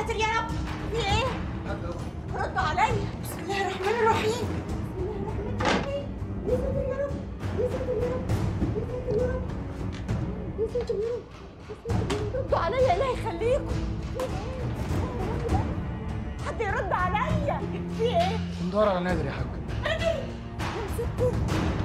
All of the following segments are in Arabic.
ساتر يا رب، في ايه؟ ردوا عليا. بسم الله الرحمن الرحيم. يا ساتر يا رب، يا ساتر يا رب، يا ساتر يا رب، يا ساتر يا رب، ردوا عليا، الله يخليكم. حد يرد عليا، في ايه؟ ندور على نادر يا حاج. نادر يا ستي.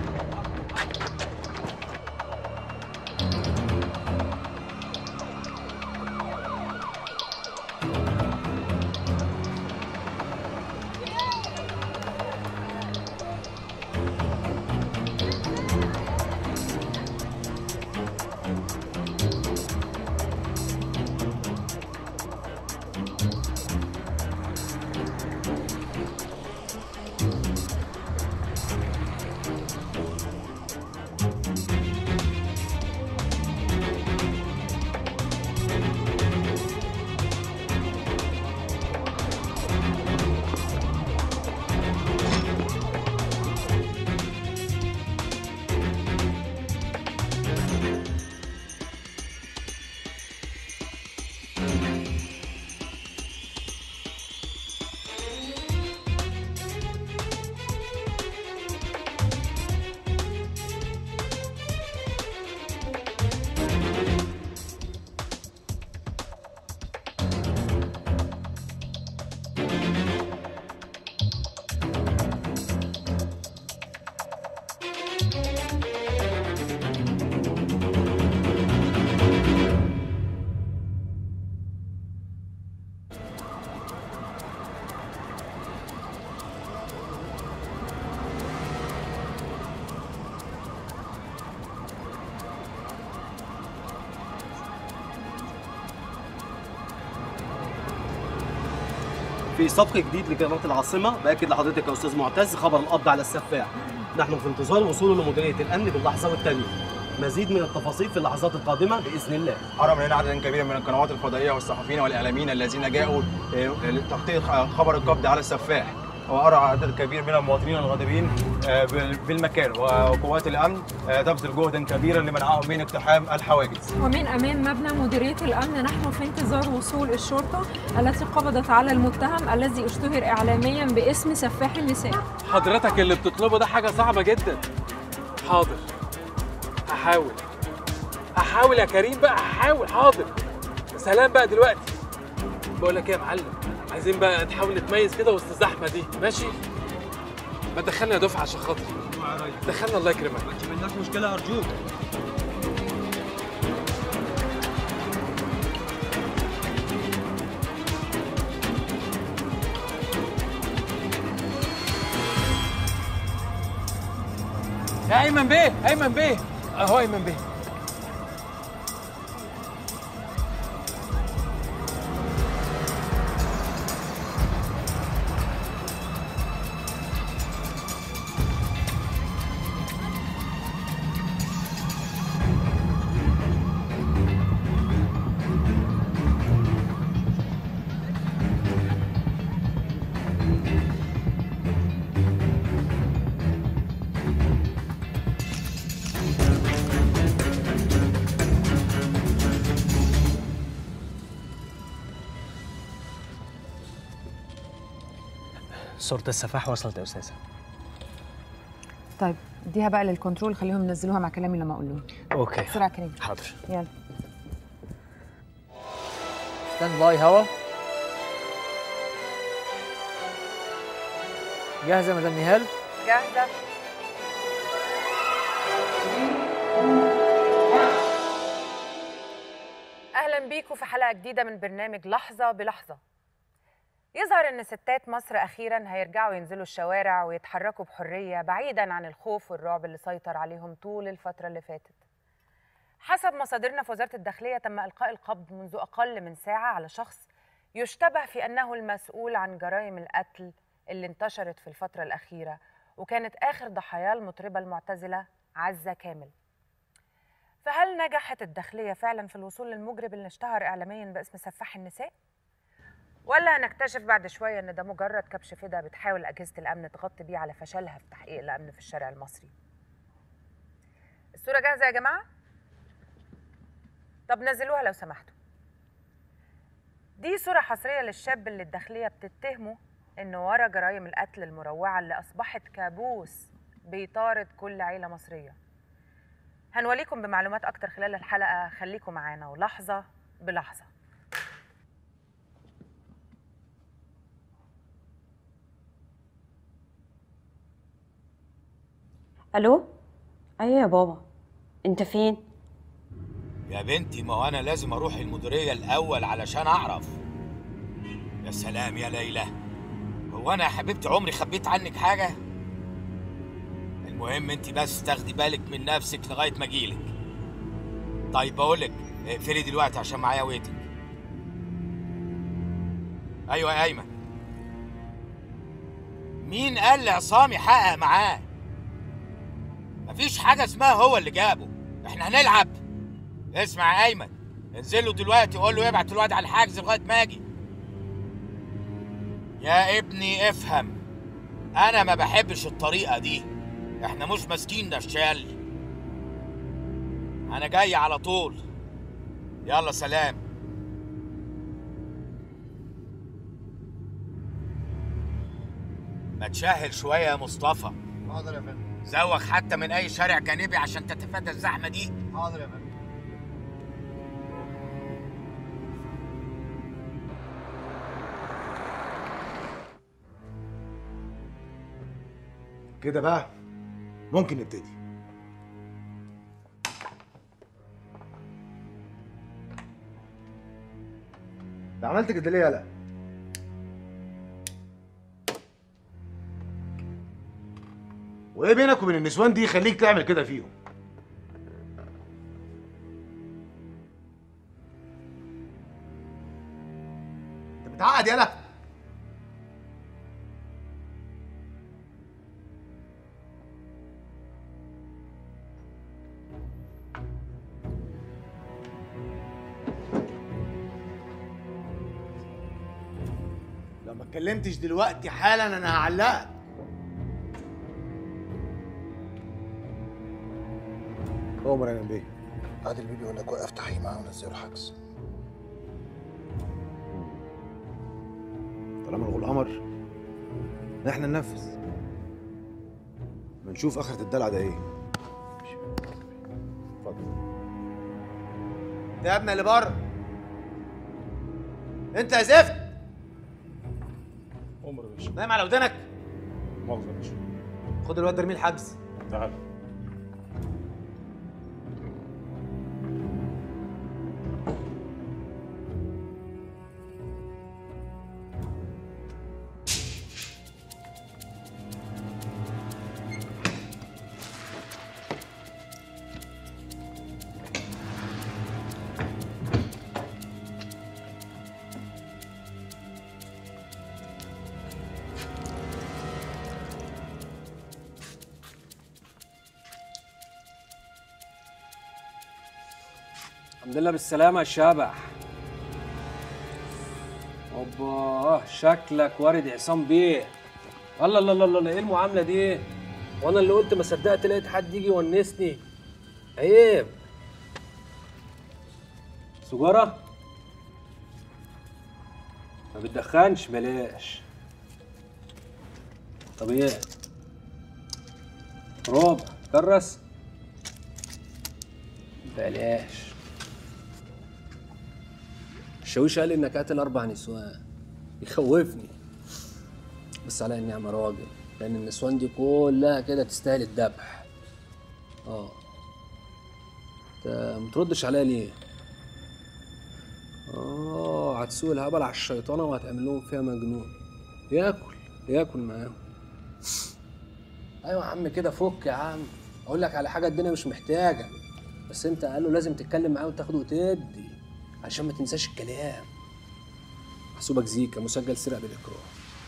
في سبق جديد لقناة العاصمة بأكد لحضرتك يا أستاذ معتز خبر القبض على السفاح. نحن في انتظار وصوله لمديرية الأمن باللحظة والثانية. مزيد من التفاصيل في اللحظات القادمة بإذن الله. حرم لنا عدد كبير من القنوات الفضائية والصحفيين والإعلاميين الذين جاءوا لتغطية خبر القبض على السفاح، وأرى عدد كبير من المواطنين الغاضبين بالمكان، وقوات الأمن تبذل جهدا كبيرا لمنعهم من اقتحام الحواجز. ومن أمام مبنى مديرية الأمن نحن في انتظار وصول الشرطة التي قبضت على المتهم الذي اشتهر إعلاميا باسم سفاح النساء. حضرتك اللي بتطلبه ده حاجة صعبة جدا. حاضر، هحاول يا كريم بقى، هحاول. حاضر، سلام بقى دلوقتي. بقول لك ايه يا معلم، عايزين بقى نحاول نتميز كده وسط الزحمة دي، ماشي؟ ما تدخلنا يا دفعة عشان خاطري. دخلنا الله يكرمك. ما تعملناش مشكلة أرجوك. يا أيمن بيه، أيمن بيه، أهو أيمن بيه. صورة السفاح وصلت يا أستاذة. طيب اديها بقى للكنترول، خليهم ينزلوها مع كلامي لما اقول لهم. اوكي بسرعه كريم. حاضر. يلا ستاند باي هوا. جاهزه مدام نهال؟ جاهزه. اهلا بيكم في حلقه جديده من برنامج لحظه بلحظه. يظهر ان ستات مصر اخيرا هيرجعوا ينزلوا الشوارع ويتحركوا بحريه بعيدا عن الخوف والرعب اللي سيطر عليهم طول الفتره اللي فاتت. حسب مصادرنا في وزاره الداخليه تم القاء القبض منذ اقل من ساعه على شخص يشتبه في انه المسؤول عن جرائم القتل اللي انتشرت في الفتره الاخيره، وكانت اخر ضحاياه المطربه المعتزله عزة كامل. فهل نجحت الداخليه فعلا في الوصول للمجرم اللي اشتهر اعلاميا باسم سفاح النساء؟ ولا هنكتشف بعد شويه ان ده مجرد كبش فدا بتحاول اجهزه الامن تغطي بيه على فشلها في تحقيق الامن في الشارع المصري؟ الصوره جاهزه يا جماعه؟ طب نزلوها لو سمحتوا. دي صورة حصرية للشاب اللي الداخلية بتتهمه إنه ورا جرائم القتل المروعة اللي أصبحت كابوس بيطارد كل عيلة مصرية. هنوليكم بمعلومات أكتر خلال الحلقة، خليكم معانا ولحظة بلحظة. الو. ايوه يا بابا، انت فين؟ يا بنتي ما هو انا لازم اروح المديريه الاول علشان اعرف. يا سلام يا ليلى، هو انا يا حبيبتي عمري خبيت عنك حاجه؟ المهم انت بس تاخدي بالك من نفسك لغايه ما اجيلك. طيب بقولك اقفلي دلوقتي عشان معايا ويتنج. ايوه يا ايمن، مين قال لعصام يحقق معاه؟ مفيش حاجه اسمها هو اللي جابه، احنا هنلعب. اسمع يا ايمن، انزل له دلوقتي وقول له يبعت الواد على الحجز لغايه ما اجي. يا ابني افهم، انا ما بحبش الطريقه دي، احنا مش ماسكين نشال. انا جاي على طول، يلا سلام. ما تشهل شويه يا مصطفى. حاضر يا فندم. زوغ حتى من اي شارع جانبي عشان تتفادى الزحمه دي. حاضر يا فندم. كده بقى ممكن نبتدي. ده عملت كده ليه يالا؟ وايه بينك وبين النسوان دي يخليك تعمل كده فيهم؟ انت بتعقد يالا؟ لو ما اتكلمتش دلوقتي حالا انا هعلقك. عمر يا بيه، عادل بيه بيقول لك وقف تحقيق معاه ونزله حجز. طالما الغول امر احنا ننفذ، بنشوف اخرة الدلع ده ايه. اتفضل. ده يا ابني اللي بره، انت يا زفت. عمر يا باشا. نايم على ودانك. مؤاخذة يا باشا. خد الواد ده ارميه الحجز. تعال. الحمد لله بالسلامة يا شبح. اوبا شكلك وارد عصام بيه. الله الله الله الله، ايه المعاملة دي؟ وانا اللي قلت ما صدقت لقيت حد يجي يونسني. عيب. سجارة؟ ما بتدخنش بلاش. طب ايه؟ ربع كرس؟ بلاش. الشاويش قال انك قاتل 4 نسوان، يخوفني. بس على النعمة راجل، لان النسوان دي كلها كده تستاهل الذبح. انت متردش عليا ليه؟ هتسوق الهبل على الشيطانة وهتعمل لهم فيها مجنون. ياكل معاهم. ايوه يا عم كده فك يا عم، اقول لك على حاجة الدنيا مش محتاجة، بس انت قالوا لازم تتكلم معاه وتاخد وتدي عشان ما تنساش الكلام. محسوبك زيكا، مسجل سرقة بالإكراه.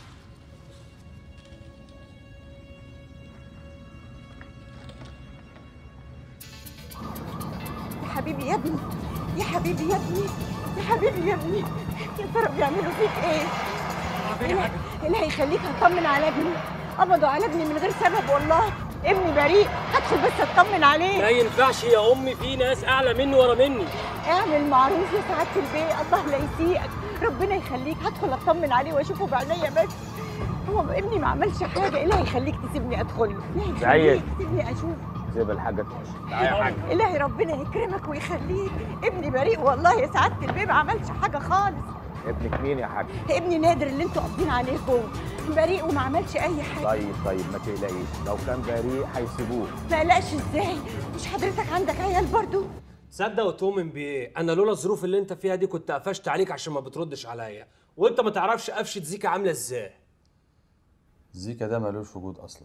يا حبيبي يا ابني، يا حبيبي يا ابني، يا حبيبي يا ابني، يا ترى بيعملوا فيك ايه؟ اللي هيخليك هطمن على ابني. قبضوا على ابني من غير سبب والله. ابني بريء، هدخل بس اطمن عليه. ما ينفعش يا امي، في ناس اعلى مني ورا مني. اعمل معروف يا سعاده البيه، الله لا يسيئك، ربنا يخليك. هدخل اطمن عليه واشوفه بعينيا بس. هو ابني ما عملش حاجه، ايه اللي هيخليك تسيبني ادخل له؟ ايه اللي هيخليك تسيبني اشوفه؟ سيب الحاجه تخش. تعالى يا حاج. الهي ربنا يكرمك ويخليك. ابني بريء والله يا سعاده البيه، ما عملش حاجه خالص. ابنك مين يا حاج؟ ابني نادر اللي انتوا قابضين عليه جوه، بريء وما عملش اي حاجه. طيب ما تقلقيش، لو كان بريء هيسيبوه. ما قلقش ازاي؟ مش حضرتك عندك عيال برضو؟ صدق وتؤمن بايه، انا لولا الظروف اللي انت فيها دي كنت قفشت عليك عشان ما بتردش عليا، وانت ما تعرفش قفشه زيكا عامله ازاي. زيكا ده ملوش وجود اصلا.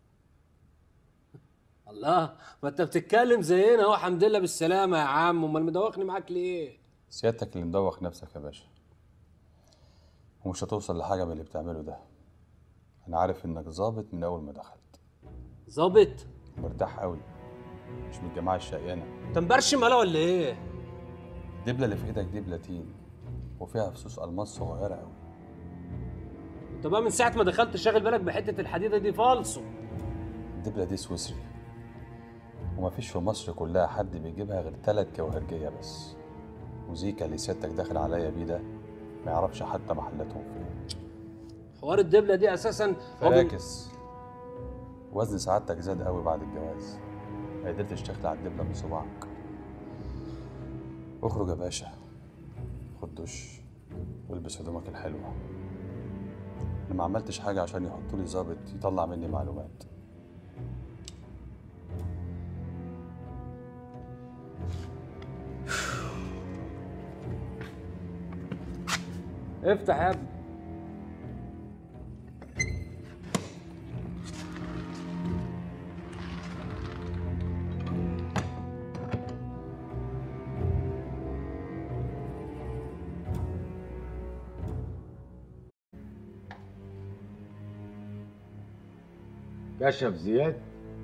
الله، ما انت بتتكلم زينا اهو. الحمد لله بالسلامه يا عم، امال مدوخني معاك ليه؟ سيادتك اللي مدوخ نفسك يا باشا، ومش هتوصل لحاجه من اللي بتعمله ده. انا عارف انك ظابط من اول ما دخلت. ظابط؟ مرتاح قوي، مش من الجماعه الشقيانه. انت مبرشم ولا ايه؟ الدبله اللي في ايدك دي بلاتين وفيها فصوص الماس صغيره قوي. انت بقى من ساعه ما دخلت شاغل بالك بحته الحديده دي فالصو. الدبله دي سويسري، ومفيش في مصر كلها حد بيجيبها غير 3 جوهرجيه بس. وزيكا اللي سيادتك داخل عليا بيه ده ما يعرفش حتى محلاتهم فين. حوار الدبله دي اساسا فراكس. وزن سعادتك زاد قوي بعد الجواز، ما قدرتش تخلع الدبله من صباعك. اخرج يا باشا، خد دش والبس هدومك الحلوه. انا ما عملتش حاجه عشان يحطوا لي ظابط يطلع مني معلومات. افتح يا ابني. كشف زياد.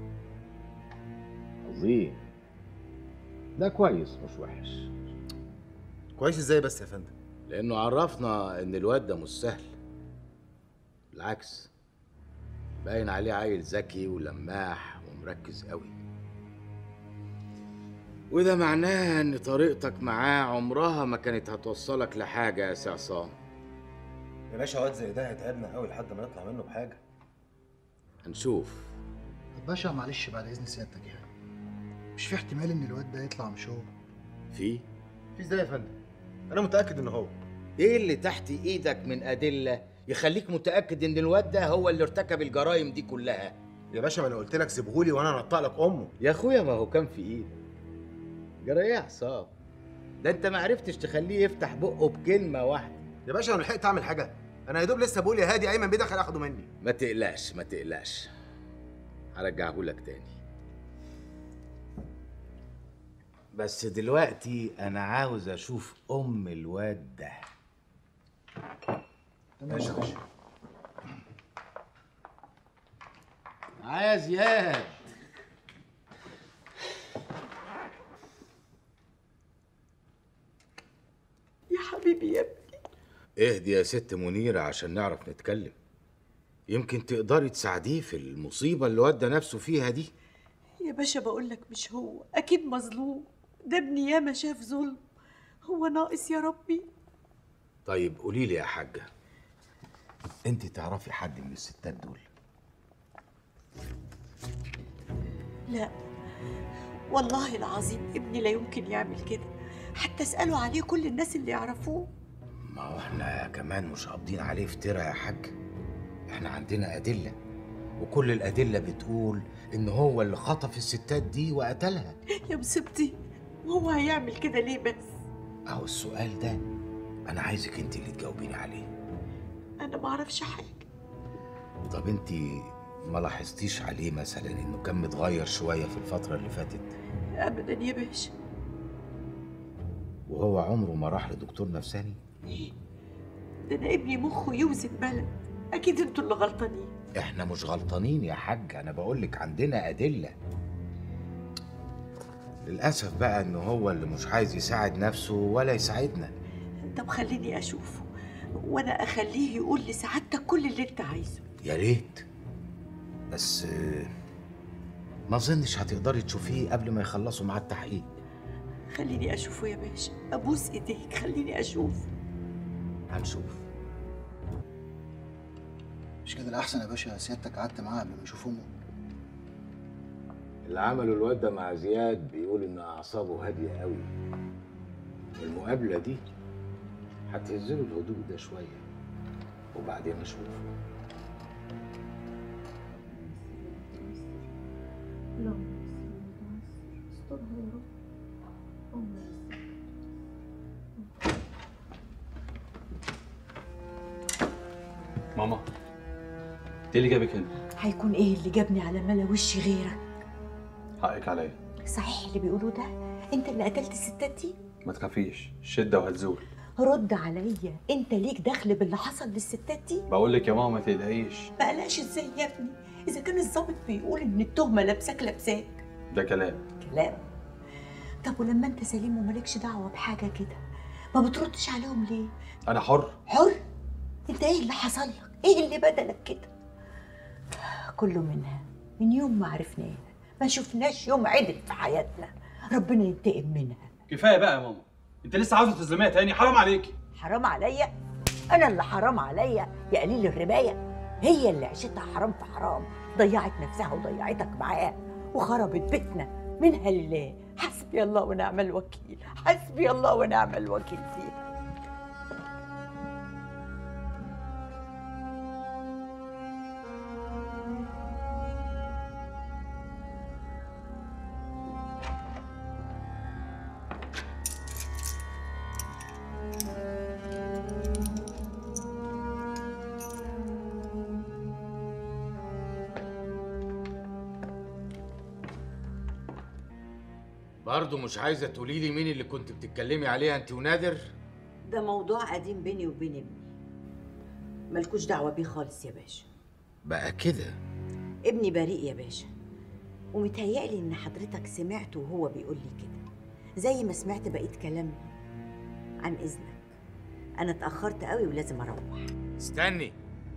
عظيم، ده كويس مش وحش. كويس ازاي بس يا فندم؟ لانه عرفنا ان الواد ده مش سهل، بالعكس باين عليه عيل ذكي ولماح ومركز قوي، وده معناه ان طريقتك معاه عمرها ما كانت هتوصلك لحاجه يا سي عصام. يا باشا واد زي ده هيتعبنا قوي لحد ما نطلع منه بحاجه. هنشوف. باشا معلش بعد اذن سيادتك، يعني مش في احتمال ان الواد ده يطلع مش هو؟ في ازاي يا فندم؟ انا متاكد ان هو. ايه اللي تحت ايدك من ادله يخليك متاكد ان الواد ده هو اللي ارتكب الجرائم دي كلها؟ يا باشا ما انا قلت لك سيبهولي وانا انطق لك امه. يا اخويا ما هو كان في ايدك. جرى ايه يا عصام؟ ده انت ما عرفتش تخليه يفتح بقه بكلمه واحده. يا باشا انا لحقت اعمل حاجه؟ انا يا دوب لسه بقول يا هادي ايمن بيدخل اخده مني. ما تقلقش ما تقلقش، هرجعهولك تاني. بس دلوقتي انا عاوز اشوف ام الواد ده. ماشي يا باشا. معايا زياد. يا حبيبي يا ابني. اهدي يا ست منيرة عشان نعرف نتكلم. يمكن تقدري تساعديه في المصيبة اللي ودى نفسه فيها دي. يا باشا بقول لك مش هو، اكيد مظلوم. ده ابني ياما شاف ظلم، هو ناقص يا ربي. طيب قولي لي يا حاجة، انت تعرفي حد من الستات دول؟ لا والله العظيم ابني لا يمكن يعمل كده، حتى اسألوا عليه كل الناس اللي يعرفوه. ما هو احنا كمان مش قابضين عليه افتراء يا حاج. احنا عندنا أدلة، وكل الأدلة بتقول إن هو اللي خطف الستات دي وقتلها. يا مصيبتي، وهو هيعمل كده ليه بس؟ أهو السؤال ده أنا عايزك أنت اللي تجاوبيني عليه. أنا ما أعرفش حاجة. طب أنت ما لاحظتيش عليه مثلا إنه كان متغير شوية في الفترة اللي فاتت؟ أبدا يا باشا. وهو عمره ما راح لدكتور نفساني؟ ده أنا ابني مخه يوزن بلد، أكيد أنتوا اللي غلطانين. إحنا مش غلطانين يا حاج، أنا بقولك عندنا أدلة. للأسف بقى إن هو اللي مش عايز يساعد نفسه ولا يساعدنا. طب خليني أشوفه وأنا أخليه يقول لسعادتك كل اللي أنت عايزه. يا ريت، بس ما اظنش هتقدري تشوفيه قبل ما يخلصوا مع التحقيق. خليني اشوفه يا باشا، ابوس ايديك خليني اشوف. هنشوف. مش كده الأحسن يا باشا سيادتك قعدت معاه قبل ما يشوف أمه؟ اللي عمله الواد ده مع زياد بيقول ان اعصابه هاديه قوي. المقابله دي هتهزله الهدوء ده شويه وبعدين اشوفه. ماما انت اللي جابك هنا؟ هيكون ايه اللي جابني على ملا وشي غيرك؟ حقك عليا. صحيح اللي بيقولوه ده؟ انت اللي قتلت الستات دي؟ ما تخافيش، الشده وهتزول. رد عليا، انت ليك دخل باللي حصل للستات دي؟ بقول لك يا ماما ما تقلقيش. ما قلقش ازاي يا ابني؟ اذا كان الضابط بيقول ان التهمه لابساك. ده كلام. طب ولما انت سليم ومالكش دعوه بحاجه كده ما بتردش عليهم ليه؟ انا حر. حر؟ انت ايه اللي حصل لك؟ ايه اللي بدلك كده؟ كله منها، من يوم ما عرفناها ما شفناش يوم عدل في حياتنا، ربنا ينتقم منها. كفايه بقى يا ماما، انت لسه عاوزه تظلميها تاني؟ حرام عليكي. حرام عليا؟ انا اللي حرام عليا يا قليل الربايه؟ هي اللي عيشتها حرام في حرام، ضيعت نفسها وضيعتك معاها وخربت بيتنا منها لله. حسبي الله ونعم الوكيل، حسبي الله ونعم الوكيل فيها. برضه مش عايزه تقولي لي مين اللي كنت بتتكلمي عليها انت ونادر؟ ده موضوع قديم بيني وبين ابني، مالكوش دعوه بيه خالص يا باشا. بقى كده؟ ابني بريء يا باشا، ومتهيألي ان حضرتك سمعته وهو بيقول لي كده زي ما سمعت بقيه كلامنا. عن اذنك انا اتاخرت قوي ولازم اروح. استني.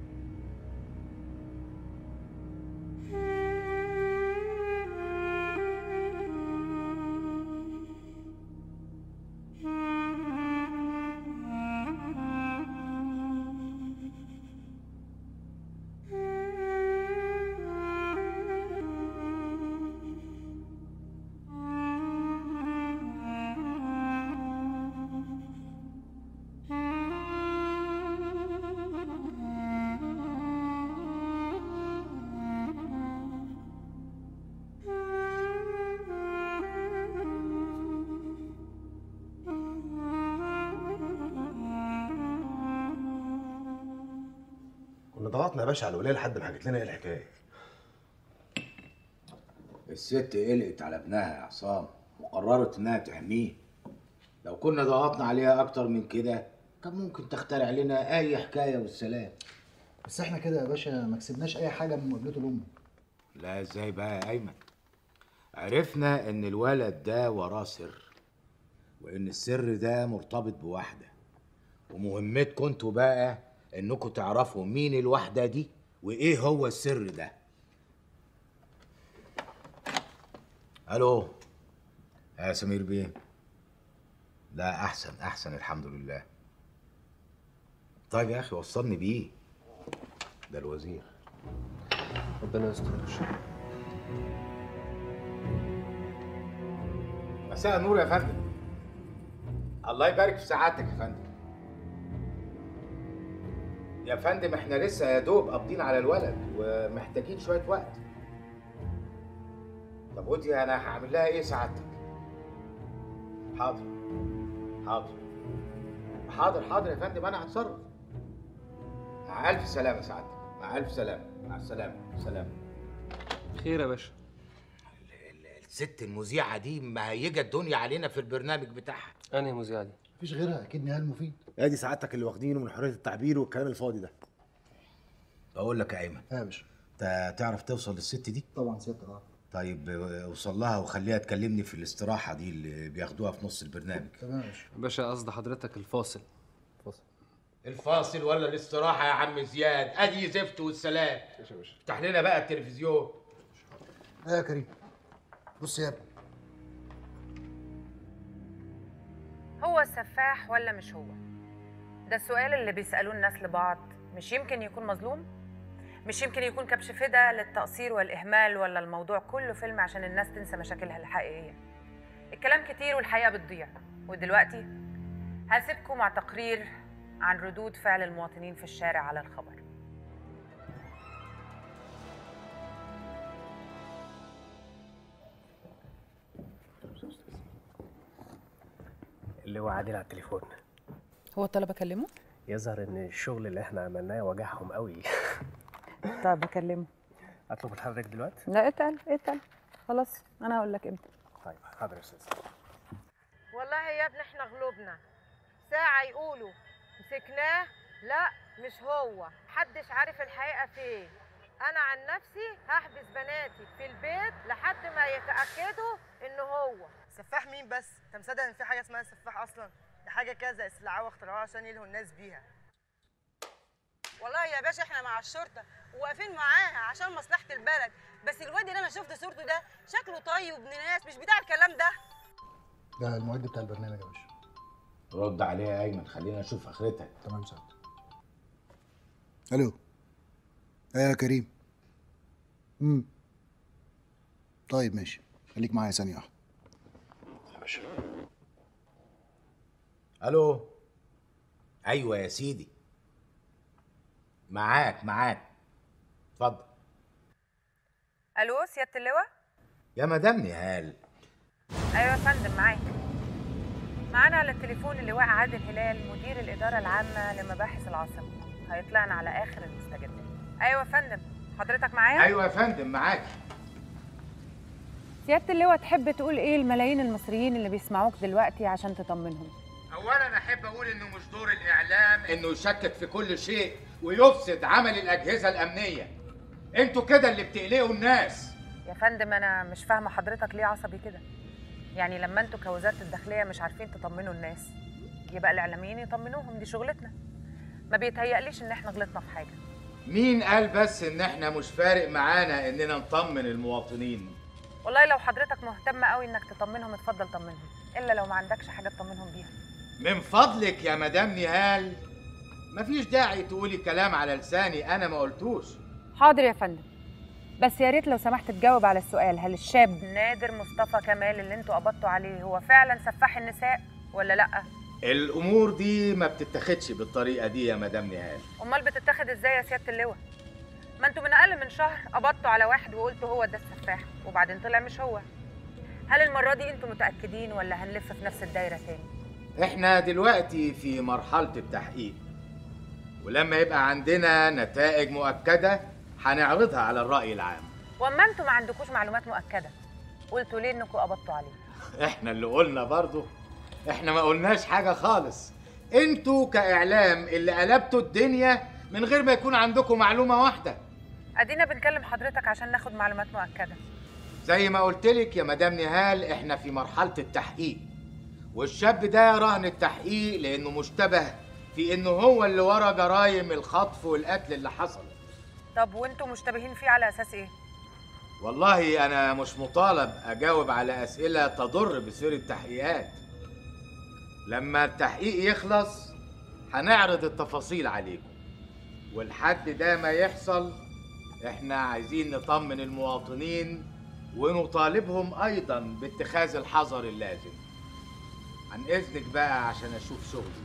ضغطنا يا باشا على الولايه لحد ما حكت لنا ايه الحكايه. الست قلقت على ابنها يا عصام وقررت انها تحميه. لو كنا ضغطنا عليها اكتر من كده كان ممكن تخترع لنا اي حكايه والسلام. بس احنا كده يا باشا ما كسبناش اي حاجه من مقابلته لامه. لا ازاي بقى يا ايمن؟ عرفنا ان الولد ده وراه سر، وان السر ده مرتبط بواحده، ومهمتكم انتوا بقى انكم تعرفوا مين الواحده دي وايه هو السر ده. الو يا سمير بيه. لا احسن الحمد لله. طيب يا اخي وصلني بيه، ده الوزير. ربنا يستر. مساء النور يا فندم. الله يبارك في سعادتك يا فندم. يا فندم احنا لسه يا دوب قابضين على الولد ومحتاجين شويه وقت. طب ودي انا هعمل لها ايه سعادتك؟ حاضر يا فندم انا هتصرف. مع الف سلامه سعادتك، مع الف سلامه، مع السلامه. سلام. خير يا باشا. الست المذيعه دي مهيجه الدنيا علينا في البرنامج بتاعها. انهي مذيعه دي؟ مفيش غيرها اكيد نهال مفيد. ادي سعادتك اللي واخدينه من حريه التعبير والكلام الفاضي ده. بقول لك يا ايمن. يا باشا. انت تعرف توصل للست دي؟ طبعا سيادتك. طيب اوصل لها وخليها تكلمني في الاستراحه دي اللي بياخدوها في نص البرنامج. تمام يا باشا. باشا قصد حضرتك الفاصل. الفاصل ولا الاستراحه يا عم زياد؟ ادي زفت والسلام. يا باشا. افتح لنا بقى التلفزيون. يا كريم. بص يا ابني، هو السفاح ولا مش هو؟ ده السؤال اللي بيسألوه الناس لبعض. مش يمكن يكون مظلوم؟ مش يمكن يكون كبش فدا للتقصير والإهمال، ولا الموضوع كله فيلم عشان الناس تنسى مشاكلها الحقيقية؟ الكلام كتير والحقيقة بتضيع. ودلوقتي هسيبكم مع تقرير عن ردود فعل المواطنين في الشارع على الخبر. اللواء عادل على التليفون. هو الطلب اكلمه؟ يظهر ان الشغل اللي احنا عملناه وجعهم قوي. طب اكلمه. اطلب لحضرتك دلوقتي؟ لا اتقل خلاص، انا هقول لك امتى. طيب حاضر يا استاذ. والله يا ابني احنا غلوبنا ساعة يقولوا مسكناه، لا مش هو، محدش عارف الحقيقة فين. أنا عن نفسي هحبس بناتي في البيت لحد ما يتأكدوا إنه هو. سفاح مين بس؟ أنت مصدق إن في حاجة اسمها سفاح أصلا؟ دي حاجة كذا استدعاء واختراعها عشان يلهوا الناس بيها. والله يا باشا احنا مع الشرطة وواقفين معاها عشان مصلحة البلد، بس الواد اللي أنا شفت صورته ده شكله طيب وابن ناس، مش بتاع الكلام ده. ده المعد بتاع البرنامج يا باشا. رد عليها يا ايمن، خلينا نشوف اخرتها. تمام سعد. الو. ايه يا كريم؟ طيب ماشي، خليك معايا ثانية واحدة. يا باشا. الو. ايوه يا سيدي، معاك اتفضل. الو سياده اللواء. يا مدام نهال. ايوه يا فندم معاك. معانا على التليفون اللواء عادل هلال مدير الاداره العامه لمباحث العاصمه، هيطلعنا على اخر المستجدات. ايوه يا فندم، حضرتك معايا؟ ايوه يا فندم معاك. سياده اللواء تحب تقول ايه الملايين المصريين اللي بيسمعوك دلوقتي عشان تطمنهم؟ اولا احب اقول انه مش دور الاعلام انه يشكك في كل شيء ويفسد عمل الاجهزه الامنيه. انتوا كده اللي بتقلقوا الناس. يا فندم انا مش فاهمه حضرتك ليه عصبي كده؟ يعني لما انتوا كوزاره الداخليه مش عارفين تطمنوا الناس، يبقى الاعلاميين يطمنوهم، دي شغلتنا. ما بيتهيأليش ان احنا غلطنا في حاجه. مين قال بس ان احنا مش فارق معانا اننا نطمن المواطنين؟ والله لو حضرتك مهتم قوي انك تطمنهم اتفضل طمنهم، الا لو ما عندكش حاجه تطمنهم بيها. من فضلك يا مدام نهال، مفيش داعي تقولي كلام على لساني انا ما قلتوش. حاضر يا فندم، بس يا ريت لو سمحت تجاوب على السؤال، هل الشاب نادر مصطفى كمال اللي انتوا قبضتوا عليه هو فعلا سفاح النساء ولا لا؟ الامور دي ما بتتاخدش بالطريقه دي يا مدام نهال. امال بتتاخد ازاي يا سياده اللواء؟ ما انتوا من اقل من شهر قبضتوا على واحد وقلتوا هو ده السفاح، وبعدين طلع مش هو. هل المره دي انتوا متاكدين ولا هنلف في نفس الدايره تاني؟ احنا دلوقتي في مرحله التحقيق، ولما يبقى عندنا نتائج مؤكده هنعرضها على الراي العام. واما انتوا ما عندكوش معلومات مؤكده قلتوا ليه انكم قبضتوا عليه؟ احنا اللي قلنا برضه؟ احنا ما قلناش حاجه خالص. انتوا كاعلام اللي قلبتوا الدنيا من غير ما يكون عندكم معلومه واحده. ادينا بنكلم حضرتك عشان ناخد معلومات مؤكده. زي ما قلت لك يا مدام نهال، احنا في مرحله التحقيق، والشاب ده رهن التحقيق لانه مشتبه في انه هو اللي ورا جرايم الخطف والقتل اللي حصل. طب وانتوا مشتبهين فيه على اساس ايه؟ والله انا مش مطالب اجاوب على اسئله تضر بسير التحقيقات. لما التحقيق يخلص هنعرض التفاصيل عليكم، والحد ده ما يحصل احنا عايزين نطمن المواطنين ونطالبهم ايضا باتخاذ الحذر اللازم. عن اذنك بقى عشان اشوف شغلي.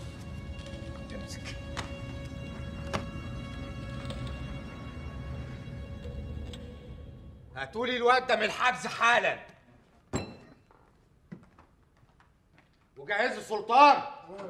امسك. هاتولي الواد ده من الحبس حالا، وجهزوا السلطان.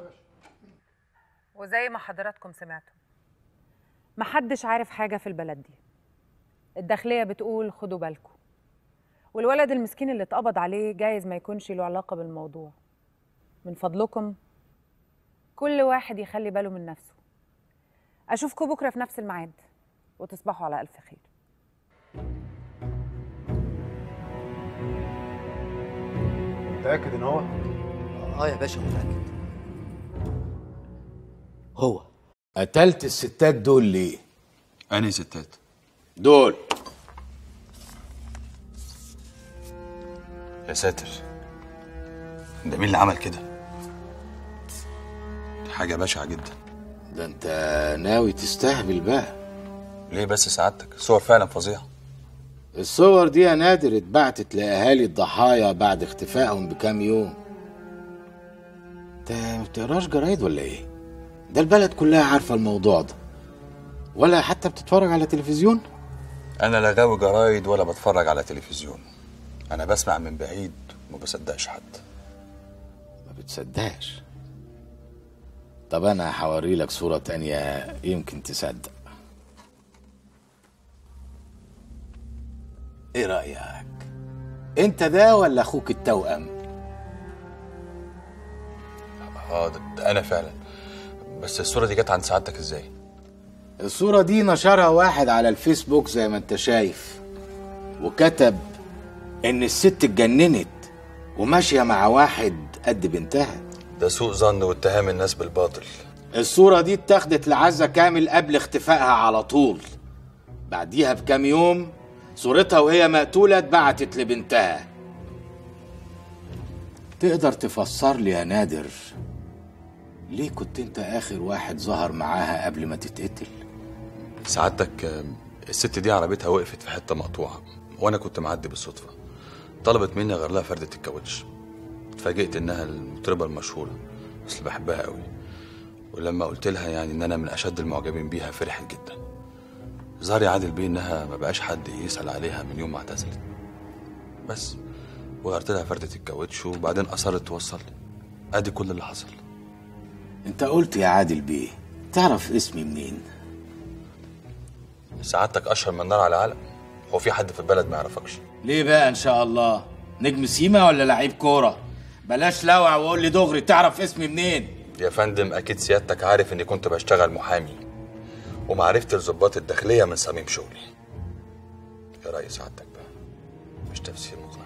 وزي ما حضراتكم سمعتوا، محدش عارف حاجه في البلد دي. الداخليه بتقول خدوا بالكم، والولد المسكين اللي اتقبض عليه جايز ما يكونش له علاقه بالموضوع. من فضلكم كل واحد يخلي باله من نفسه. اشوفكم بكره في نفس الميعاد، وتصبحوا على الف خير. متأكد ان هو؟ يا باشا متأكد. هو قتلت الستات دول ليه؟ أنهي ستات؟ دول يا ساتر، ده مين اللي عمل كده؟ دي حاجة بشعة جدا. ده انت ناوي تستهبل بقى. ليه بس سعادتك؟ الصور فعلا فظيعة. الصور دي يا نادر اتبعتت لأهالي الضحايا بعد اختفائهم بكام يوم. انت ما بتقراش جرايد ولا ايه؟ ده البلد كلها عارفة الموضوع ده. ولا حتى بتتفرج على تلفزيون؟ أنا لا غاوي جرايد ولا بتفرج على تلفزيون. أنا بسمع من بعيد وما بصدقش حد. ما بتصدقش؟ طب أنا هوري لك صورة تانية يمكن تصدق. ايه رأيك؟ انت ده ولا اخوك التوأم؟ ده أنا فعلا. بس الصورة دي جت عند سعادتك ازاي؟ الصورة دي نشرها واحد على الفيسبوك زي ما انت شايف، وكتب ان الست اتجننت وماشية مع واحد قد بنتها. ده سوء ظن واتهام الناس بالباطل. الصورة دي اتاخدت لعزة كامل قبل اختفائها على طول. بعديها بكام يوم صورتها وهي مقتولة اتبعتت لبنتها. تقدر تفسر لي يا نادر ليه كنت انت اخر واحد ظهر معاها قبل ما تتقتل؟ سعادتك الست دي عربيتها وقفت في حتة مقطوعة وانا كنت معدي بالصدفة. طلبت مني اغير لها فردة الكاوتش. اتفاجئت انها المطربة المشهورة، بس بحبها قوي. ولما قلت لها يعني ان انا من اشد المعجبين بيها فرحت جدا. ظهر يا عادل بيه انها ما بقاش حد يسأل عليها من يوم ما اعتزلت. بس وغيرت لها فردة الكاوتش وبعدين اصرت توصل لي. ادي كل اللي حصل. انت قلت يا عادل بيه تعرف اسمي منين؟ سعادتك اشهر من نار على علم. هو في حد في البلد ما يعرفكش؟ ليه بقى ان شاء الله؟ نجم سيما ولا لعيب كورة؟ بلاش لوع وقول لي دغري تعرف اسمي منين؟ يا فندم اكيد سيادتك عارف اني كنت بشتغل محامي، ومعرفة الضباط الداخلية من صميم شغلي. ايه رأي سعادتك بقى؟ مش تفسير مقنع.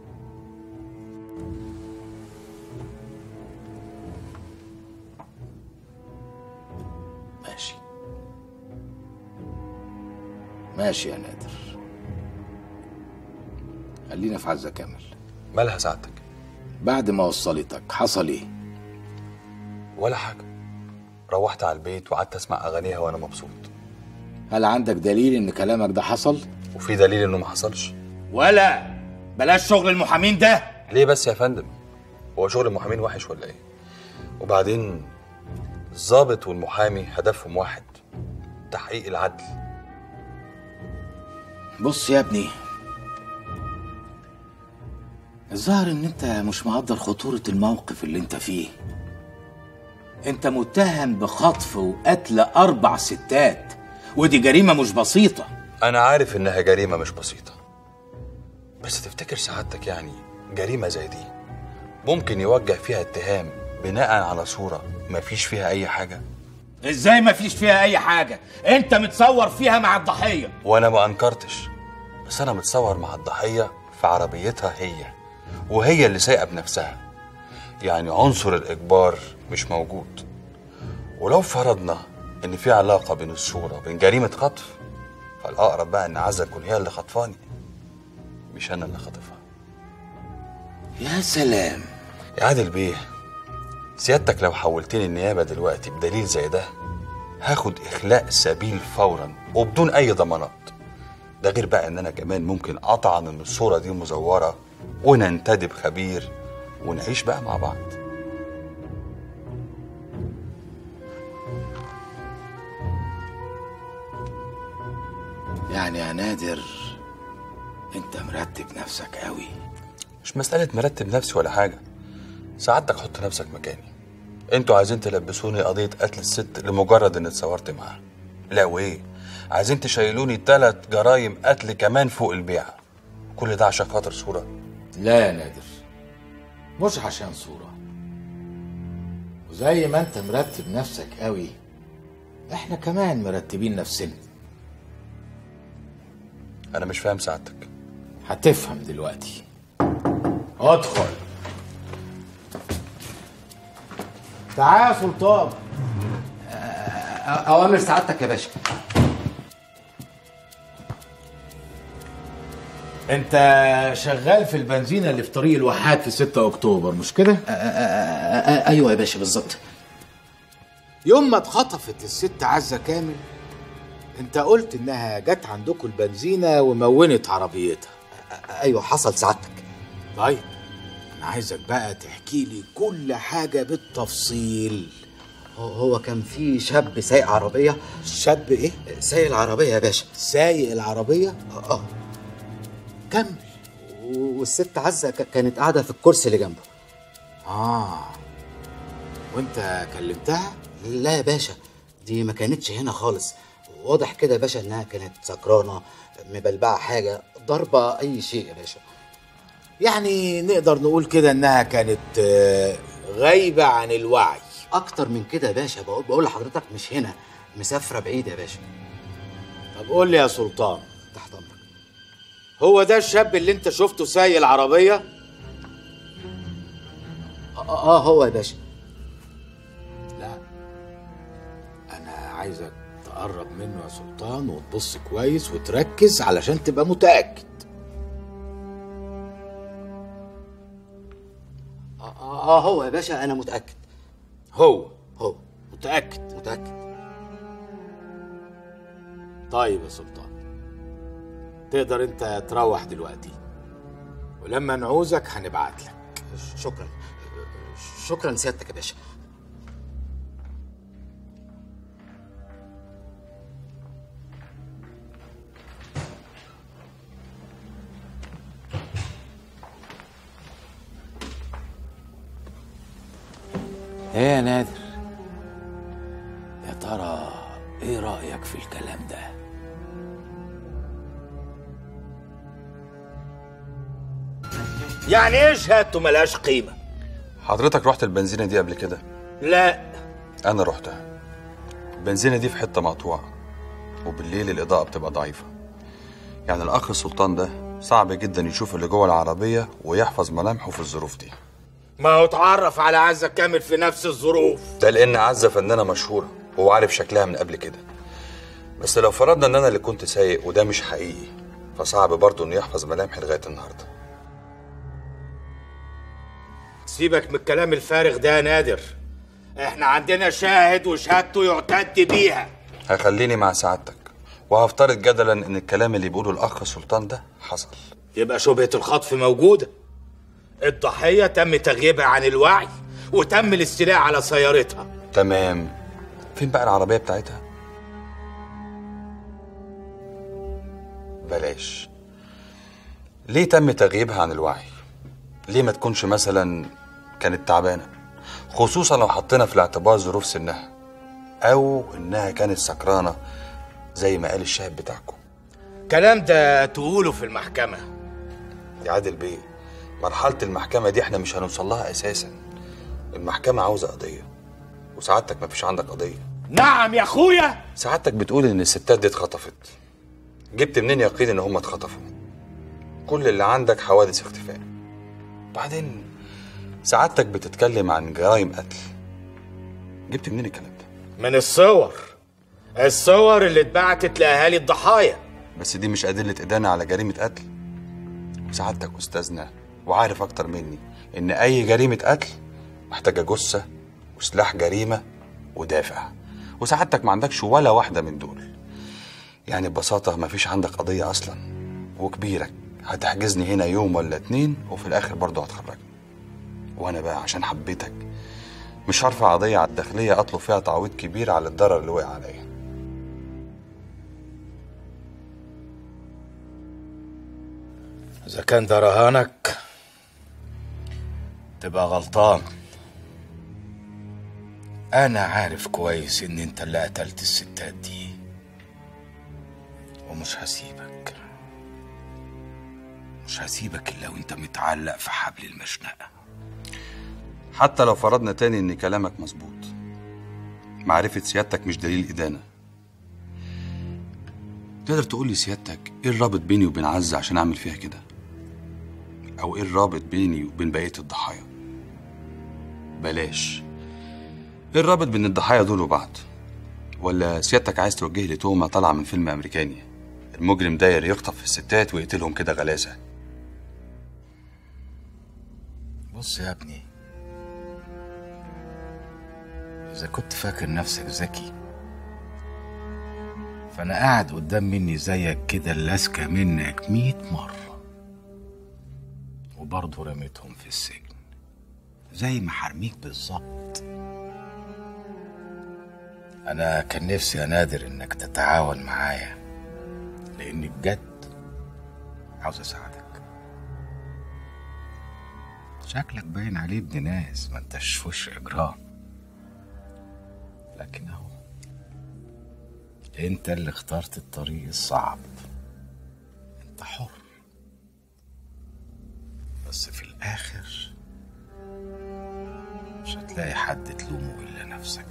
ماشي ماشي يا نادر، خلينا في عزة كامل. مالها سعادتك؟ بعد ما وصلتك حصل ايه؟ ولا حاجة. روحت على البيت وقعدت اسمع اغانيها وانا مبسوط. هل عندك دليل ان كلامك ده حصل؟ وفي دليل انه ما حصلش. ولا بلاش شغل المحامين ده. ليه بس يا فندم؟ هو شغل المحامين وحش ولا ايه؟ وبعدين الضابط والمحامي هدفهم واحد، تحقيق العدل. بص يا ابني، الظاهر ان انت مش مقدر خطورة الموقف اللي انت فيه. انت متهم بخطف وقتل 4 ستات، ودي جريمة مش بسيطة. انا عارف انها جريمة مش بسيطة، بس تفتكر سعادتك يعني جريمة زي دي ممكن يوجه فيها اتهام بناء على صورة ما فيش فيها اي حاجة؟ ازاي ما فيش فيها اي حاجة؟ انت متصور فيها مع الضحية. وانا ما انكرتش، بس انا متصور مع الضحية في عربيتها هي، وهي اللي سايقة بنفسها. يعني عنصر الاجبار مش موجود. ولو فرضنا ان في علاقة بين الصورة وبين جريمة خطف، فالاقرب بقى ان عزة تكون هي اللي خطفاني، مش انا اللي خاطفها. يا سلام يا عادل بيه، سيادتك لو حولتني النيابة دلوقتي بدليل زي ده هاخد إخلاء سبيل فورا وبدون أي ضمانات. ده غير بقى إن أنا كمان ممكن أطعن إن الصورة دي مزورة وننتدب خبير ونعيش بقى مع بعض. يعني يا نادر أنت مرتب نفسك قوي. مش مسألة مرتب نفسي ولا حاجة. سعادتك حط نفسك مكاني. انتوا عايزين تلبسوني قضية قتل الست لمجرد اني اتصورت معاها. لا وايه؟ عايزين تشيلوني 3 جرايم قتل كمان فوق البيع. كل ده عشان خاطر صورة؟ لا يا نادر، مش عشان صورة. وزي ما انت مرتب نفسك قوي، احنا كمان مرتبين نفسنا. انا مش فاهم سعادتك. هتفهم دلوقتي. ادخل. تعال يا سلطان. اوامر سعادتك يا باشا. انت شغال في البنزينه اللي في طريق الواحات في 6 اكتوبر مش كده؟ ايوه يا باشا بالظبط. يوم ما اتخطفت الست عزه كامل انت قلت انها جت عندكم البنزينه ومونت عربيتها. ايوه حصل سعادتك. طيب انا عايزك بقى تحكي لي كل حاجه بالتفصيل. هو كان في شاب سايق عربيه. شاب ايه؟ سايق العربيه يا باشا. سايق العربيه؟ كمل. والست عزه كانت قاعده في الكرسي اللي جنبه. وانت كلمتها؟ لا يا باشا، دي ما كانتش هنا خالص. واضح كده يا باشا انها كانت سكرانه، مبلبعه حاجه، ضربه اي شيء يا باشا. يعني نقدر نقول كده انها كانت غايبه عن الوعي. اكتر من كده يا باشا، بقول لحضرتك مش هنا، مسافره بعيد يا باشا. طب قول لي يا سلطان، تحت امرك. هو ده الشاب اللي انت شفته سايق العربيه؟ هو يا باشا. لا انا عايزك تقرب منه يا سلطان وتبص كويس وتركز علشان تبقى متاكد. هو يا باشا، انا متاكد. هو متاكد. طيب يا سلطان، تقدر انت تروح دلوقتي، ولما نعوزك هنبعت لك. شكرا سيادتك يا باشا. ايه يا نادر، يا ترى ايه رأيك في الكلام ده؟ يعني ايه شهادته ملهاش قيمة؟ حضرتك رحت البنزينة دي قبل كده؟ لا. أنا رحتها. البنزينة دي في حتة مقطوعة، وبالليل الإضاءة بتبقى ضعيفة. يعني الأخ السلطان ده صعب جدا يشوف اللي جوه العربية ويحفظ ملامحه في الظروف دي. ما هو اتعرف على عزة كامل في نفس الظروف. ده لأن عزة فنانة مشهورة وهو عارف شكلها من قبل كده. بس لو فرضنا إن أنا اللي كنت سايق وده مش حقيقي، فصعب برضه إنه يحفظ ملامحي لغاية النهاردة. سيبك من الكلام الفارغ ده يا نادر، احنا عندنا شاهد وشهادته يعتد بيها. هخليني مع سعادتك وهفترض جدلا ان الكلام اللي بيقوله الاخ سلطان ده حصل. يبقى شبهة الخطف موجودة. الضحية تم تغييبها عن الوعي وتم الاستيلاء على سيارتها. تمام. فين بقى العربية بتاعتها؟ بلاش. ليه تم تغييبها عن الوعي؟ ليه ما تكونش مثلا كانت تعبانة؟ خصوصا لو حطينا في الاعتبار ظروف سنها، او انها كانت سكرانة زي ما قال الشاهد بتاعكم. الكلام ده تقوله في المحكمة يا عادل بيه. مرحلة المحكمة دي احنا مش هنوصل لها اساسا. المحكمة عاوزة قضية، وسعادتك ما فيش عندك قضية. نعم يا اخويا. سعادتك بتقول ان الستات دي اتخطفت. جبت منين يقين ان هم اتخطفوا؟ كل اللي عندك حوادث اختفاء. بعدين سعادتك بتتكلم عن جرائم قتل. جبت منين الكلام ده؟ من الصور اللي اتبعتت لاهالي الضحايا. بس دي مش أدلة إدانة على جريمة قتل. وسعادتك أستاذنا وعارف أكتر مني إن أي جريمة قتل محتاجة جثة وسلاح جريمة ودافع، وسعادتك ما عندكش ولا واحدة من دول. يعني ببساطة ما فيش عندك قضية أصلا، وكبيرك هتحجزني هنا يوم ولا 2 وفي الآخر برضه هتخرجني. وأنا بقى عشان حبيتك مش هرفع قضية على الداخلية أطلب فيها تعويض كبير على الضرر اللي وقع عليا. إذا كان ده رهانك تبقى غلطان. أنا عارف كويس إن أنت اللي قتلت الستات دي، ومش هسيبك. مش هسيبك إلا وأنت متعلق في حبل المشنقة. حتى لو فرضنا تاني إن كلامك مظبوط، معرفة سيادتك مش دليل إدانة. تقدر تقول لي سيادتك إيه الرابط بيني وبين عزة عشان أعمل فيها كده؟ أو إيه الرابط بيني وبين بقية الضحايا؟ بلاش. إيه الرابط بين الضحايا دول وبعض؟ ولا سيادتك عايز توجه لي تهمة طالعة من فيلم أمريكاني المجرم داير يخطف في الستات ويقتلهم كده غلاسة. بص يا ابني، إذا كنت فاكر نفسك ذكي فأنا قاعد قدام مني زيك كده اللاسكة منك 100 مرة وبرضه رميتهم في السجن زي ما حرميك بالظبط. أنا كان نفسي يا نادر إنك تتعاون معايا، لأني بجد عاوز أساعدك. شكلك باين عليه ابن ناس، ما انتش في وش إجرام، لكن أهو انت اللي اخترت الطريق الصعب. انت حر، بس في الآخر مش هتلاقي حد تلومه إلا نفسك.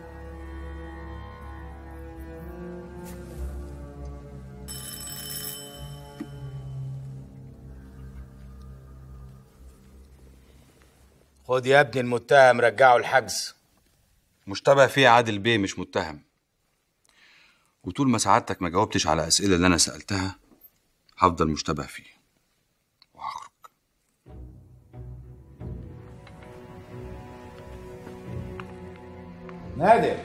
خد يا ابني المتهم، رجعه الحجز. مشتبه فيه عادل بيه، مش متهم. وطول ما سعادتك ما جاوبتش على الأسئلة اللي أنا سألتها هفضل مشتبه فيه وهخرج. نادر،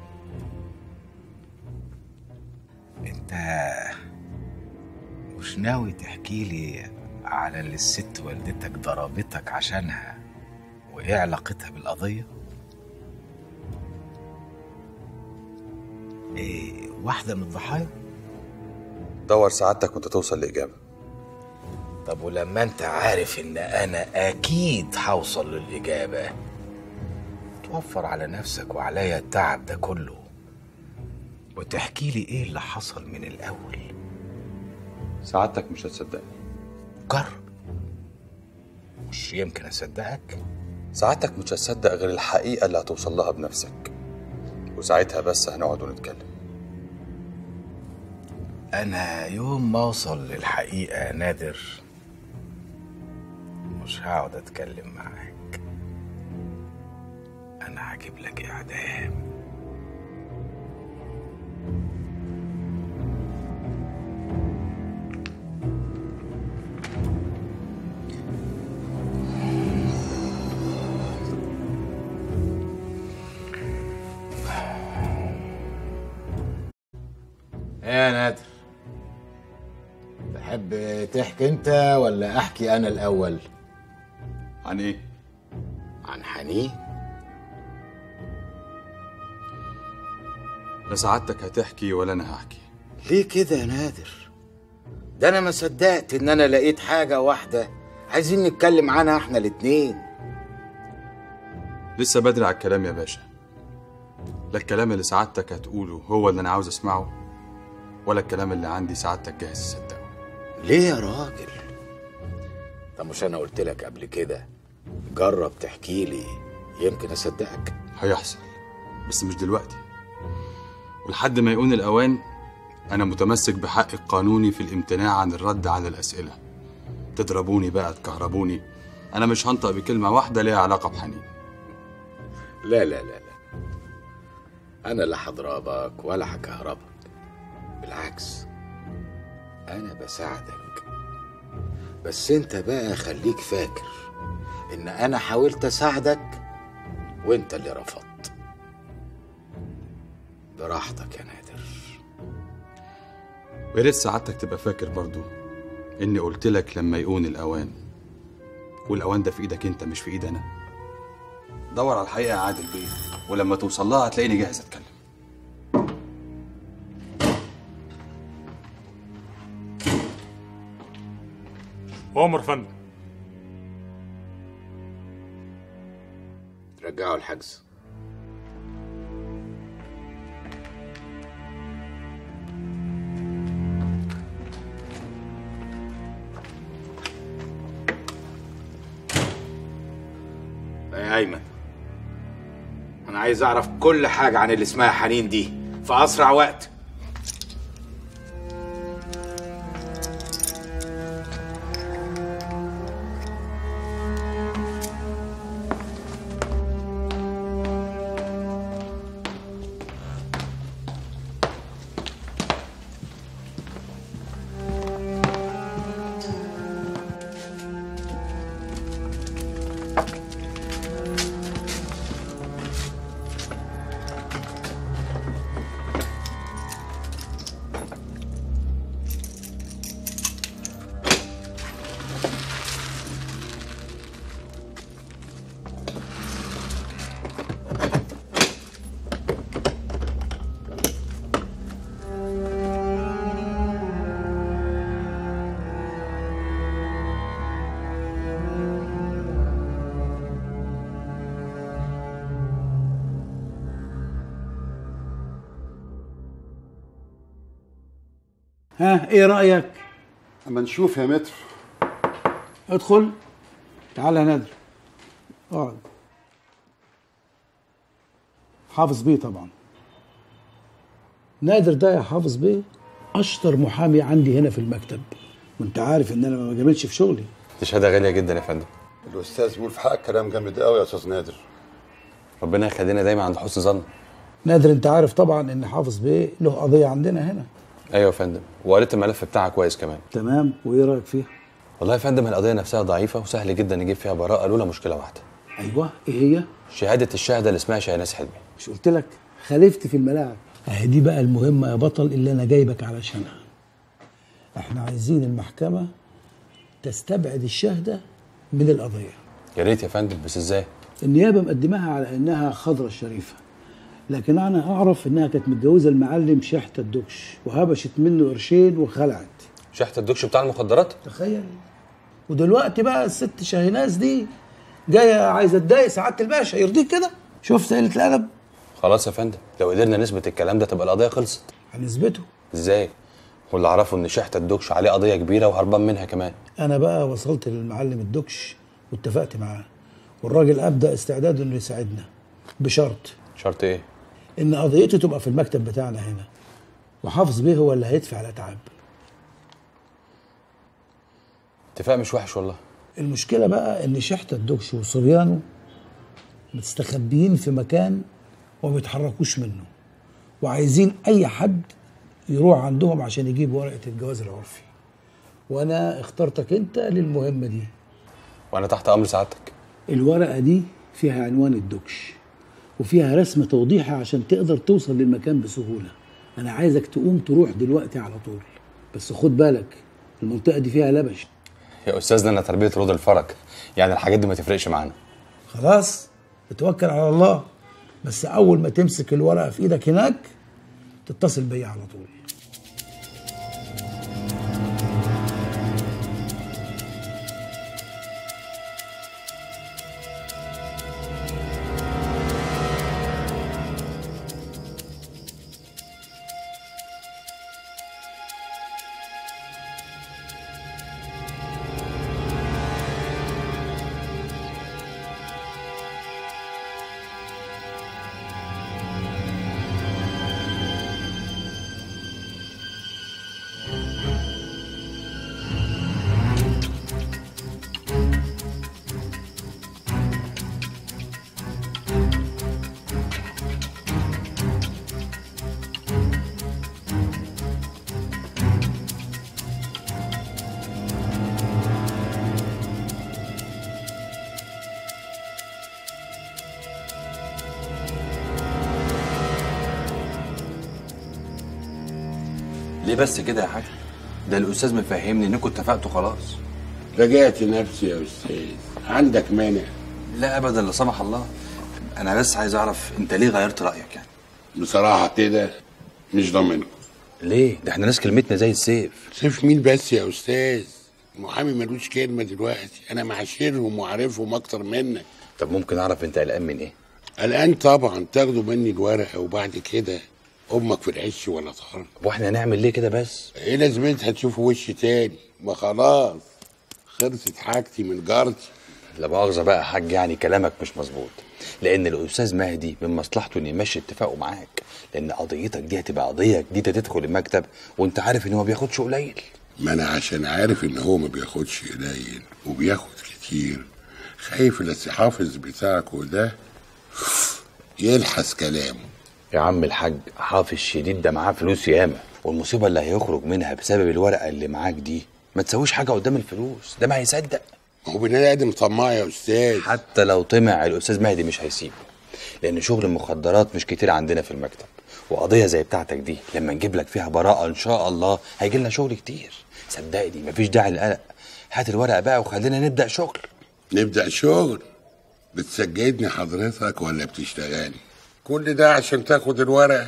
انت مش ناوي تحكي لي على اللي الست والدتك ضربتك عشانها وايه علاقتها بالقضية؟ ايه واحدة من الضحايا؟ دور سعادتك وانت توصل لإجابة. طب ولما انت عارف ان انا اكيد هوصل للإجابة توفر على نفسك وعليا التعب ده كله وتحكي لي ايه اللي حصل من الاول. سعادتك مش هتصدقني. جرب، مش يمكن اصدقك. سعادتك مش هتصدق غير الحقيقة اللي هتوصل لها بنفسك، وساعتها بس هنقعد ونتكلم. انا يوم ما اوصل للحقيقة يا نادر مش هقعد اتكلم معاك، انا هجيب لك اعدام. يا نادر، تحب تحكي انت ولا احكي انا الاول؟ عن ايه؟ عن حنين. لا سعادتك هتحكي ولا انا هحكي. ليه كده يا نادر؟ ده انا ما صدقت ان انا لقيت حاجة واحدة عايزين نتكلم عنها احنا الاتنين. لسه بدري على الكلام يا باشا. لا الكلام اللي سعادتك هتقوله هو اللي انا عاوز اسمعه، ولا الكلام اللي عندي سعادتك جاهز تصدقه. ليه يا راجل؟ طب مش انا قلت لك قبل كده جرب تحكي لي يمكن اصدقك؟ هيحصل بس مش دلوقتي، ولحد ما يكون الاوان انا متمسك بحقي القانوني في الامتناع عن الرد على الاسئله. تضربوني بقى تكهربوني، انا مش هنطق بكلمه واحده ليها علاقه بحنين. لا لا لا لا، انا لا هضربك ولا هكهربك، بالعكس انا بساعدك. بس انت بقى خليك فاكر ان انا حاولت اساعدك وانت اللي رفضت. براحتك يا نادر. ويا ريت سعادتك تبقى فاكر برضو اني قلت لك لما يكون الاوان، والاوان ده في ايدك انت مش في ايد انا. دور على الحقيقه يا عادل بيه، ولما توصل لها هتلاقيني جاهز اتكلم. عمر فندم. رجعوا الحجز. يا ايمن، انا عايز اعرف كل حاجه عن اللي اسمها حنين دي في اسرع وقت. ها ايه رايك؟ اما نشوف يا متر. ادخل. تعال يا نادر اقعد. حافظ بيه طبعا. نادر ده يا حافظ بيه اشطر محامي عندي هنا في المكتب، وانت عارف ان انا ما بجاملش في شغلي. دي شهاده غاليه جدا يا فندم. الاستاذ بيقول في حقك كلام جامد قوي يا استاذ نادر. ربنا يخلينا دايما عند حسن ظن. نادر انت عارف طبعا ان حافظ بيه له قضيه عندنا هنا. ايوه يا فندم، وقريت الملف بتاعها كويس كمان. تمام، وايه رايك فيها؟ والله يا فندم القضيه نفسها ضعيفه وسهل جدا نجيب فيها براءه لولا مشكله واحده. ايوه ايه هي؟ شهاده الشاهده اللي اسمها شاهناز حلمي. مش قلت لك خالفت في الملاعب؟ اهي دي بقى المهمه يا بطل اللي انا جايبك علشانها. احنا عايزين المحكمه تستبعد الشاهده من القضيه. يا ريت يا فندم، بس ازاي؟ النيابه مقدماها على انها خضره الشريفه، لكن انا اعرف انها كانت متجوزه المعلم شحته الدكش وهبشت منه قرشين وخلعت. شحته الدكش بتاع المخدرات؟ تخيل. ودلوقتي بقى الست شاهناز دي جايه عايزه تضايق سعاده الباشا، يرضيك كده؟ شفت قله الادب؟ خلاص يا فندم، لو قدرنا نثبت الكلام ده تبقى القضيه خلصت. هنثبته ازاي؟ واللي اعرفه ان شحته الدكش عليه قضيه كبيره وهربان منها كمان. انا بقى وصلت للمعلم الدكش واتفقت معاه، والراجل ابدا استعداده انه يساعدنا بشرط. شرط ايه؟ ان قضيته تبقى في المكتب بتاعنا هنا، وحافظ بيه هو اللي هيدفع الاتعاب. اتفاق مش وحش والله. المشكله بقى ان شحته الدكش وصبيانه مستخبيين في مكان وما بيتحركوش منه، وعايزين اي حد يروح عندهم عشان يجيب ورقه الجواز العرفي، وانا اخترتك انت للمهمه دي. وانا تحت امر سعادتك. الورقه دي فيها عنوان الدكش وفيها رسم توضيحي عشان تقدر توصل للمكان بسهوله. انا عايزك تقوم تروح دلوقتي على طول، بس خد بالك المنطقه دي فيها لبش. يا استاذنا انا تربيه رود الفرج، يعني الحاجات دي ما تفرقش معانا. خلاص اتوكل على الله، بس اول ما تمسك الورقه في ايدك هناك تتصل بيا على طول. ليه بس كده يا حاج؟ ده الاستاذ مفهمني انكم اتفقتوا خلاص. رجعت نفسي يا استاذ، عندك مانع؟ لا ابدا لا سمح الله، انا بس عايز اعرف انت ليه غيرت رايك يعني؟ بصراحه كده مش ضامنكم. ليه؟ ده احنا ناس كلمتنا زي السيف. سيف مين بس يا استاذ؟ المحامي ملوش كلمه دلوقتي، انا معاشرهم وعارفهم اكتر منك. طب ممكن اعرف انت قلقان من ايه؟ قلقان طبعا تاخدوا مني الورقه وبعد كده امك في العش ولا طار. واحنا هنعمل ليه كده بس؟ ايه لازمتها تشوفوا وش تاني؟ ما خلاص خلصت حاجتي من جارتي. لا مؤاخذه بقى يا حاج، يعني كلامك مش مظبوط، لان الاستاذ مهدي من مصلحته انه يمشي اتفاقه معاك، لان قضيتك دي هتبقى قضيه جديده تدخل المكتب وانت عارف ان هو ما بياخدش قليل. ما انا عشان عارف ان هو ما بياخدش قليل وبياخد كتير، خايف الحافظ بتاعكوا ده يلحس كلامه. يا عم الحاج حافظ شديد ده معاه فلوس ياما، والمصيبه اللي هيخرج منها بسبب الورقه اللي معاك دي ما تسويش حاجه قدام الفلوس، ده ما هيصدق. ما هو بني ادم طماع يا استاذ. حتى لو طمع الاستاذ مهدي مش هيسيبه، لان شغل المخدرات مش كتير عندنا في المكتب، وقضيه زي بتاعتك دي لما نجيب لك فيها براءه ان شاء الله هيجي لنا شغل كتير. صدقني مفيش داعي للقلق، هات الورقه بقى وخلينا نبدا شغل. نبدا شغل؟ بتسجدني حضرتك ولا بتشتغلني؟ كل ده عشان تاخد الورقه؟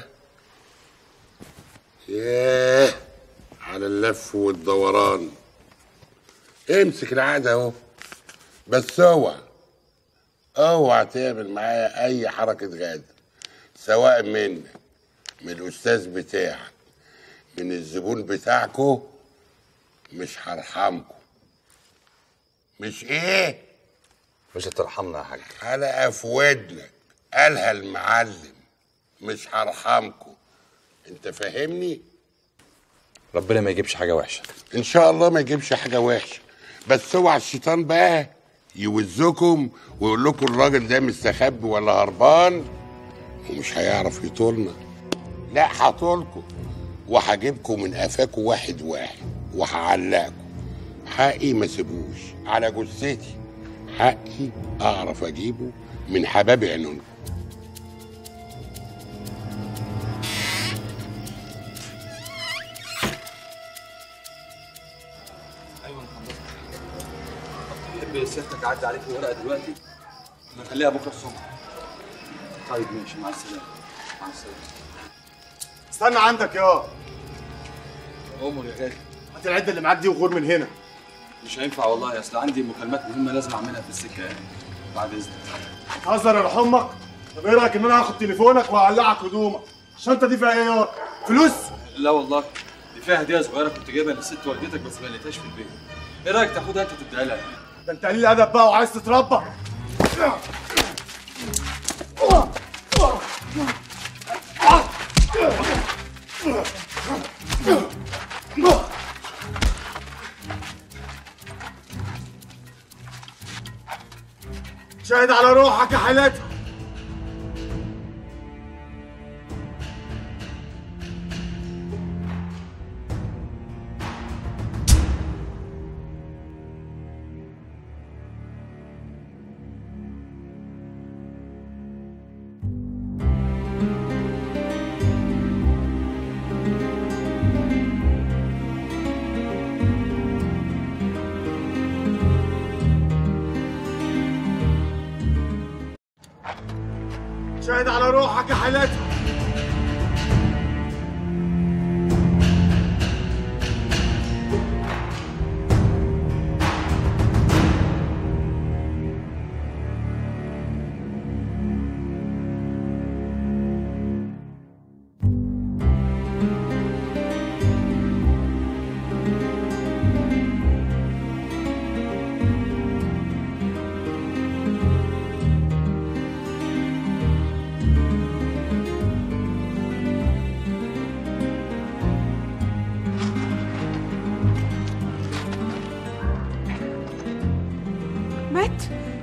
ياه على اللف والدوران. امسك العقد اهو، بس اوعى تعمل معايا اي حركه غدر، سواء منك من الاستاذ بتاعك من الزبون بتاعكو مش هرحمكم. مش ايه؟ مش هترحمنا يا حاج. حلقة في ودنك قالها المعلم، مش هرحمكم. انت فاهمني؟ ربنا ما يجيبش حاجه وحشه. ان شاء الله ما يجيبش حاجه وحشه، بس اوعى الشيطان بقى يوزكم ويقول لكم الراجل ده مستخبي ولا هربان ومش هيعرف يطولنا. لا، هطولكم وهجيبكم من قفاكم واحد واحد وهعلقكم. حقي ما سيبوش على جثتي، حقي اعرف اجيبه من حباب عينونكم. تحب سيادتك اعدي عليك الورقه دلوقتي؟ نخليها بكره الصبح. طيب ماشي، مع السلامه. مع السلامه. استنى عندك يا امر يا غالي. هات العده اللي معاك دي وغور من هنا. مش هينفع والله، اصل عندي مكالمات مهمه لازم اعملها في السكه يعني. بعد اذنك. هتهزر يا روح امك؟ طب ايه رايك ان انا هاخد تليفونك وهقلعك هدومك؟ الشنطه دي فيها ايه يا فلوس؟ لا والله، دي فيها هديه صغيره كنت جايبها لست والدتك بس ما لقيتهاش في البيت. ايه رايك تاخدها انت تديها لها؟ ده انت قليل ادب بقى وعايز تتربى. شاهد على روحك يا حالتها. شاهد على روحك يا حالتها. مات؟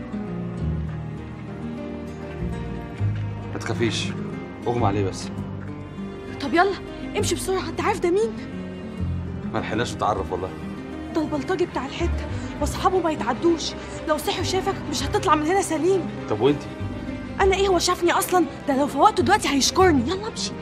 ما تخافيش، اغمى عليه بس. طب يلا امشي بسرعه، انت عارف ده مين؟ ما لحقناش نتعرف والله. ده البلطجي بتاع الحته واصحابه ما يتعدوش، لو صحي وشافك مش هتطلع من هنا سليم. طب وانتي؟ انا ايه، هو شافني اصلا؟ ده لو فوقته دلوقتي هيشكرني. يلا امشي.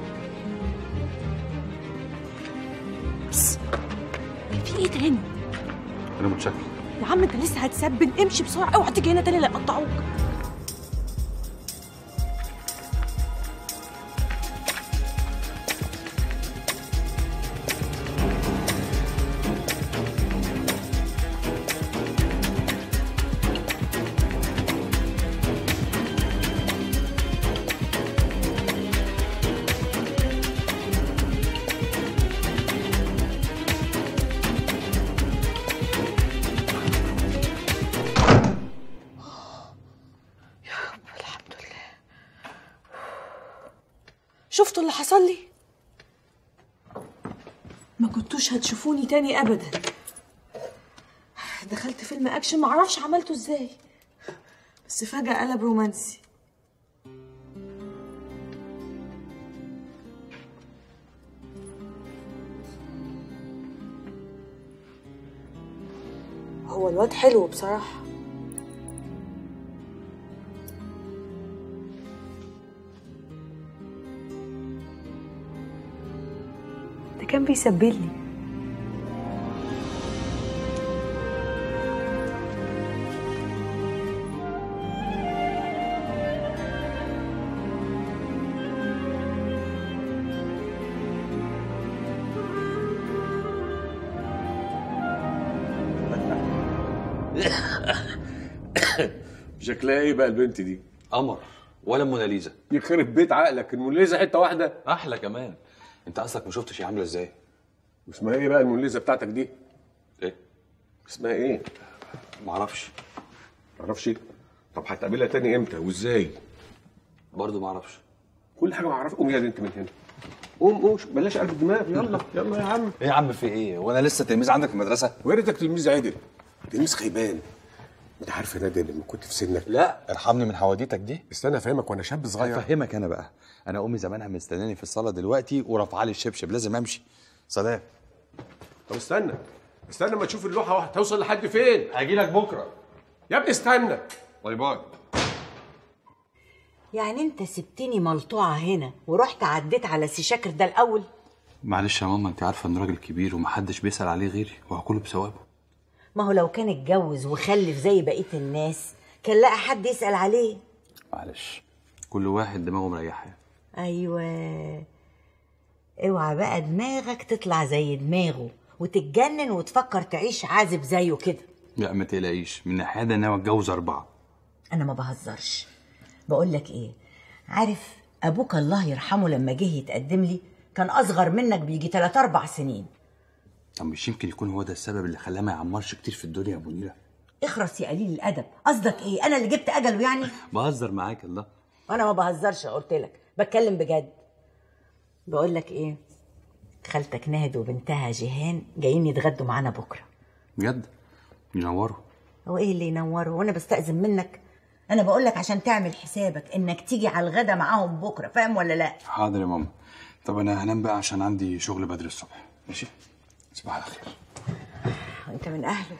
بس في ايه تاني؟ انا متشكر. يا عم انت لسه هتسبن، امشي بسرعه، اوعى تيجي هنا تاني لا يقطعوك. شفتوا اللي حصل لي؟ ما كنتوش هتشوفوني تاني ابدا. دخلت فيلم اكشن معرفش عملته ازاي، بس فجأة قلب رومانسي. هو الواد حلو بصراحة. ده كان بيسبلني. شكلها ايه بقى البنت دي؟ قمر ولا موناليزا؟ يخرب بيت عقلك، الموناليزا حته واحده. احلى كمان. انت اصلك ما شفتش هي عامله ازاي؟ واسمها ايه بقى الموناليزا بتاعتك دي؟ ايه؟ اسمها ايه؟ معرفش. معرفش؟ طب هتقابلها تاني امتى وازاي؟ برضه معرفش. كل حاجه معرفش. قوم يا انت من هنا. قوم بلاش قلب الدماغ. يلا يلا يا عم. ايه يا عم في ايه؟ وانا لسه تلميذ عندك في المدرسه؟ ويريتك تلميذ عادل. تلميذ خيبان. انت عارف يا نادر لما كنت في سنك؟ لا ارحمني من حواديتك دي. استنى افهمك وانا شاب صغير. افهمك انا بقى. انا امي زمانها مستناني في الصاله دلوقتي ورافعه لي الشبشب، لازم امشي. سلام. طب استنى ما تشوف اللوحه هتوصل لحد فين. هاجي لك بكره يا ابني. استنى. باي باي. يعني انت سبتني ملطوعه هنا ورحت عديت على سي شاكر ده الاول؟ معلش يا ماما، انت عارفه ان راجل كبير ومحدش بيسال عليه غيري وهكله بثوابه. ما هو لو كان اتجوز وخلف زي بقيه الناس كان لقى حد يسال عليه. معلش، كل واحد دماغه مريحه. ايوه، اوعى بقى دماغك تطلع زي دماغه وتتجنن وتفكر تعيش عازب زيه كده. لا ما تقلقيش، من ناحيه ده انا اتجوز 4. انا ما بهزرش. بقول لك ايه، عارف ابوك الله يرحمه لما جه يتقدم لي كان اصغر منك بيجي 3-4 سنين. طب مش يمكن يكون هو ده السبب اللي خلاه ما يعمرش كتير في الدنيا يا ابو نيره؟ اخرس يا قليل الادب، قصدك ايه؟ انا اللي جبت اجله يعني؟ بهزر معاك. الله، انا ما بهزرش، قلت لك بتكلم بجد. بقول لك ايه، خالتك ناهد وبنتها جيهان جايين يتغدوا معانا بكره. بجد؟ ينوروا. هو ايه اللي ينوروا وانا بستأذن منك؟ انا بقول لك عشان تعمل حسابك انك تيجي على الغدا معاهم بكره، فاهم ولا لا؟ حاضر يا ماما. طب انا هنام بقى عشان عندي شغل بدري الصبح. ماشي؟ تصبح على خير. انت من اهله.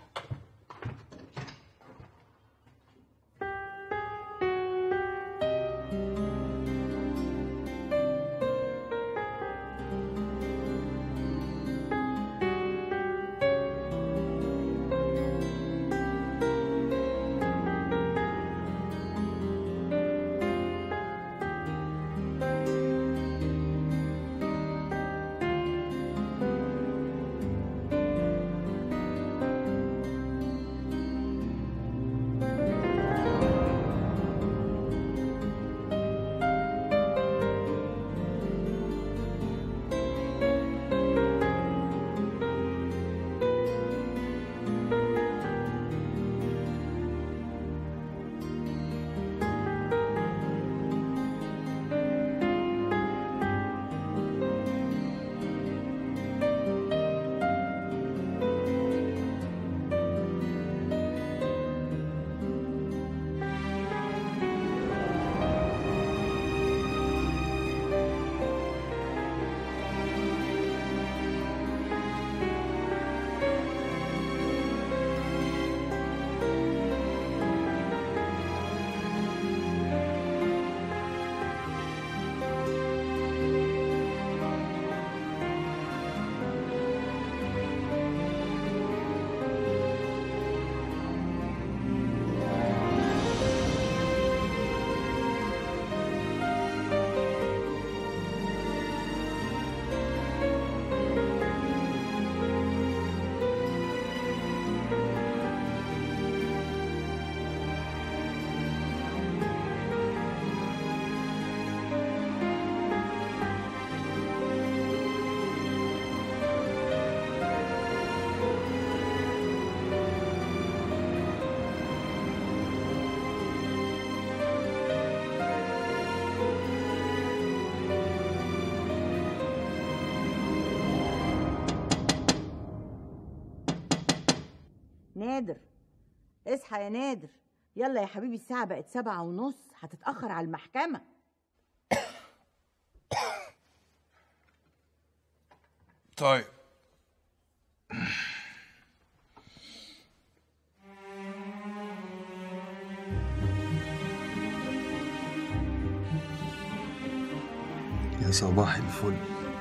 نادر، اصحى يا نادر، يلا يا حبيبي الساعة بقت 7:30، هتتأخر على المحكمة. طيب يا صباح الفل.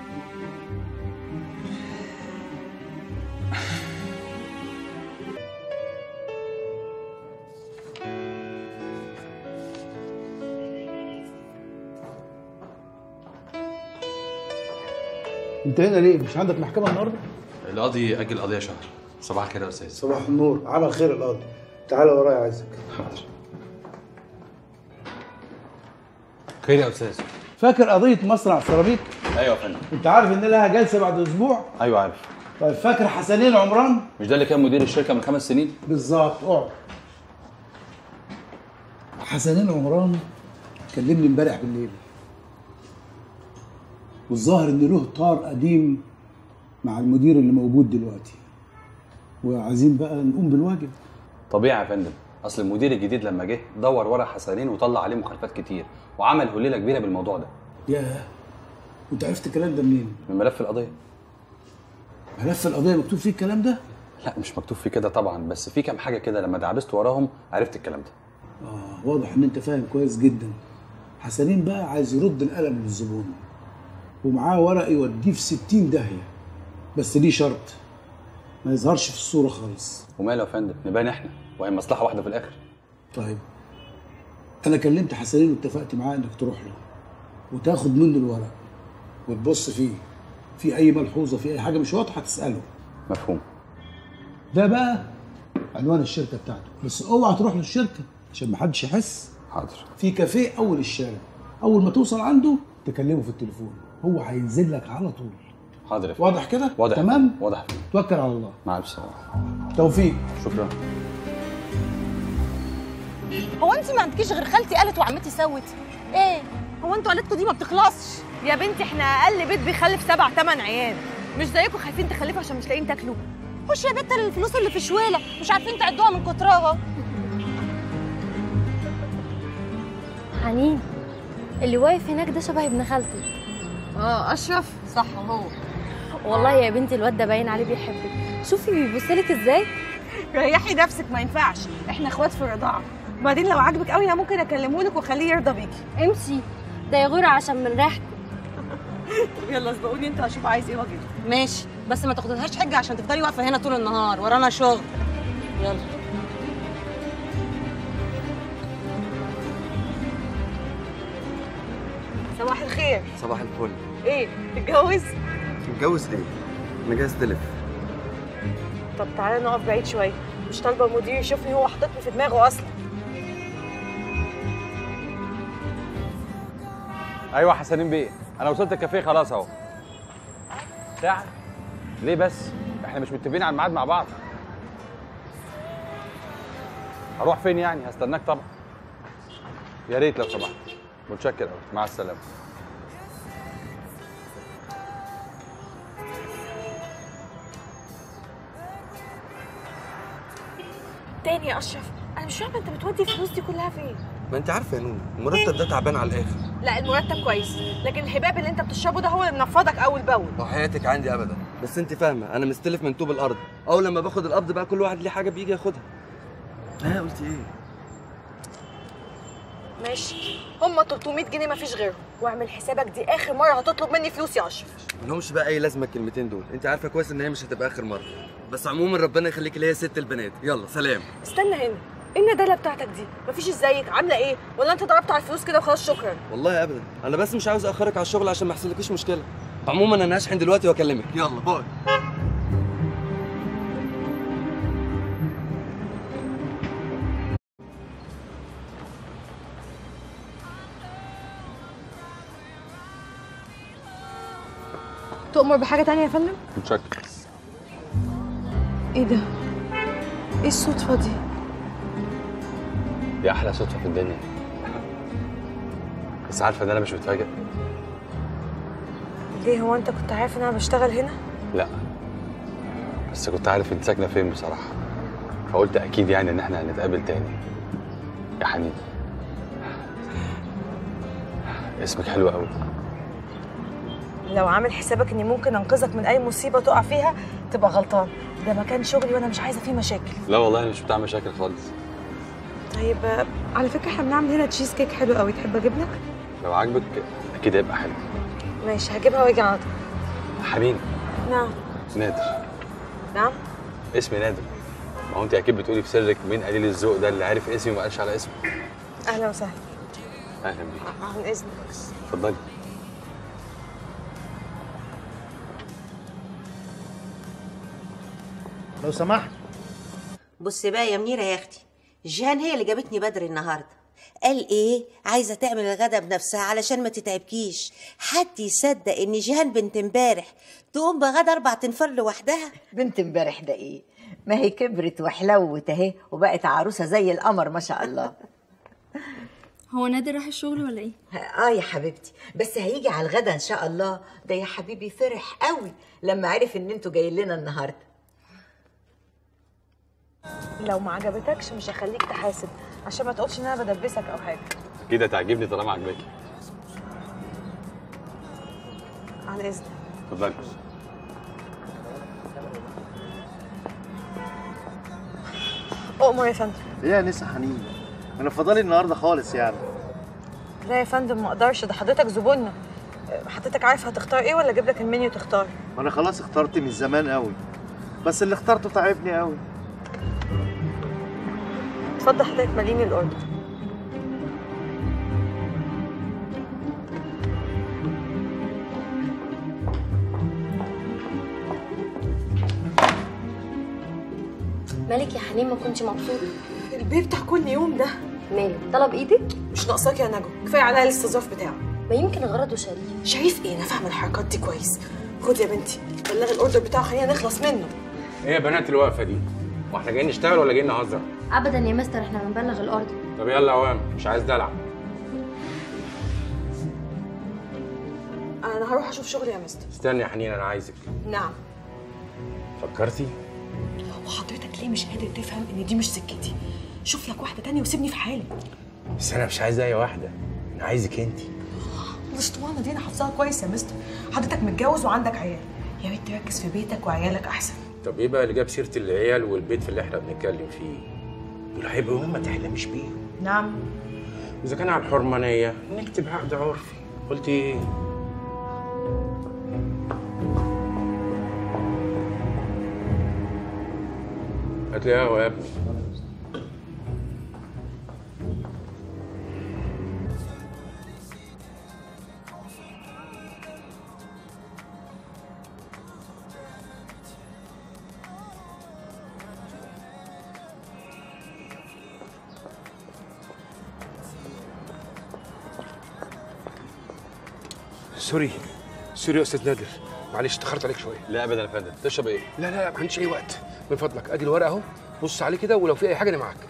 انت هنا ليه؟ مش عندك محكمة النهارده؟ القاضي أجل قضية شهر. صباح الخير يا أستاذ. صباح النور، عمل خير القاضي. تعالى ورايا عايزك. حاضر. خير يا أستاذ. فاكر قضية مصنع سيراميك ايوه يا فندم. انت عارف ان لها جلسه بعد اسبوع؟ ايوه عارف. طيب فاكر حسنين عمران؟ مش ده اللي كان مدير الشركه من 5 سنين؟ بالظبط. اقعد. حسنين عمران كلمني امبارح بالليل، والظاهر ان له طار قديم مع المدير اللي موجود دلوقتي، وعايزين بقى نقوم بالواجب. طبيعي يا فندم، اصل المدير الجديد لما جه دور ورا حسنين وطلع عليه مخالفات كتير وعمل هليله كبيره بالموضوع ده. ياه، وانت عرفت الكلام ده منين؟ من ملف القضيه. ملف القضيه مكتوب فيه الكلام ده؟ لا مش مكتوب فيه كده طبعا، بس في كام حاجه كده لما دعبست وراهم عرفت الكلام ده. واضح ان انت فاهم كويس جدا. حسنين بقى عايز يرد القلم للزبون، ومعاه ورق يوديه في 60 داهيه، بس ليه شرط، ما يظهرش في الصوره خالص. وماله يا فندم، نبان احنا وهي مصلحه واحده في الاخر. طيب انا كلمت حسنين واتفقت معاه انك تروح له وتاخد منه الورق وتبص فيه، في اي ملحوظه، في اي حاجه مش واضحه تساله. مفهوم. ده بقى عنوان الشركه بتاعته، بس اوعى تروح للشركه عشان ما حدش يحس. حاضر. في كافيه اول الشارع، اول ما توصل عنده تكلمه في التليفون، هو هينزل لك على طول. حاضر يا فندم. واضح كده؟ واضح. تمام؟ واضح. توكل على الله. مع الف سلامه. توفيق. شكرا. هو انت ما عندكيش غير خالتي قالت وعمتي سوت؟ ايه؟ هو انتوا عيلتكم دي ما بتخلصش؟ يا بنتي احنا اقل بيت بيخلف 7 8 عيال، مش زيكم خايفين تخلفوا عشان مش لاقيين تاكلوا. خش يا بنت الفلوس اللي في شويله مش عارفين تعدوها من كترها. حنين، اللي واقف هناك ده شبه ابن خالتي. اشرف. صح هو. والله يا بنتي الواد ده باين عليه بيحبك، شوفي بيبصلك ازاي. ريحي نفسك، ما ينفعش، احنا اخوات في الرضاعه، وبعدين لو عاجبك قوي انا ممكن اكلمه لك واخليه يرضى بيكي. امشي، ده يغور عشان من ريحته. يلا اسبقوني انتوا هشوف عايز ايه واجيب. ماشي، بس ما تاخدلهاش حجه عشان تفضلي واقفه هنا طول النهار، ورانا شغل. يلا. صباح الخير. صباح الفل. ايه تتجوز؟ متجوز ايه؟ انا جاي استلف. طب تعالى نقف بعيد شويه، مش طالبه المدير يشوفني هو حاططني في دماغه اصلا. ايوه حسنين بيه، انا وصلت الكافيه خلاص اهو. ساعه؟ ليه بس؟ احنا مش متفقين على الميعاد مع بعض. هروح فين يعني؟ هستناك طبعا. يا ريت لو سمحت. متشكر قوي، مع السلامه. تاني يا اشرف، انا مش فاهمه انت بتودي الفلوس دي كلها فين؟ ما انت عارفه يا نونو المرتب ده تعبان على الاخر. لا المرتب كويس، لكن الهباب اللي انت بتشربه ده هو اللي منفضك اول باول. وحياتك عندي ابدا، بس انت فاهمه انا مستلف من طوب الارض، اول لما باخد القبض بقى كل واحد ليه حاجه بيجي ياخدها. قلت ايه؟ ماشي، هم 300 جنيه مفيش غيرهم، واعمل حسابك دي اخر مره هتطلب مني فلوس يا اشرف. ملهمش بقى اي لازمه الكلمتين دول، انت عارفه كويس ان هي مش هتبقى اخر مره، بس عموما ربنا يخليكي ليا ست البنات. يلا سلام. استنى هنا، ايه الندالة بتاعتك دي؟ مفيش ازيك، عامله ايه؟ ولا انت ضربت على الفلوس كده وخلاص شكرا؟ والله ابدا، انا بس مش عاوز اخرك على الشغل عشان ما يحصلكيش مشكله. عموما انا هشحن دلوقتي واكلمك. يلا باي. تؤمر بحاجه تانية يا فندم؟ متشكر. ايه ده؟ ايه الصدفه دي؟ دي احلى صدفه في الدنيا. بس عارفه ان انا مش متفاجئ. ليه، هو انت كنت عارف ان انا بشتغل هنا؟ لا بس كنت عارف انت ساكنه فين بصراحه، فقلت اكيد يعني ان احنا هنتقابل تاني. يا حنين اسمك حلو قوي. لو عامل حسابك اني ممكن انقذك من اي مصيبه تقع فيها تبقى غلطان، ده مكان شغلي وانا مش عايزه فيه مشاكل. لا والله انا مش بتاع مشاكل خالص. طيب على فكره احنا بنعمل هنا تشيز كيك حلو قوي، تحب اجيب لك؟ لو عاجبك اكيد هيبقى حلو. ماشي هجيبها واجي على طول. حنين. نعم. نادر. نعم. اسمي نادر. ما هو انت اكيد بتقولي في سرك مين قليل الذوق ده اللي عارف اسمي وما قالش على اسمه. اهلا وسهلا. اهلا بيك. عن اذنك. اتفضلي. لو سمحت. بصي بقى يا منيره يا اختي، جيهان هي اللي جابتني بدري النهارده، قال ايه؟ عايزه تعمل الغدا بنفسها علشان ما تتعبكيش. حد يصدق ان جيهان بنت امبارح تقوم بغدا 4 تنفار لوحدها؟ بنت امبارح ده ايه؟ ما هي كبرت وحلوت اهي وبقت عروسه زي القمر ما شاء الله. هو نادر راح الشغل ولا ايه؟ يا حبيبتي، بس هيجي على الغدا ان شاء الله. ده يا حبيبي فرح قوي لما عرف ان انتوا جايين لنا النهارده. لو ما عجبتكش مش هخليك تحاسب عشان ما تقولش ان انا بدبسك او حاجه. كده تعجبني طالما عجباكي. على اذنك. اتفضلي. اؤمر يا فندم. ايه يا نسا حنين؟ انا فضالي النهارده خالص يعني. لا يا فندم ما اقدرش، ده حضرتك زبوننا. حضرتك عارف هتختار ايه ولا اجيب لك المنيو تختار؟ انا خلاص اخترت من زمان قوي، بس اللي اخترته تعبني قوي. اتفضل حضرتك ماليني الاوردر. مالك يا حنين ما كنتش مبسوطه؟ البيه بتاع كل يوم ده ماله؟ طلب ايدك؟ مش ناقصاك يا نجوى، كفايه عليا الاستظراف بتاعه. ما يمكن غرضه شريف. شريف ايه؟ انا فاهمه الحركات دي كويس. خد يا بنتي بلغي الاوردر بتاعه خلينا نخلص منه. ايه يا بنات الوقفه دي؟ واحنا جايين نشتغل ولا جايين نهزر؟ ابدا يا مستر، احنا بنبلغ الاوردر. طب يلا يا عوام، مش عايز دلع. انا هروح اشوف شغلي يا مستر. استني يا حنين، انا عايزك. نعم. فكرتي؟ وحضرتك ليه مش قادر تفهم ان دي مش سكتي؟ شوف لك واحده تانية وسيبني في حالي. بس انا مش عايز اي واحده، انا عايزك انت. الاسطوانه دي انا حافظاها كويس يا مستر. حضرتك متجوز وعندك عيال، يا ريت تركز في بيتك وعيالك احسن. طب ايه بقى اللي جاب سيره العيال والبيت في اللي احنا بنتكلم فيه؟ دول هيبقوا ما تحلمش بيهم. نعم. واذا كان على الحرمانيه نكتب عقد عرفي. قلت ايه؟ هات لي قهوه يا ابني. سوري يا استاذ نادر، معلش اتاخرت عليك شويه. لا ابدا يا فندم. تشرب ايه؟ لا ما عنديش اي وقت، من فضلك ادي الورقه اهو، بص عليه كده ولو في اي حاجه انا معاك.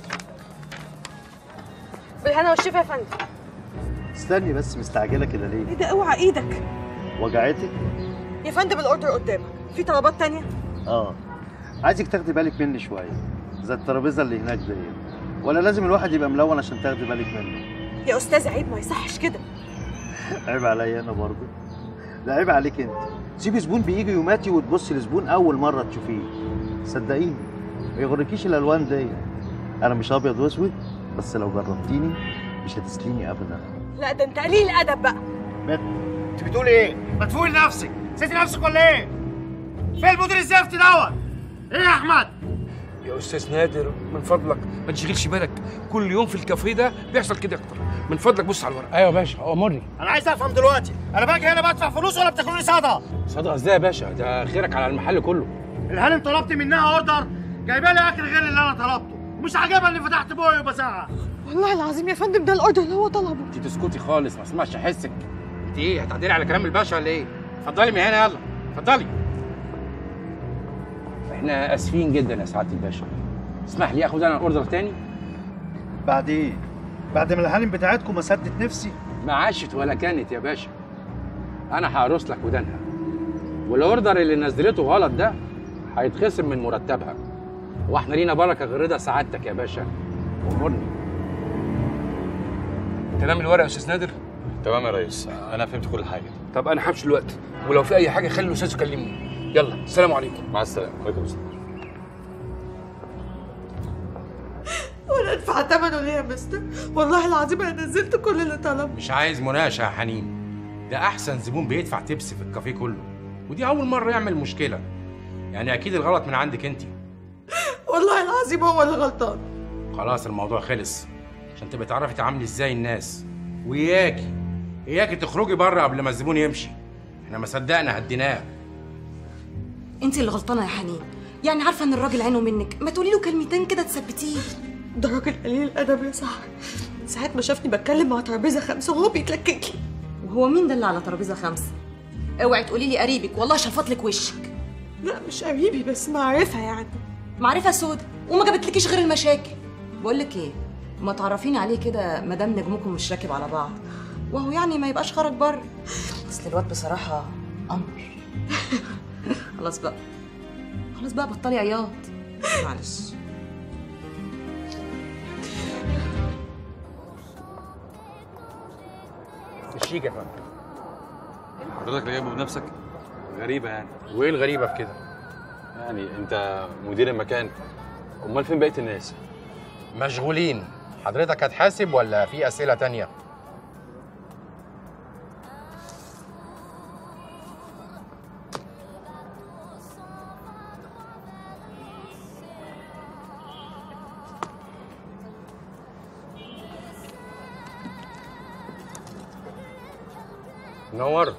بالهنا والشفا يا فندم. استني بس، مستعجله كده ليه؟ ايه ده؟ اوعى ايدك. وجعتك؟ يا فندم الاوردر قدامك، في طلبات تانية؟ عايزك تاخدي بالك مني شويه، زي الترابيزه اللي هناك دي. ولا لازم الواحد يبقى ملون عشان تاخدي بالك منه؟ يا استاذ عيب، ما يصحش كده. عيب عليا انا برضه؟ لا عيب عليك انت. سيبي زبون بيجي يوماتي وتبصي لزبون اول مره تشوفيه. صدقيني ما يغركيش الالوان دي. انا مش ابيض واسود، بس لو جربتيني مش هتسليني ابدا. لا ده انت قليل ادب بقى. انت بتقولي ايه؟ ما تفوقي لنفسك، نسيتي نفسك ولا ايه؟ فين المدير الزفت دوت؟ ايه يا احمد؟ يا استاذ نادر من فضلك ما تشغلش بالك، كل يوم في الكافيه ده بيحصل كده اكتر. من فضلك بص على الورقه. ايوه يا باشا، امرني. انا عايز افهم دلوقتي، انا باجي هنا بدفع فلوس ولا بتاكلوني صدقه؟ صدقه ازاي يا باشا؟ ده خيرك على المحل كله. الهانم طلبت منها اوردر، جايبه لي اكل غير اللي انا طلبته، ومش عاجبها اني فتحت بوقي وبزعق. والله العظيم يا فندم ده الاوردر اللي هو طلبه. انت تسكتي خالص، ما اسمعش حسك. انت ايه هتعدلي على كلام الباشا ولا ايه؟ اتفضلي من هنا، يلا اتفضلي. احنا اسفين جدا يا سعاده الباشا، اسمح لي اخد انا اوردر تاني. بعد ايه؟ بعد ما الهانم بتاعتكم ما سدت نفسي؟ ما عاشت ولا كانت يا باشا، انا هقرص لك ودانها، والاوردر اللي نزلته غلط ده هيتخصم من مرتبها، واحنا لينا بركه غير رضا سعادتك يا باشا. امرني. تمام الورقه يا استاذ نادر؟ تمام يا ريس، انا فهمت كل حاجه. طب انا همشي دلوقتي، ولو في اي حاجه خلي الاستاذ يكلمني. يلا السلام عليكم. مع السلامه. وعليكم السلام. وانا ادفع ثمنه ليه يا مستر؟ والله العظيم انا نزلت كل اللي طلبه. مش عايز مناقشه يا حنين، ده احسن زبون بيدفع تبس في الكافيه كله، ودي اول مره يعمل مشكله، يعني اكيد الغلط من عندك انت. والله العظيم هو اللي غلطان. خلاص الموضوع خلص، عشان تبقي تعرفي تعاملي ازاي الناس، وإياكي تخرجي بره قبل ما الزبون يمشي، احنا ما صدقنا هديناه. انت اللي غلطانه يا حنين، يعني عارفه ان الراجل عينه منك، ما تقولي له كلمتين كده تثبتيه. ده راجل قليل الادب يا صاحبي. من ساعة ما شافني بتكلم مع ترابيزة 5 وهو بيتلكك لي. وهو مين ده اللي على ترابيزة 5؟ اوعي تقولي لي قريبك، والله شفط لك وشك. لا مش قريبي، بس معرفة يعني. معرفة سودا وما جابتلكيش غير المشاكل. بقول لك ايه، ما تعرفيني عليه كده مادام نجمكم مش راكب على بعض، وهو يعني ما يبقاش خرج بره. اصل الواد بصراحة قمر. خلاص بقى خلاص بقى بطلي عياط. معلش. الشيك يا فندم. حضرتك اللي جايبه بنفسك؟ غريبة يعني. وايه الغريبة في كده؟ يعني انت مدير المكان، امال فين بقية الناس؟ مشغولين. حضرتك هتحاسب ولا في أسئلة تانية؟ نورت.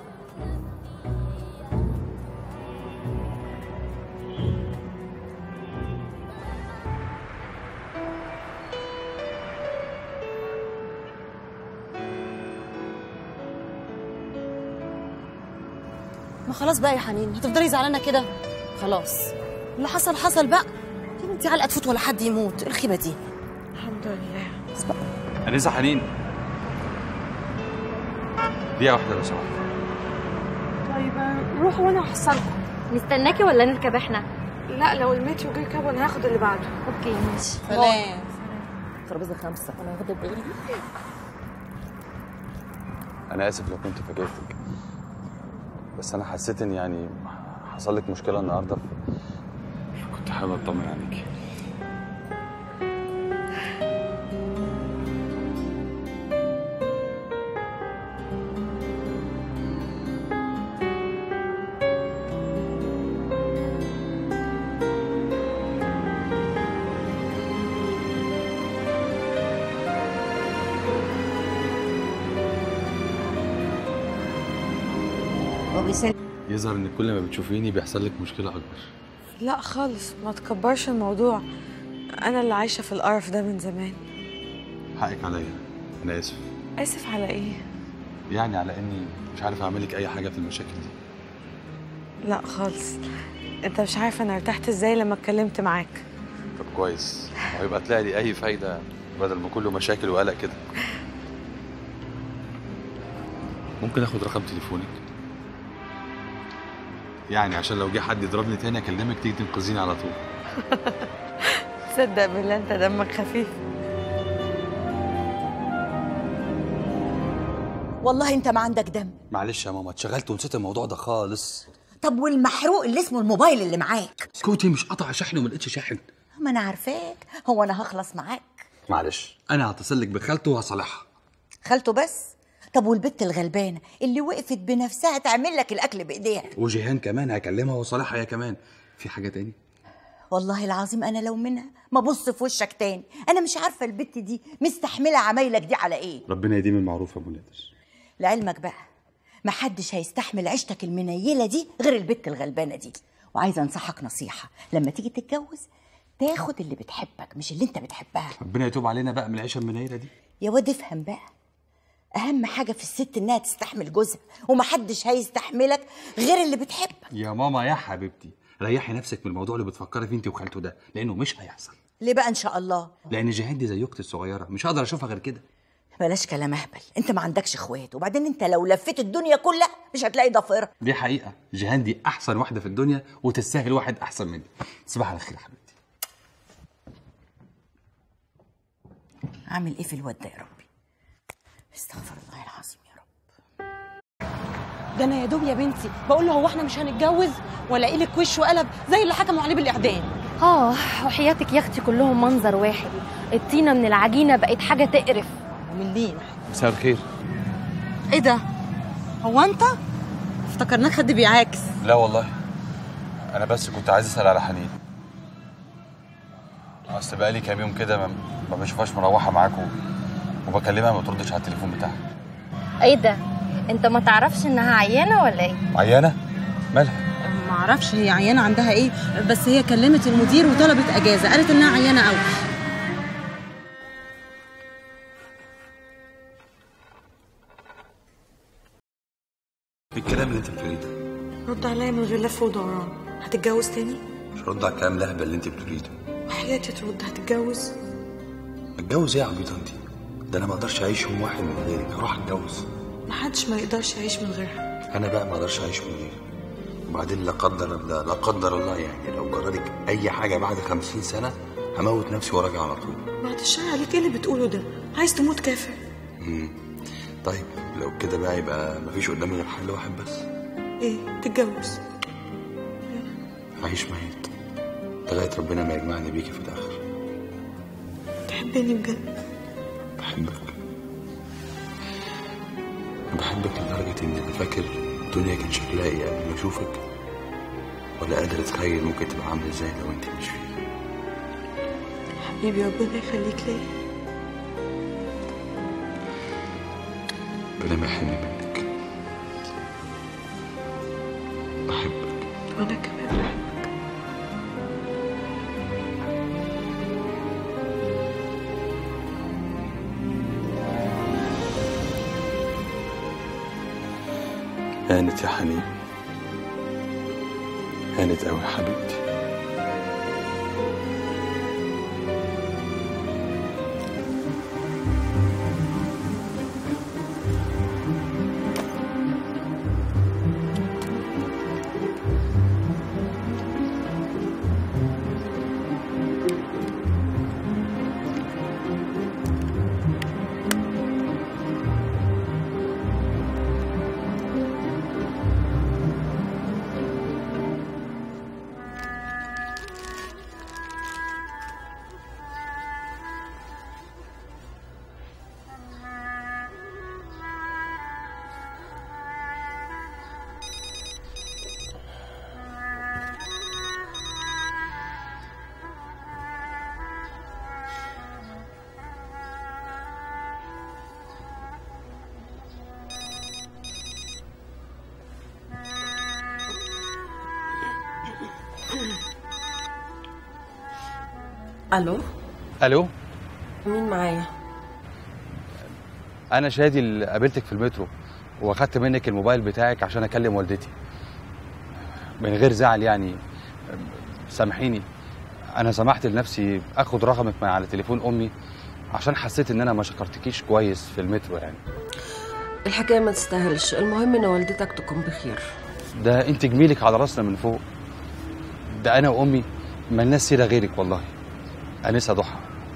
ما خلاص بقى يا حنين، هتفضلي زعلانه كده؟ خلاص اللي حصل حصل بقى يا بنتي، علقه تفوت ولا حد يموت. ايه الخيبه دي؟ الحمد لله. بس بقى أنسة حنين، دقيقة واحدة لو سمحت. طيب روحوا وانا هحصلكم. نستناكي ولا نركب احنا؟ لا لو المترو جه ركب انا هاخد اللي بعده. اوكي ماشي. سلام. ترابيزه 5 انا واخده بالي. أنا آسف لو كنت فاجئتك، بس أنا حسيت إن يعني حصل لك مشكلة النهاردة، كنت حابب أطمن عليكي. يظهر إن كل ما بتشوفيني بيحصل لك مشكلة أكبر. لا خالص، ما تكبرش الموضوع. انا اللي عايشه في القرف ده من زمان. حقك عليا، أنا آسف. اسف على ايه؟ يعني على إني مش عارف أعمل لك أي حاجة في المشاكل دي. لا خالص، انت مش عارف انا ارتحت ازاي لما اتكلمت معاك. طب كويس، وهيبقى تلاقي لي أي فايدة بدل ما كله مشاكل وقلق كده. ممكن آخد رقم تليفونك؟ يعني عشان لو جه حد يضربني تاني اكلمك تيجي تنقذيني على طول. تصدق بالله انت دمك خفيف. والله انت ما عندك دم. معلش يا ماما، اتشغلت ونسيت الموضوع ده خالص. طب والمحروق اللي اسمه الموبايل اللي معاك؟ سكوتي، مش قطع شحن وما لقيتش شاحن. ما انا عارفاك، هو انا هخلص معاك؟ معلش، انا هتصل لك بخالته وهصالحها. خالته بس؟ طب والبت الغلبانه اللي وقفت بنفسها تعمل لك الاكل بايديها؟ وجيهان كمان هكلمها وصالحها هي كمان. في حاجه تاني؟ والله العظيم انا لو منها ما بص في وشك تاني. انا مش عارفه البت دي مستحمله عمايلك دي على ايه. ربنا يديم المعروف يا ابو نادر. لعلمك بقى محدش هيستحمل عيشتك المنيله دي غير البت الغلبانه دي. وعايزه انصحك نصيحه، لما تيجي تتجوز تاخد اللي بتحبك مش اللي انت بتحبها. ربنا يتوب علينا بقى من العيشه المنيله دي. يا واد افهم بقى، اهم حاجه في الست انها تستحمل جوزها، ومحدش هيستحملك غير اللي بتحبك. يا ماما يا حبيبتي، ريحي نفسك من الموضوع اللي بتفكري فيه انت وخالته ده، لانه مش هيحصل. ليه بقى ان شاء الله؟ لان جيهان دي زي اختي الصغيره، مش هقدر اشوفها غير كده. بلاش كلام اهبل، انت ما عندكش اخوات، وبعدين انت لو لفيت الدنيا كلها مش هتلاقي ضفيرها. دي حقيقه، جيهان دي احسن واحده في الدنيا وتستاهل واحد احسن مني. تصبح على خير يا حبيبتي. اعمل ايه في الواد ده يا ربي؟ استغفر الله العظيم يا رب. ده انا يا دوب يا بنتي بقول له هو احنا مش هنتجوز ولا ايه لك وش وقلب زي اللي حكموا عليه بالاعدام. وحياتك يا اختي كلهم منظر واحد، الطينه من العجينه بقت حاجه تقرف. من لين. مساء الخير. ايه ده؟ هو انت؟ افتكرناك حد بيعاكس. لا والله، انا بس كنت عايز اسال على حنين. اصل بقالي كام يوم كده ما بشوفهاش مروحه معاكم، وبكلمها ما بتردش على التليفون بتاعها. ايه ده؟ انت ما تعرفش انها عيانه ولا ايه؟ عيانه؟ مالها؟ ما اعرفش هي عيانه عندها ايه، بس هي كلمت المدير وطلبت اجازه، قالت انها عيانه قوي. الكلام اللي انت بتقوليه ده؟ رد عليا من غير لف ودوران. هتتجوز تاني؟ مش رد على الكلام الأهبل اللي انت بتقوليه ده. وحياتي ترد، هتتجوز؟ اتجوز ايه يا عبيطة انت؟ ده انا ما اقدرش اعيش يوم واحد من غيرك، هروح اتجوز. محدش ما يقدرش يعيش من غيرها. انا بقى ما اقدرش اعيش من غيرك. وبعدين لا قدر الله لا قدر الله يعني لو جرالك اي حاجة بعد 50 سنة هموت نفسي وراجع على طول. بعد الشر عليك، ايه اللي بتقوله ده؟ عايز تموت كافر؟ طيب لو كده بقى يبقى مفيش قدامي غير حل واحد بس. ايه؟ تتجوز؟ عايش ميت لغاية ربنا ما يجمعني بيكي في الآخر. تحبني بجد؟ بحبك. بحبك لدرجة إن أنا فاكر الدنيا كان شكلها إيه قبل ما أشوفك، ولا قادر أتخيل ممكن تبقى عاملة إزاي لو أنت مش فيها. حبيبي ربنا يخليك ليا. ربنا ما يحرمني منك. بحبك. وأنا كمان بحبك. هانت يا حنين، هانت قوي يا حبيبتي. الو. الو، مين معايا؟ انا شادي اللي قابلتك في المترو واخدت منك الموبايل بتاعك عشان اكلم والدتي. من غير زعل يعني، سامحيني. انا سمحت لنفسي اخد رقمك من على تليفون امي عشان حسيت ان انا ما شكرتكيش كويس في المترو يعني. الحكايه ما تستاهلش، المهم ان والدتك تكون بخير. ده انت جميلك على راسنا من فوق. ده انا وامي ملناش سيره غيرك والله. انسه ضحى،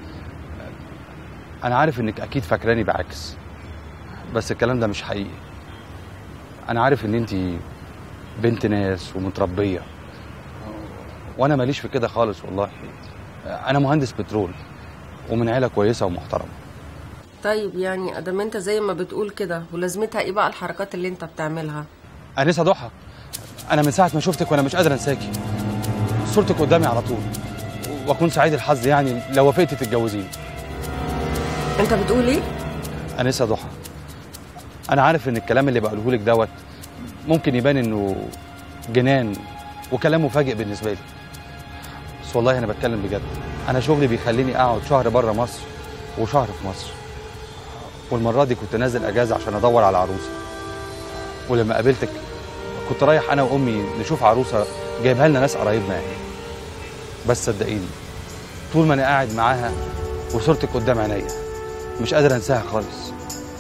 انا عارف انك اكيد فاكراني بعكس، بس الكلام ده مش حقيقي. انا عارف ان انت بنت ناس ومتربيه، وانا ماليش في كده خالص والله. انا مهندس بترول ومن عيله كويسه ومحترمه. طيب يعني ادام انت زي ما بتقول كده، ولازمتها ايه بقى الحركات اللي انت بتعملها؟ انسه ضحى، انا من ساعه ما شفتك وانا مش قادر انساكي. صورتك قدامي على طول، واكون سعيد الحظ يعني لو وافقتي تتجوزيني. انت بتقول ايه؟ انسه ضحى، انا عارف ان الكلام اللي بقوله لك دوت ممكن يبان انه جنان وكلام مفاجئ بالنسبه لي، بس والله انا بتكلم بجد. انا شغلي بيخليني اقعد شهر بره مصر وشهر في مصر، والمره دي كنت نازل اجازه عشان ادور على عروسه. ولما قابلتك كنت رايح انا وامي نشوف عروسه جايبها لنا ناس قرايبنا يعني. بس صدقيني طول ما انا قاعد معاها وصورتك قدام عينيا مش قادر انساها خالص.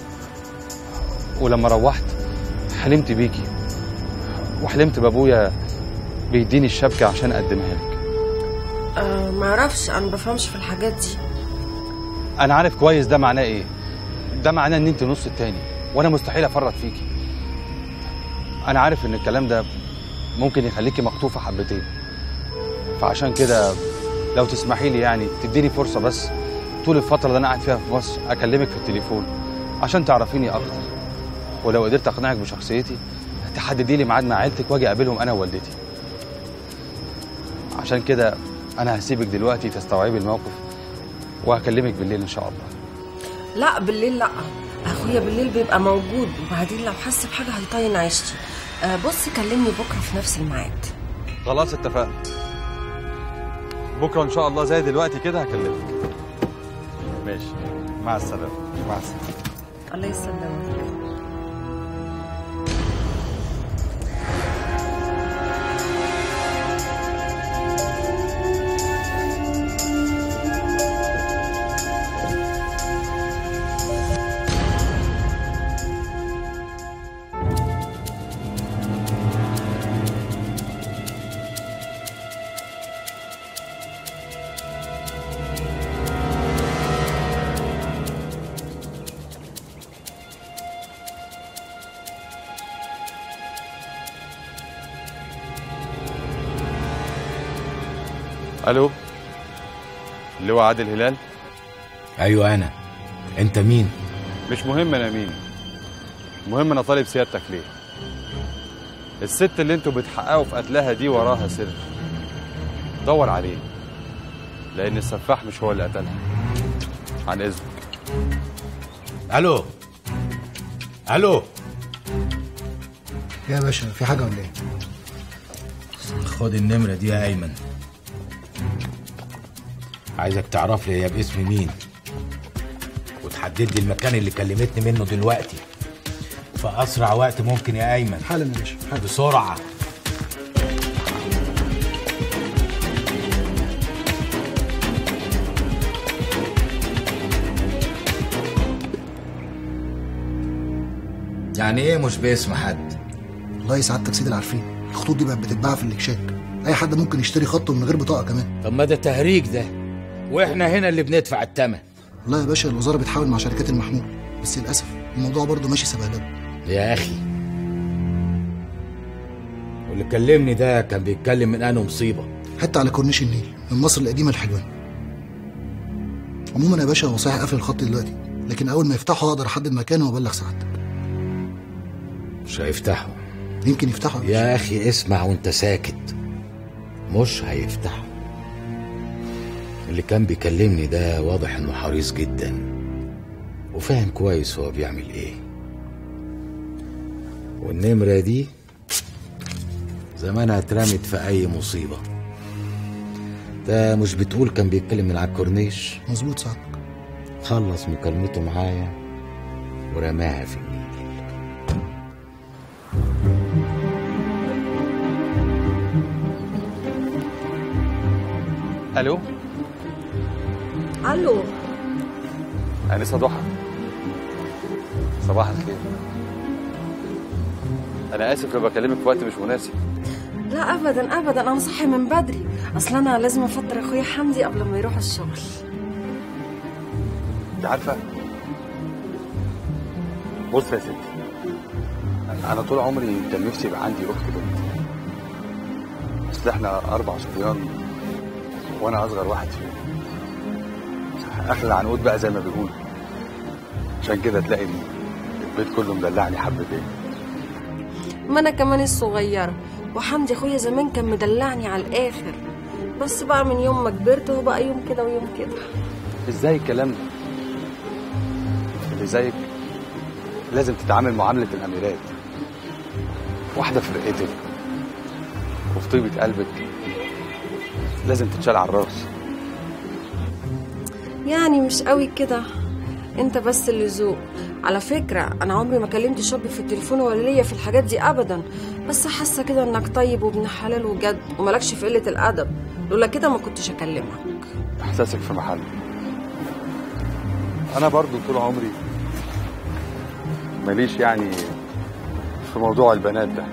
ولما روحت حلمت بيكي، وحلمت بابويا بيديني الشبكه عشان اقدمها لك. معرفش، انا بفهمش في الحاجات دي. انا عارف كويس ده معناه ايه. ده معناه ان انت نص التاني، وانا مستحيل افرط فيكي. انا عارف ان الكلام ده ممكن يخليكي مخطوفه حبتين، فعشان كده لو تسمحي لي يعني تديني فرصه بس طول الفتره اللي انا قاعد فيها في مصر اكلمك في التليفون عشان تعرفيني اكتر، ولو قدرت اقنعك بشخصيتي تحددي لي ميعاد مع عيلتك واجي اقابلهم انا ووالدتي. عشان كده انا هسيبك دلوقتي تستوعبي الموقف وهكلمك بالليل ان شاء الله. لا بالليل لا، اخويا بالليل بيبقى موجود، وبعدين لو حس بحاجه هيطين عيشتي. بص كلمني بكره في نفس الميعاد. خلاص اتفقنا، بكره ان شاء الله زي دلوقتي كده هكلمك. ماشي، مع السلامه. مع السلامه. الله يسلمك. الو، اللواء عادل هلال. ايوه انا. انت مين؟ مش مهم انا مين، المهم انا طالب سيادتك ليه. الست اللي انتوا بتحققوا في قتلها دي وراها سر، دور عليه، لان السفاح مش هو اللي قتلها. عن اذنك. الو الو. يا باشا في حاجه ولا ايه؟ خد النمره دي يا ايمن، عايزك تعرف لي هي باسم مين وتحدد لي المكان اللي كلمتني منه دلوقتي في اسرع وقت ممكن يا ايمن. حالا يا باشا حالا. بسرعه. يعني ايه مش باسم حد؟ والله سعادتك سيد العارفين، الخطوط دي بقت بتتباع في الاكشاك، اي حد ممكن يشتري خط من غير بطاقه كمان. طب ما ده تهريج ده، واحنا هنا اللي بندفع الثمن. والله يا باشا الوزاره بتحاول مع شركات المحمول، بس للاسف الموضوع برضه ماشي سبهلله. يا اخي واللي كلمني ده كان بيتكلم من انه مصيبه. حتى على كورنيش النيل من مصر القديمه لحلوان. عموما يا باشا هو صحيح قافل الخط دلوقتي، لكن اول ما يفتحه اقدر احدد مكانه وابلغ سعادتك. مش هيفتحوا. يمكن يفتحوا يا اخي اسمع وانت ساكت. مش هيفتحوا. اللي كان بيكلمني ده واضح انه حريص جدا وفاهم كويس هو بيعمل ايه. والنمرة دي زمانها اترمت في اي مصيبة. ده مش بتقول كان بيتكلم من على الكورنيش؟ مظبوط سعادتك. خلص مكالمته معايا ورماها في النيل. الو. الو. انسه ضحى، صباح الخير. انا اسف لو بكلمك في وقت مش مناسب. لا ابدا ابدا، انا صاحي من بدري، اصل انا لازم افطر اخويا حمدي قبل ما يروح الشغل. انت عارفه، بص يا ستي، انا طول عمري كان نفسي يبقى عندي اخت بنت، اصل احنا 4 صبيان وانا اصغر واحد فيهم، اخر العنقود بقى زي ما بيقولوا، عشان كده تلاقي البيت كله مدلعني حبتين. ما انا كمان الصغيره، وحمدي اخويا زمان كان مدلعني على الاخر، بس بقى من يوم ما كبرت هو بقى يوم كده ويوم كده. ازاي الكلام ده؟ اللي زيك لازم تتعامل معامله الاميرات، واحده في رقتك وفي طيبه قلبك، لازم تتشال على الراس. يعني مش قوي كده، انت بس اللي ذوق. على فكره انا عمري ما كلمت شاب في التليفون ولا ليا في الحاجات دي ابدا، بس حاسه كده انك طيب وابن حلال وجد ومالكش في قله الادب، لولا كده ما كنتش اكلمك. احساسك في محله. انا برضو طول عمري ماليش يعني في موضوع البنات ده.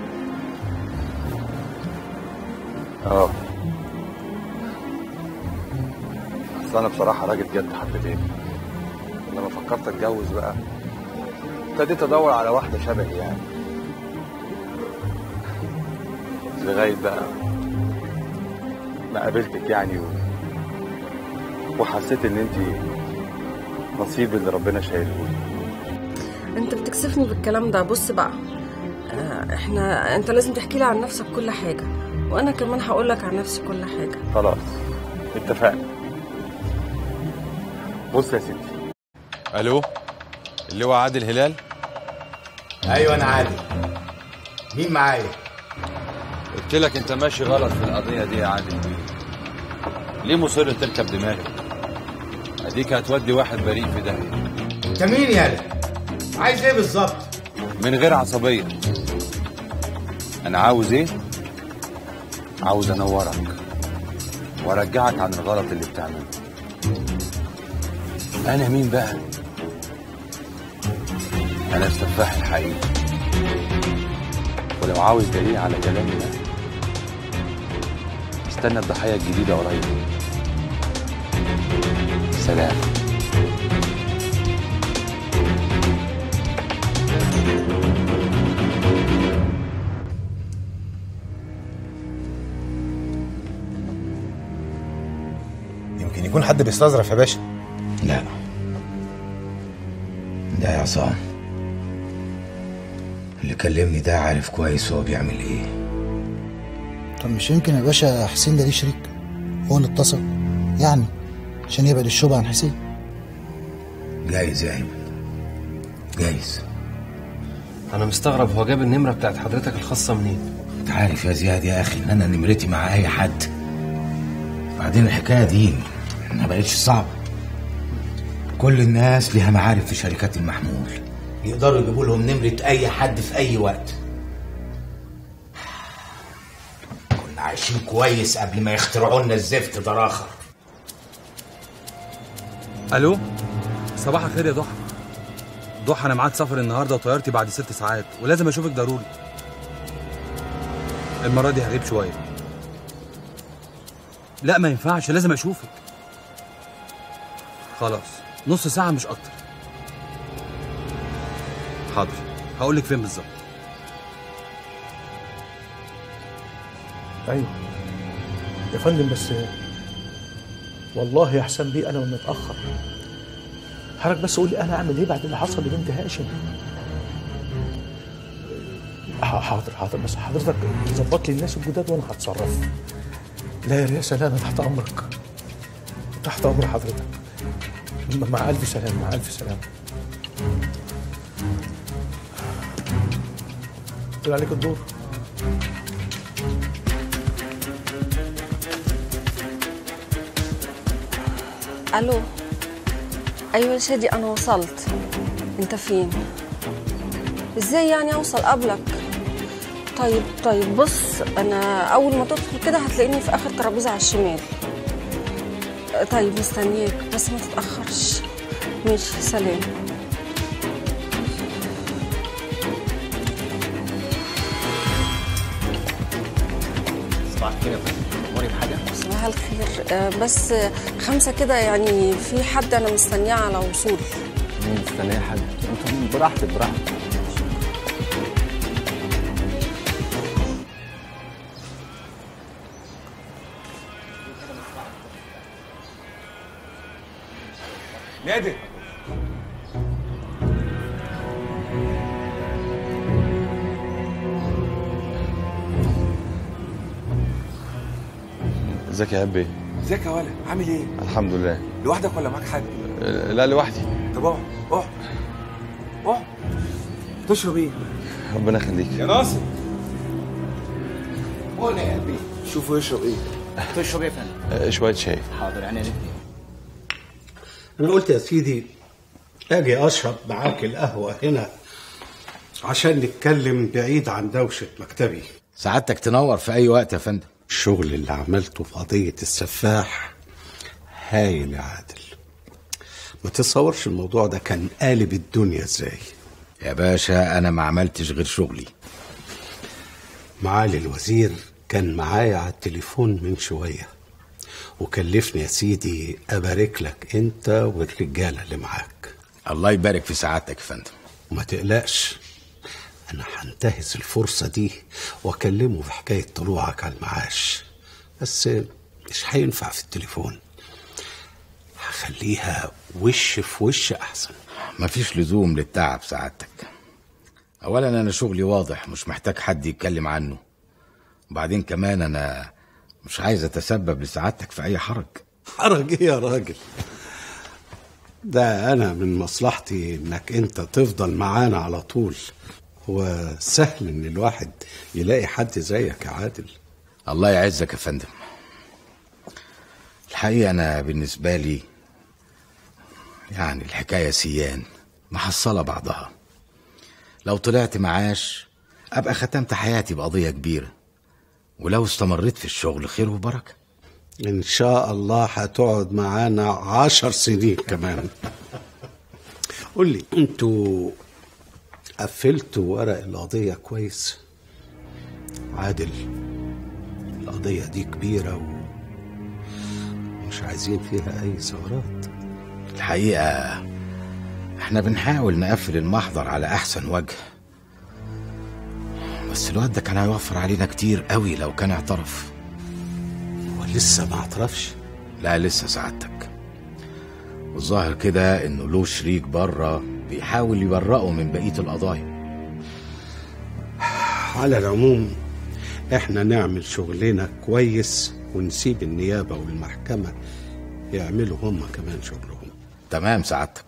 بس انا بصراحه راجل جد حبتين، لما فكرت اتجوز بقى ابتديت ادور على واحده شبهي يعني، لغايه بقى ما قابلتك يعني وحسيت ان انت نصيب اللي ربنا شايله لي. انت بتكسفني بالكلام ده. بص بقى، انت لازم تحكي لي عن نفسك كل حاجه، وانا كمان هقول لك عن نفسي كل حاجه. خلاص اتفقنا. بص يا ستي. الو، اللواء عادل هلال. ايوه انا عادل. مين معايا؟ قلت لك انت ماشي غلط في القضيه دي يا عادل. ليه مصر تركب دماغك؟ اديك هتودي واحد بريء في داهيه. انت مين يالا؟ عايز ايه بالظبط؟ من غير عصبيه. انا عاوز ايه؟ عاوز انورك وارجعك عن الغلط اللي بتعمله. انا مين بقى؟ انا السفاح الحقيقي، ولو عاوز دليل على كلامي ده استنى الضحيه الجديده قريب. سلام. يكون حد بيستظرف يا باشا. لا ده يا عصام اللي كلمني ده عارف كويس هو بيعمل ايه. طب مش يمكن يا باشا حسين ده ليه شريك؟ هو اللي اتصل يعني عشان يبعد الشبهة عن حسين. جايز يا ايمن، جايز. انا مستغرب هو جاب النمرة بتاعت حضرتك الخاصة منين؟ انت عارف يا زياد يا اخي ان انا نمرتي مع اي حد. بعدين الحكاية دي ما بقتش صعبة. كل الناس ليها معارف في شركات المحمول، يقدروا يجيبوا لهم نمرة اي حد في اي وقت. كنا عايشين كويس قبل ما يخترعوا لنا الزفت ده اخر. الو، صباح الخير يا ضحى. ضحى انا معاد سفر النهارده وطيارتي بعد 6 ساعات ولازم اشوفك ضروري. المره دي هغيب شويه. لا ما ينفعش، لازم اشوفك. خلاص نص ساعه مش اكتر. حاضر هقولك فين بالظبط. ايوه يا فندم، بس والله يا حسام بيه انا متاخر. حضرتك بس قول لي انا اعمل ايه بعد اللي حصل لبنت هاشم. حاضر بس حضرتك ظبط لي الناس الجداد وانا هتصرف. لا يا رياسه، لا انا تحت امرك، تحت امر حضرتك. مع الف سلامه، مع الف سلامه. طلع عليك الدور. الو. ايوه يا شادي انا وصلت. انت فين؟ ازاي يعني اوصل قبلك؟ طيب بص، انا اول ما تدخل كده هتلاقيني في اخر ترابيزه على الشمال. طيب مستنياك بس ما تتاخرش. ماشي سلام. صباح الخير يا فندم، اموري بحاجه؟ صباح الخير. بس 5 كده يعني في حد انا مستنياه على وصول. مستنيه حد؟ انت براحتك براحتك. نادر ازيك يا هبي؟ ازيك يا ولد، عامل ايه؟ الحمد لله. لوحدك ولا معاك حد؟ لا لوحدي. طب اقعد تشرب ايه؟ ربنا يخليك يا ناصر. قول يا قلبي، شوفوا يشرب ايه؟ تشرب ايه يا فندم؟ شويه شاي. حاضر يعني الاثنين. انا قلت يا سيدي اجي اشرب معاك القهوه هنا عشان نتكلم بعيد عن دوشه مكتبي. سعادتك تنور في اي وقت يا فندم. الشغل اللي عملته في قضيه السفاح هايل يا عادل. ما تتصورش الموضوع ده كان قالب الدنيا ازاي. يا باشا انا ما عملتش غير شغلي. معالي الوزير كان معايا على التليفون من شويه وكلفني يا سيدي ابارك لك انت والرجاله اللي معاك. الله يبارك في سعادتك يا فندم. وما تقلقش، انا هنتهز الفرصه دي واكلمه في حكايه طلوعك على المعاش، بس مش هينفع في التليفون، هخليها وش في وش احسن. مفيش لزوم للتعب سعادتك. اولا انا شغلي واضح مش محتاج حد يتكلم عنه، وبعدين كمان انا مش عايز اتسبب لسعادتك في اي حرج. حرج ايه يا راجل؟ ده انا من مصلحتي انك انت تفضل معانا على طول. هو سهل ان الواحد يلاقي حد زيك يا عادل. الله يعزك يا فندم. الحقيقة انا بالنسبة لي يعني الحكاية سيان محصلة بعضها. لو طلعت معاش ابقى ختمت حياتي بقضية كبيرة، ولو استمريت في الشغل خير وبركة. ان شاء الله هتقعد معانا 10 سنين كمان. قول لي انتوا قفلتوا ورق القضية كويس؟ عادل القضية دي كبيرة ومش عايزين فيها اي ثغرات. الحقيقة احنا بنحاول نقفل المحضر على احسن وجه، بس الواد ده كان هيوفر علينا كتير قوي لو كان اعترف. هو لسه ما اعترفش؟ لا لسه سعادتك. والظاهر كده انه له شريك بره بيحاول يبرئه من بقيه القضايا. على العموم احنا نعمل شغلنا كويس ونسيب النيابة والمحكمة يعملوا هم كمان شغلهم. تمام سعادتك.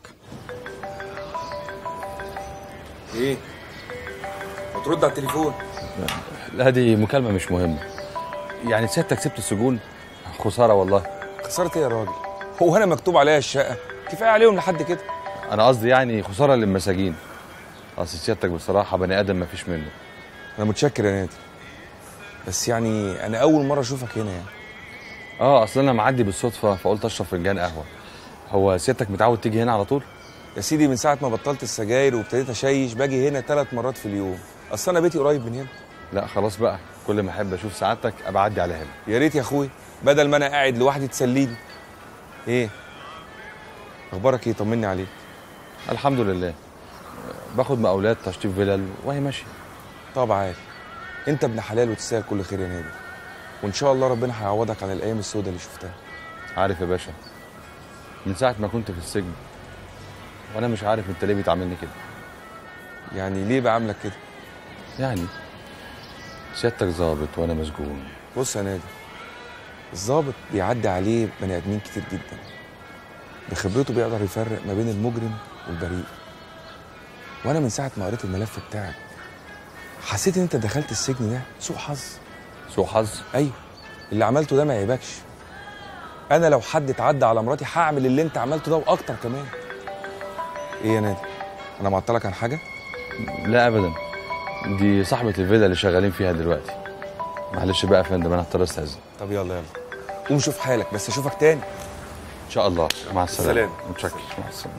ايه؟ بترد على التليفون؟ لا دي مكالمة مش مهمة. يعني سيادتك سبت السجون؟ خسارة والله. خسارة ايه يا راجل؟ هو انا مكتوب عليا الشقة؟ كفاية عليهم لحد كده. أنا قصدي يعني خسارة للمساجين. أصل سيادتك بصراحة بني آدم مفيش منه. أنا متشكر يا نادي. بس يعني أنا أول مرة أشوفك هنا يعني. أصل أنا معدي بالصدفة فقلت أشرب فنجان قهوة. هو سيادتك متعود تيجي هنا على طول؟ يا سيدي من ساعة ما بطلت السجاير وابتديت أشيش باجي هنا 3 مرات في اليوم. أصل أنا بيتي قريب من هنا. لا خلاص بقى، كل ما أحب أشوف سعادتك أبقى أعدي على هنا. يا ريت يا أخوي، بدل ما أنا قاعد لوحدي تسليني. إيه؟ أخبارك إيه؟ طمني عليك. الحمد لله. باخد مقاولات تشطيب فيلل وهي ماشية. طب عادي. أنت ابن حلال وتستاهل كل خير يا نادي. وإن شاء الله ربنا هيعوضك عن الأيام السوداء اللي شفتها. عارف يا باشا، من ساعة ما كنت في السجن وأنا مش عارف أنت ليه بتعاملني كده. يعني ليه بعاملك كده؟ يعني سيادتك ظابط وأنا مسجون. بص يا نادي، الظابط بيعدي عليه بني آدمين كتير جدا. بخبرته بيقدر يفرق ما بين المجرم والبريء. وأنا من ساعة ما قريت الملف بتاعك حسيت إن أنت دخلت السجن ده سوء حظ. سوء حظ؟ أيوه، اللي عملته ده ما يعيبكش. أنا لو حد اتعدى على مراتي هعمل اللي أنت عملته ده وأكتر كمان. إيه يا نادي؟ أنا معطلك عن حاجة؟ لا أبدا، دي صاحبة الفيلا اللي شغالين فيها دلوقتي. معلش بقى يا فندم، أنا هضطر أستأذن. طب يلا قوم شوف حالك، بس أشوفك تاني إن شاء الله. مع السلامة. سلام. متشكر. مع السلامة.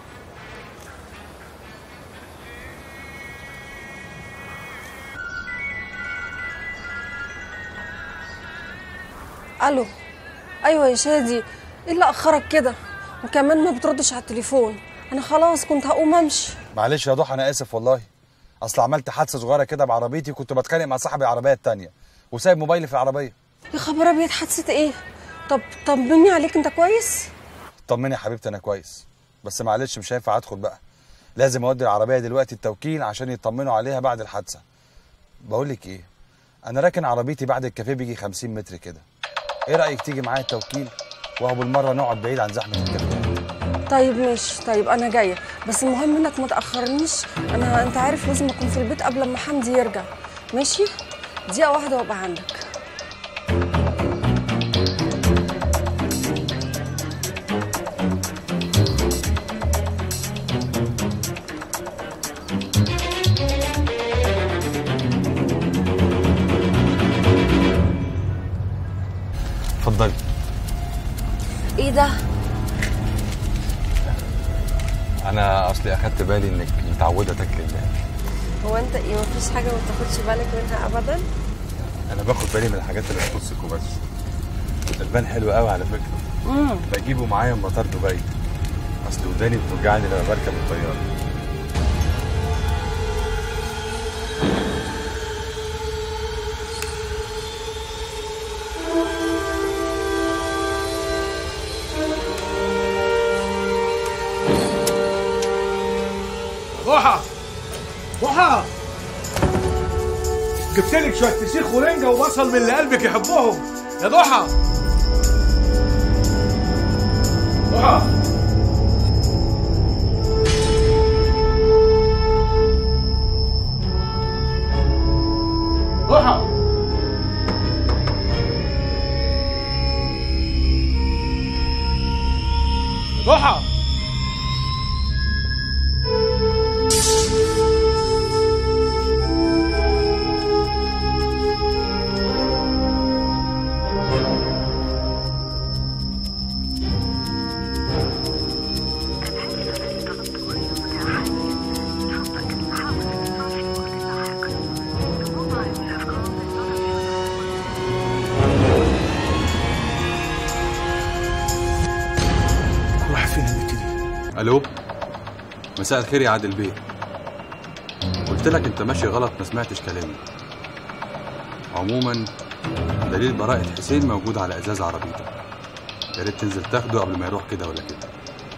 الو. ايوه يا شادي، ايه اللي اخرك كده؟ وكمان ما بتردش على التليفون. انا خلاص كنت هقوم امشي. معلش يا ضحى، انا اسف والله. اصل عملت حادثه صغيره كده بعربيتي، كنت بتخانق مع صاحب العربيه التانيه وسايب موبايلي في العربيه. يا خبر ابيض، حادثه ايه؟ طب طمني عليك، انت كويس؟ طمني يا حبيبتي، انا كويس. بس معلش مش هينفع ادخل بقى، لازم اودي العربيه دلوقتي التوكيل عشان يطمنوا عليها بعد الحادثه. بقول لك ايه، انا راكن عربيتي بعد الكافيه بيجي 50 متر كده. ايه رايك تيجي معايا التوكيل وهو بالمره نقعد بعيد عن زحمه الكافيه؟ طيب ماشي، طيب انا جايه، بس المهم انك ما تاخرنيش. انت عارف لازم اكون في البيت قبل ما حمدي يرجع. ماشي؟ دقيقه واحده وابقى عندك. اتفضلي. ايه ده؟ انا اصلي اخدت بالي انك متعوده تاكلي الباقي. هو انت ايه، مفيش حاجه ما بتاخدش بالك منها ابدا؟ انا باخد بالي من الحاجات اللي تخصك وبس. البان حلو قوي على فكره. بجيبه معايا من مطار دبي. اصل وداني بتوجعني لما بركب الطياره. ضحى ضحى، جبت لك شويه فسيخ ورنجه وبصل من اللي قلبك يحبهم يا ضحى. ضحى ضحى ضحى. الو، مساء الخير يا عادل بيه. قلت لك انت ماشي غلط، ما سمعتش كلامي. عموما دليل براءة حسين موجود على ازاز عربيتك، يا ريت تنزل تاخده قبل ما يروح كده ولا كده.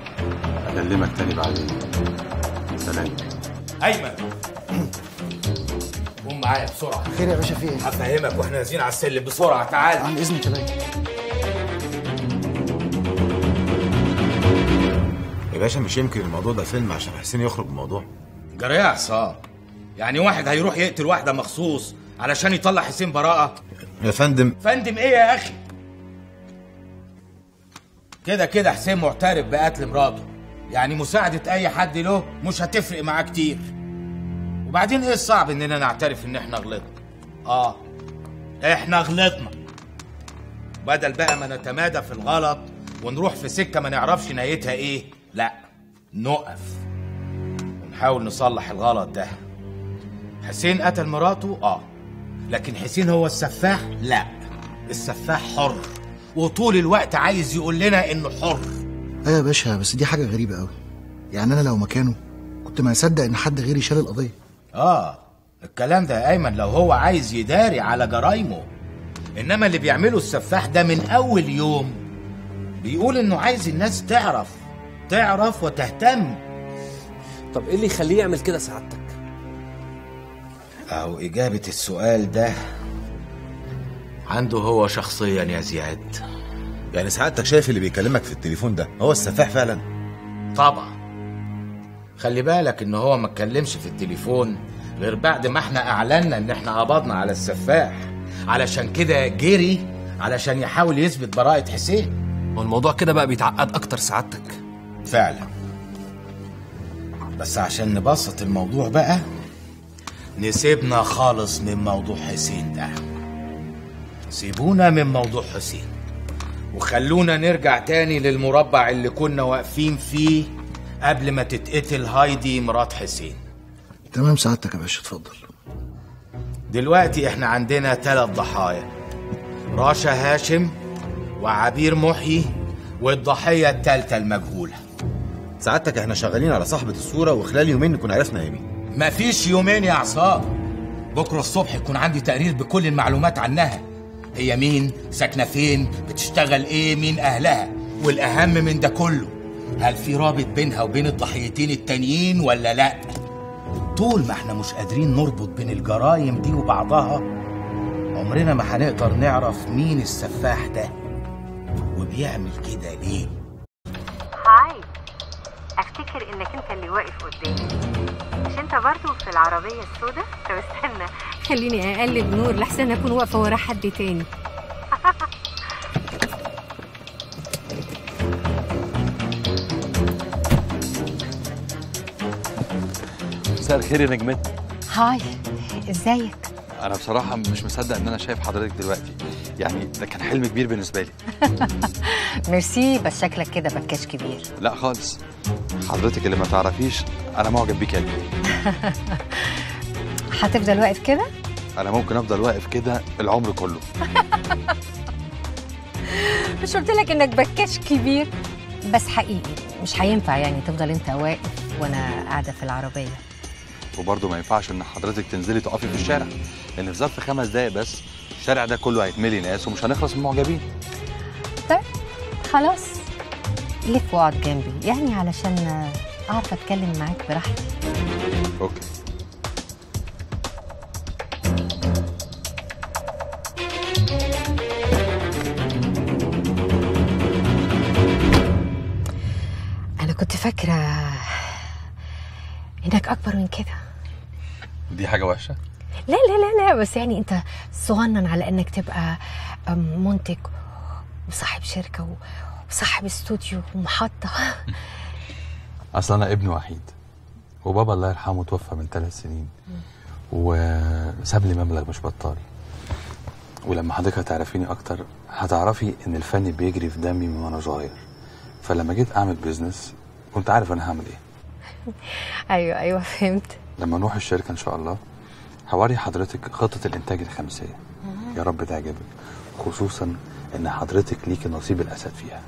اكلمك تاني بعدين. سلام. ايمن قوم معايا بسرعه. خير يا باشا، في ايه؟ هفهمك واحنا نازلين على السلم. بسرعه تعال. عن اذنك يا باشا. يا باشا مش يمكن الموضوع ده فيلم عشان حسين يخرج من الموضوع؟ جرى يا عصام، يعني واحد هيروح يقتل واحده مخصوص علشان يطلع حسين براءه؟ يا فندم. فندم ايه يا اخي؟ كده كده حسين معترف بقتل مراته، يعني مساعدة أي حد له مش هتفرق معاه كتير. وبعدين إيه الصعب إننا نعترف إن إحنا غلطنا؟ إحنا غلطنا. بدل بقى ما نتمادى في الغلط ونروح في سكة ما نعرفش نهايتها إيه، لأ نقف ونحاول نصلح الغلط ده. حسين قتل مراته لكن حسين هو السفاح؟ لأ، السفاح حر وطول الوقت عايز يقول لنا إنه حر. ايوه يا باشا، بس دي حاجه غريبه قوي. يعني انا لو مكانه كنت ما اصدق ان حد غيري شال القضيه. الكلام ده يا ايمن لو هو عايز يداري على جرايمه، انما اللي بيعمله السفاح ده من اول يوم بيقول انه عايز الناس تعرف وتهتم. طب ايه اللي يخليه يعمل كده سعادتك؟ او اجابه السؤال ده عنده هو شخصيا يا زياد. يعني سعادتك شايف اللي بيكلمك في التليفون ده هو السفاح فعلا؟ طبعا. خلي بالك ان هو ما اتكلمش في التليفون غير بعد ما احنا اعلنا ان احنا قبضنا على السفاح، علشان كده جري علشان يحاول يثبت براءة حسين. والموضوع كده بقى بيتعقد اكتر سعادتك. فعلا، بس عشان نبسط الموضوع بقى نسيبنا خالص من موضوع حسين ده. سيبونا من موضوع حسين وخلونا نرجع تاني للمربع اللي كنا واقفين فيه قبل ما تتقتل هايدي مرات حسين. تمام سعادتك يا باشا، اتفضل. دلوقتي احنا عندنا 3 ضحايا، راشا هاشم وعبير محيي والضحية الثالثة المجهولة. سعادتك احنا شغالين على صاحبة الصورة وخلال يومين نكون عرفنا هي مين. مفيش يومين يا عصام، بكرة الصبح يكون عندي تقرير بكل المعلومات عنها. هي مين، ساكنة فين، بتشتغل ايه، مين اهلها، والاهم من ده كله هل في رابط بينها وبين الضحيتين التانيين ولا لا. طول ما احنا مش قادرين نربط بين الجرايم دي وبعضها عمرنا ما هنقدر نعرف مين السفاح ده وبيعمل كده ليه. هاي، افتكر انك انت اللي واقف قدامي، مش انت برضو في العربية السوداء؟ طب استنى خليني اقلب نور لحسن اكون واقفة ورا حد تاني. مساء الخير يا نجمت. هاي، ازيك؟ انا بصراحه مش مصدق ان انا شايف حضرتك دلوقتي، يعني ده كان حلم كبير بالنسبه لي. ميرسي، بس شكلك كده بكاش كبير. لا خالص، حضرتك اللي ما تعرفيش انا معجب بيك قد ايه. هتفضل واقف كده؟ انا ممكن افضل واقف كده العمر كله. مش قلت لك انك بكاش كبير؟ بس حقيقي مش هينفع يعني تفضل انت واقف وانا قاعده في العربيه. وبرضه ما ينفعش ان حضرتك تنزلي تقفي في الشارع، لان في ظرف 5 دقايق بس الشارع ده كله هيتملي ناس ومش هنخلص من معجبين. طيب خلاص، لف واقعد جنبي يعني علشان اعرف اتكلم معاك براحتي. اوكي. انا كنت فاكره انك اكبر من كده. دي حاجه وحشه؟ لا لا لا لا، بس يعني انت صغنن على انك تبقى منتج وصاحب شركه وصاحب استوديو ومحطه. اصل انا ابن وحيد وبابا الله يرحمه توفى من 3 سنين وساب لي مبلغ مش بطال. ولما حضرتك هتعرفيني اكتر هتعرفي ان الفن بيجري في دمي من وانا صغير، فلما جيت اعمل بيزنس كنت عارف انا هعمل ايه. ايوه فهمت. لما نروح الشركه ان شاء الله هوري حضرتك خطه الانتاج الخمسيه، يا رب تعجبك، خصوصا ان حضرتك ليكي نصيب الاسد فيها.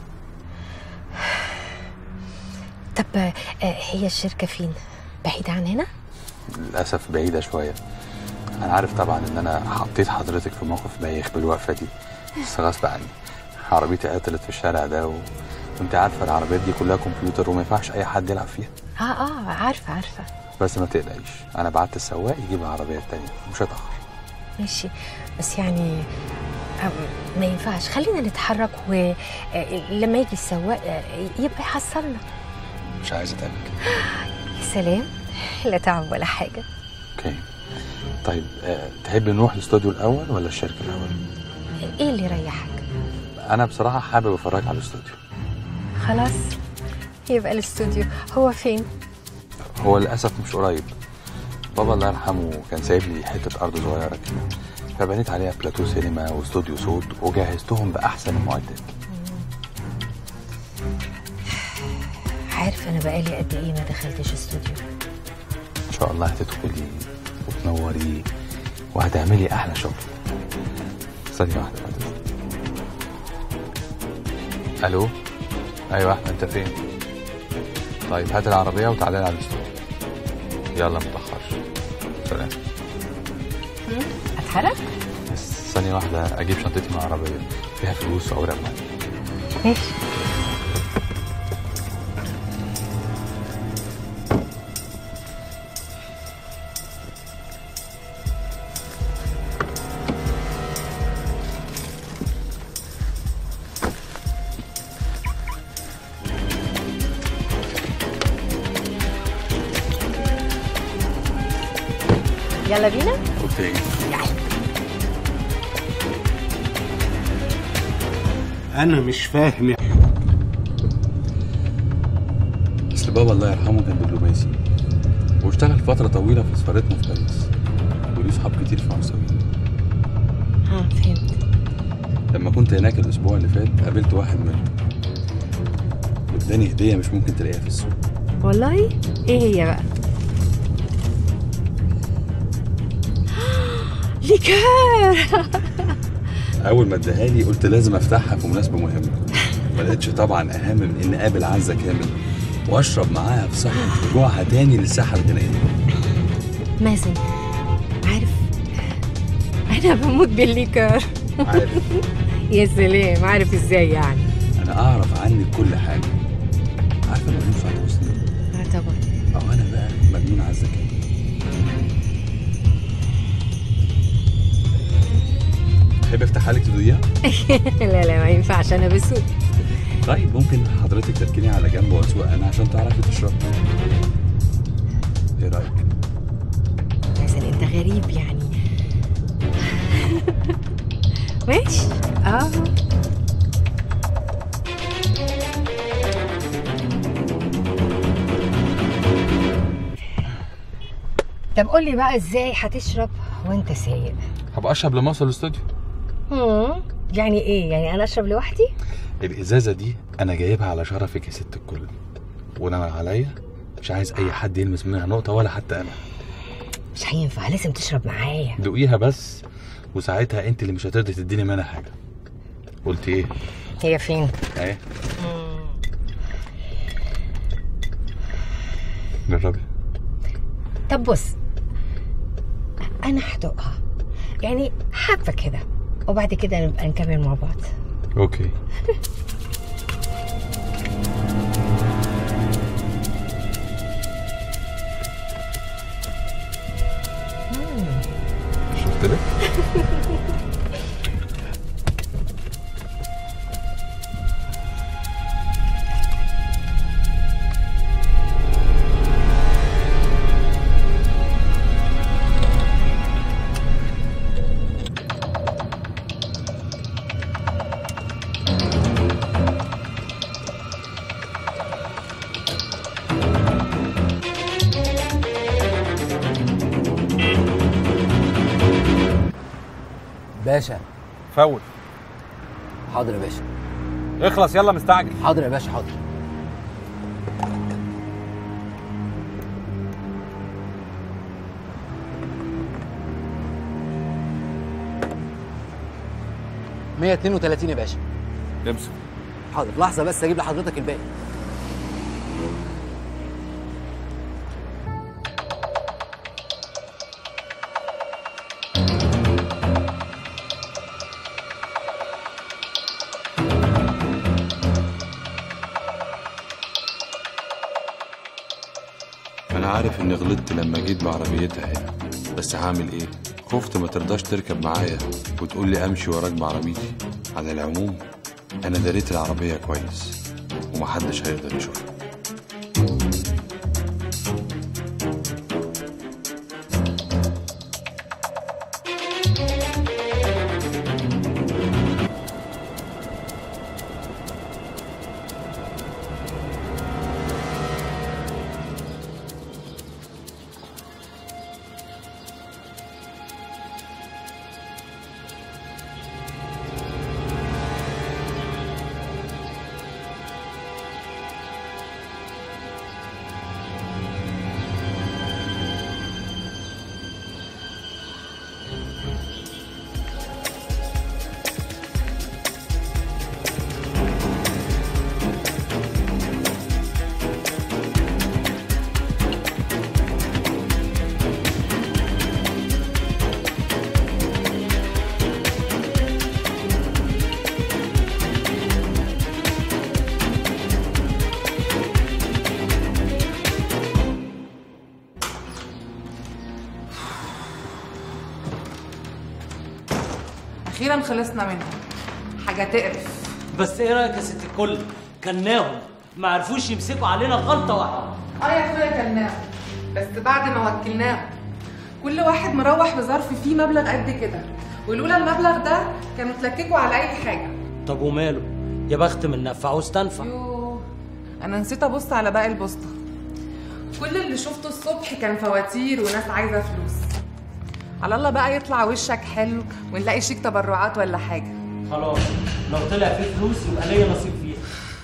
طب هي الشركه فين؟ بعيده عن هنا؟ للاسف بعيده شويه. انا عارف طبعا ان انا حطيت حضرتك في موقف بايخ بالوقفه دي، بس غصب عني. عربيتي عطلت في الشارع ده وانت عارفه العربيات دي كلها كمبيوتر وما ينفعش اي حد يلعب فيها. عارفه بس ما تقلقيش، انا بعت السواق يجيب العربيه التانيه مش هتاخر. ماشي، بس يعني ما ينفعش، خلينا نتحرك ولما يجي السواق يبقى يحصلنا. مش عايز اتعبك. يا سلام، لا تعب ولا حاجه. اوكي طيب، تحبي نروح الاستوديو الاول ولا الشركه الاول؟ ايه اللي يريحك؟ انا بصراحه حابب افرجك على الاستوديو. خلاص يبقى الاستوديو. هو فين؟ هو للاسف مش قريب، بابا الله يرحمه كان سايب لي حته ارض صغيره كده، فبنيت عليها بلاتو سينما واستوديو صوت وجهزتهم باحسن المعدات. عارف انا بقالي قد ايه ما دخلتش استوديو؟ ان شاء الله هتدخلي وتنوري وهتعملي احلى شغل. ثانيه واحده بس. الو، ايوه احمد انت فين؟ طيب هات العربيه وتعالى لي على الاستوديو. يلا متاخرش. سلام. اتحرك؟ بس ثانيه واحده اجيب شنطتي من العربيه فيها فلوس واوراق معايا. ماشي. يلا بينا. اوكي. انا مش فاهم. اصل بابا الله يرحمه كان دبلوماسي واشتغل فتره طويله في سفارتنا في باريس، وليه صحاب كتير فرنساويين. فهمت. لما كنت هناك الاسبوع اللي فات قابلت واحد منهم واداني هديه مش ممكن تلاقيها في السوق. والله؟ ايه هي بقى؟ ليكار. اول ما اداها لي قلت لازم افتحها في مناسبه مهمه، ما لقيتش طبعا اهم من ان اقابل عزه كامل واشرب معاها في صحن رجوعها تاني للساحه الغنائيه. مازن عارف انا بموت بالليكار. عارف. يا سلام، عارف ازاي يعني؟ انا اعرف عنك كل حاجه. عارفه مجنون سعاد حسني؟ طبعا. او انا بقى مجنون عزه كامل. تحب افتحها لك تدوقيها؟ لا ما ينفعش، انا بسوق. طيب ممكن حضرتك تركني على جنب واسوق انا عشان تعرفي تشربي. ايه رايك؟ مازن انت غريب يعني. ماشي. طب قول لي بقى ازاي هتشرب وانت سايق؟ هبقى اشرب لما اوصل الاستوديو. يعني ايه؟ يعني انا اشرب لوحدي؟ الازازه دي انا جايبها على شرفك يا ست الكل، وناوي عليا مش عايز اي حد يلمس منها نقطه ولا حتى انا. مش هينفع، لازم تشرب معايا. دوقيها بس وساعتها انت اللي مش هترضي تديني منها حاجه. قلت ايه؟ هي فين؟ اهي. جربي. طب بص، انا هدوقها يعني حبه كده وبعد كده نبقى نكمل مع بعض. اوكي. شفت لك؟ باشا. فول. حاضر يا باشا. اخلص يلا مستعجل. حاضر يا باشا حاضر. $132 يا باشا. امسك. حاضر، لحظة بس اجيب لحضرتك الباقي. عارف اني غلطت لما جيت بعربيتها هنا، بس هعمل ايه؟ خفت ما ترضاش تركب معايا وتقول لي امشي وراك بعربيتي. على العموم انا داريت العربية كويس ومحدش هيقدر يشوفها. اخيرا خلصنا منها. حاجه تقرف. بس ايه رايك يا ست الكل؟ كلناهم ما عرفوش يمسكوا علينا غلطه واحده. يا اخويا كلناهم بس بعد ما وكلناهم كل واحد مروح بظرف فيه مبلغ قد كده، ولولا المبلغ ده كانوا اتلككوا على اي حاجه. طب وماله؟ يا بخت من نفع واستنفع. انا نسيت ابص على باقي البوسطه. كل اللي شفته الصبح كان فواتير وناس عايزه فلوس. على الله بقى يطلع وشك حلو ونلاقي شيك تبرعات ولا حاجه. خلاص لو طلع فيه فلوس يبقى ليا نصيب فيها.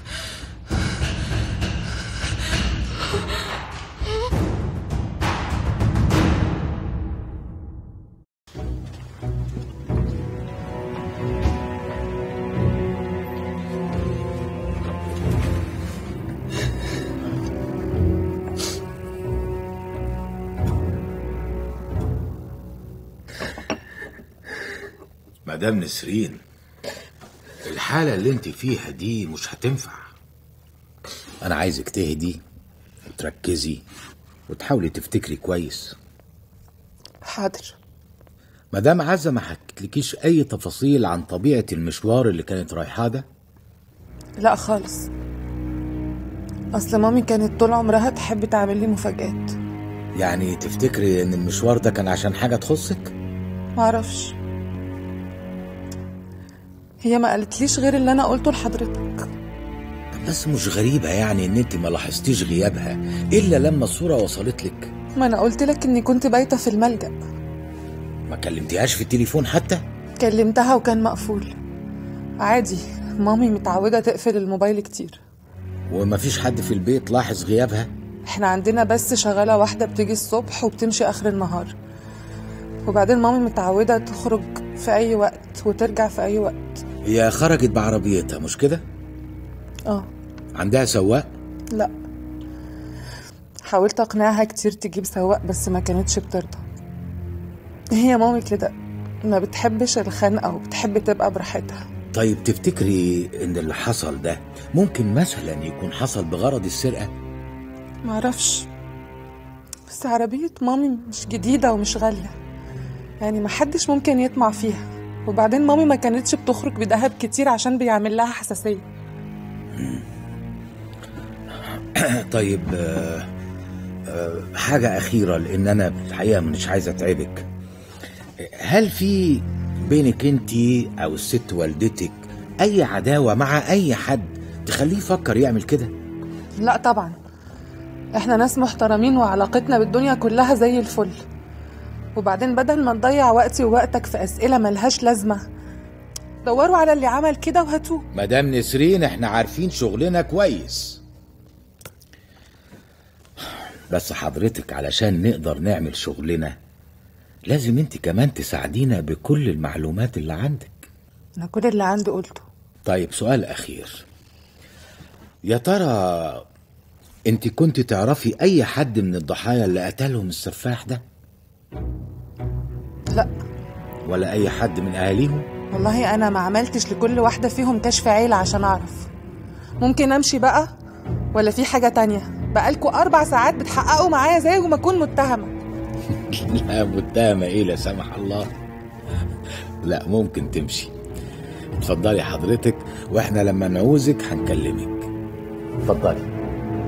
مدام نسرين، الحالة اللي انت فيها دي مش هتنفع. انا عايزك تهدي وتركزي وتحاولي تفتكري كويس. حاضر. مدام عزة ما حكتلكيش اي تفاصيل عن طبيعة المشوار اللي كانت رايحاه ده؟ لا خالص، اصل مامي كانت طول عمرها تحب تعمل لي مفاجآت. يعني تفتكري ان المشوار ده كان عشان حاجة تخصك؟ معرفش، هي ما قالتليش غير اللي انا قلته لحضرتك. بس مش غريبة يعني ان انت ما لاحظتيش غيابها الا لما الصورة وصلت لك؟ ما انا قلت لك اني كنت بايته في الملجأ. ما كلمتيهاش في التليفون حتى؟ كلمتها وكان مقفول. عادي، مامي متعودة تقفل الموبايل كتير. ومفيش حد في البيت لاحظ غيابها؟ احنا عندنا بس شغالة واحدة بتيجي الصبح وبتمشي اخر النهار، وبعدين مامي متعودة تخرج في اي وقت وترجع في اي وقت. هي خرجت بعربيتها مش كده؟ عندها سواق؟ لا، حاولت اقنعها كتير تجيب سواق بس ما كانتش بترضى. هي مامي كده، ما بتحبش الخنقة وبتحب تبقى براحتها. طيب تفتكري ان اللي حصل ده ممكن مثلا يكون حصل بغرض السرقة؟ معرفش، بس عربية مامي مش جديدة ومش غالية، يعني محدش ممكن يطمع فيها. وبعدين مامي ما كانتش بتخرج بدهب كتير عشان بيعمل لها حساسية. طيب حاجة أخيرة، لأن أنا الحقيقة مش عايز أتعبك. هل في بينك انتي أو الست والدتك أي عداوة مع أي حد تخليه يفكر يعمل كده؟ لا طبعا، احنا ناس محترمين وعلاقتنا بالدنيا كلها زي الفل. وبعدين بدل ما نضيع وقتي ووقتك في أسئلة ملهاش لازمة، دوروا على اللي عمل كده وهاتوه. مدام نسرين، احنا عارفين شغلنا كويس، بس حضرتك علشان نقدر نعمل شغلنا لازم انت كمان تساعدينا بكل المعلومات اللي عندك. انا كل اللي عندي قلته. طيب سؤال اخير، يا ترى انت كنت تعرفي اي حد من الضحايا اللي قتلهم السفاح ده؟ لا. ولا اي حد من اهاليهم؟ والله انا ما عملتش لكل واحدة فيهم كشف عيلة عشان اعرف. ممكن امشي بقى ولا في حاجة تانية؟ بقالكوا 4 ساعات بتحققوا معايا زي ما اكون متهمه. لا متهمه ايه لا سمح الله. لا ممكن تمشي. اتفضلي حضرتك، واحنا لما نعوزك هنكلمك. اتفضلي.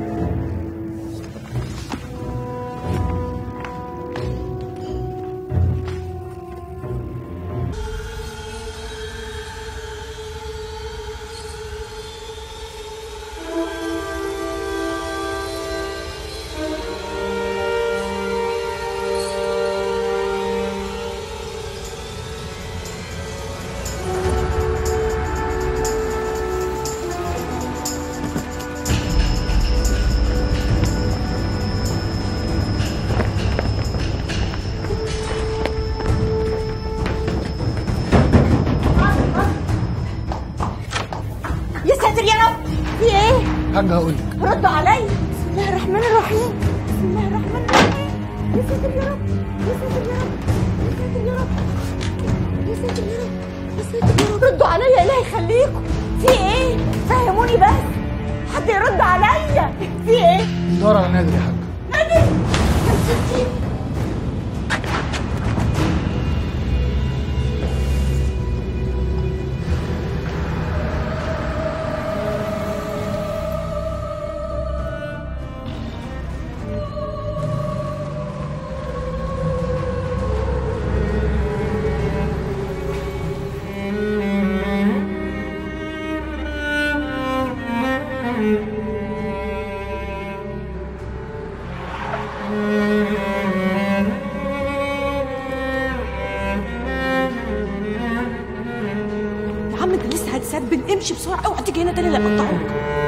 حاجة هقول لك. ردوا عليا. بسم الله الرحمن الرحيم. بسم الله الرحمن الرحيم. يا ساتر يا رب. يا ساتر يا رب. يا ساتر يا رب. يا ساتر يا رب. يا ساتر يا رب. ردوا عليا الله يخليكم. في ايه؟ فهموني بس. حد يرد عليا. في ايه؟ دور على نادر يا حاج. نادر. يا ستي. امشي بسرعه، اوعى تيجي هنا تاني لا اقطعك.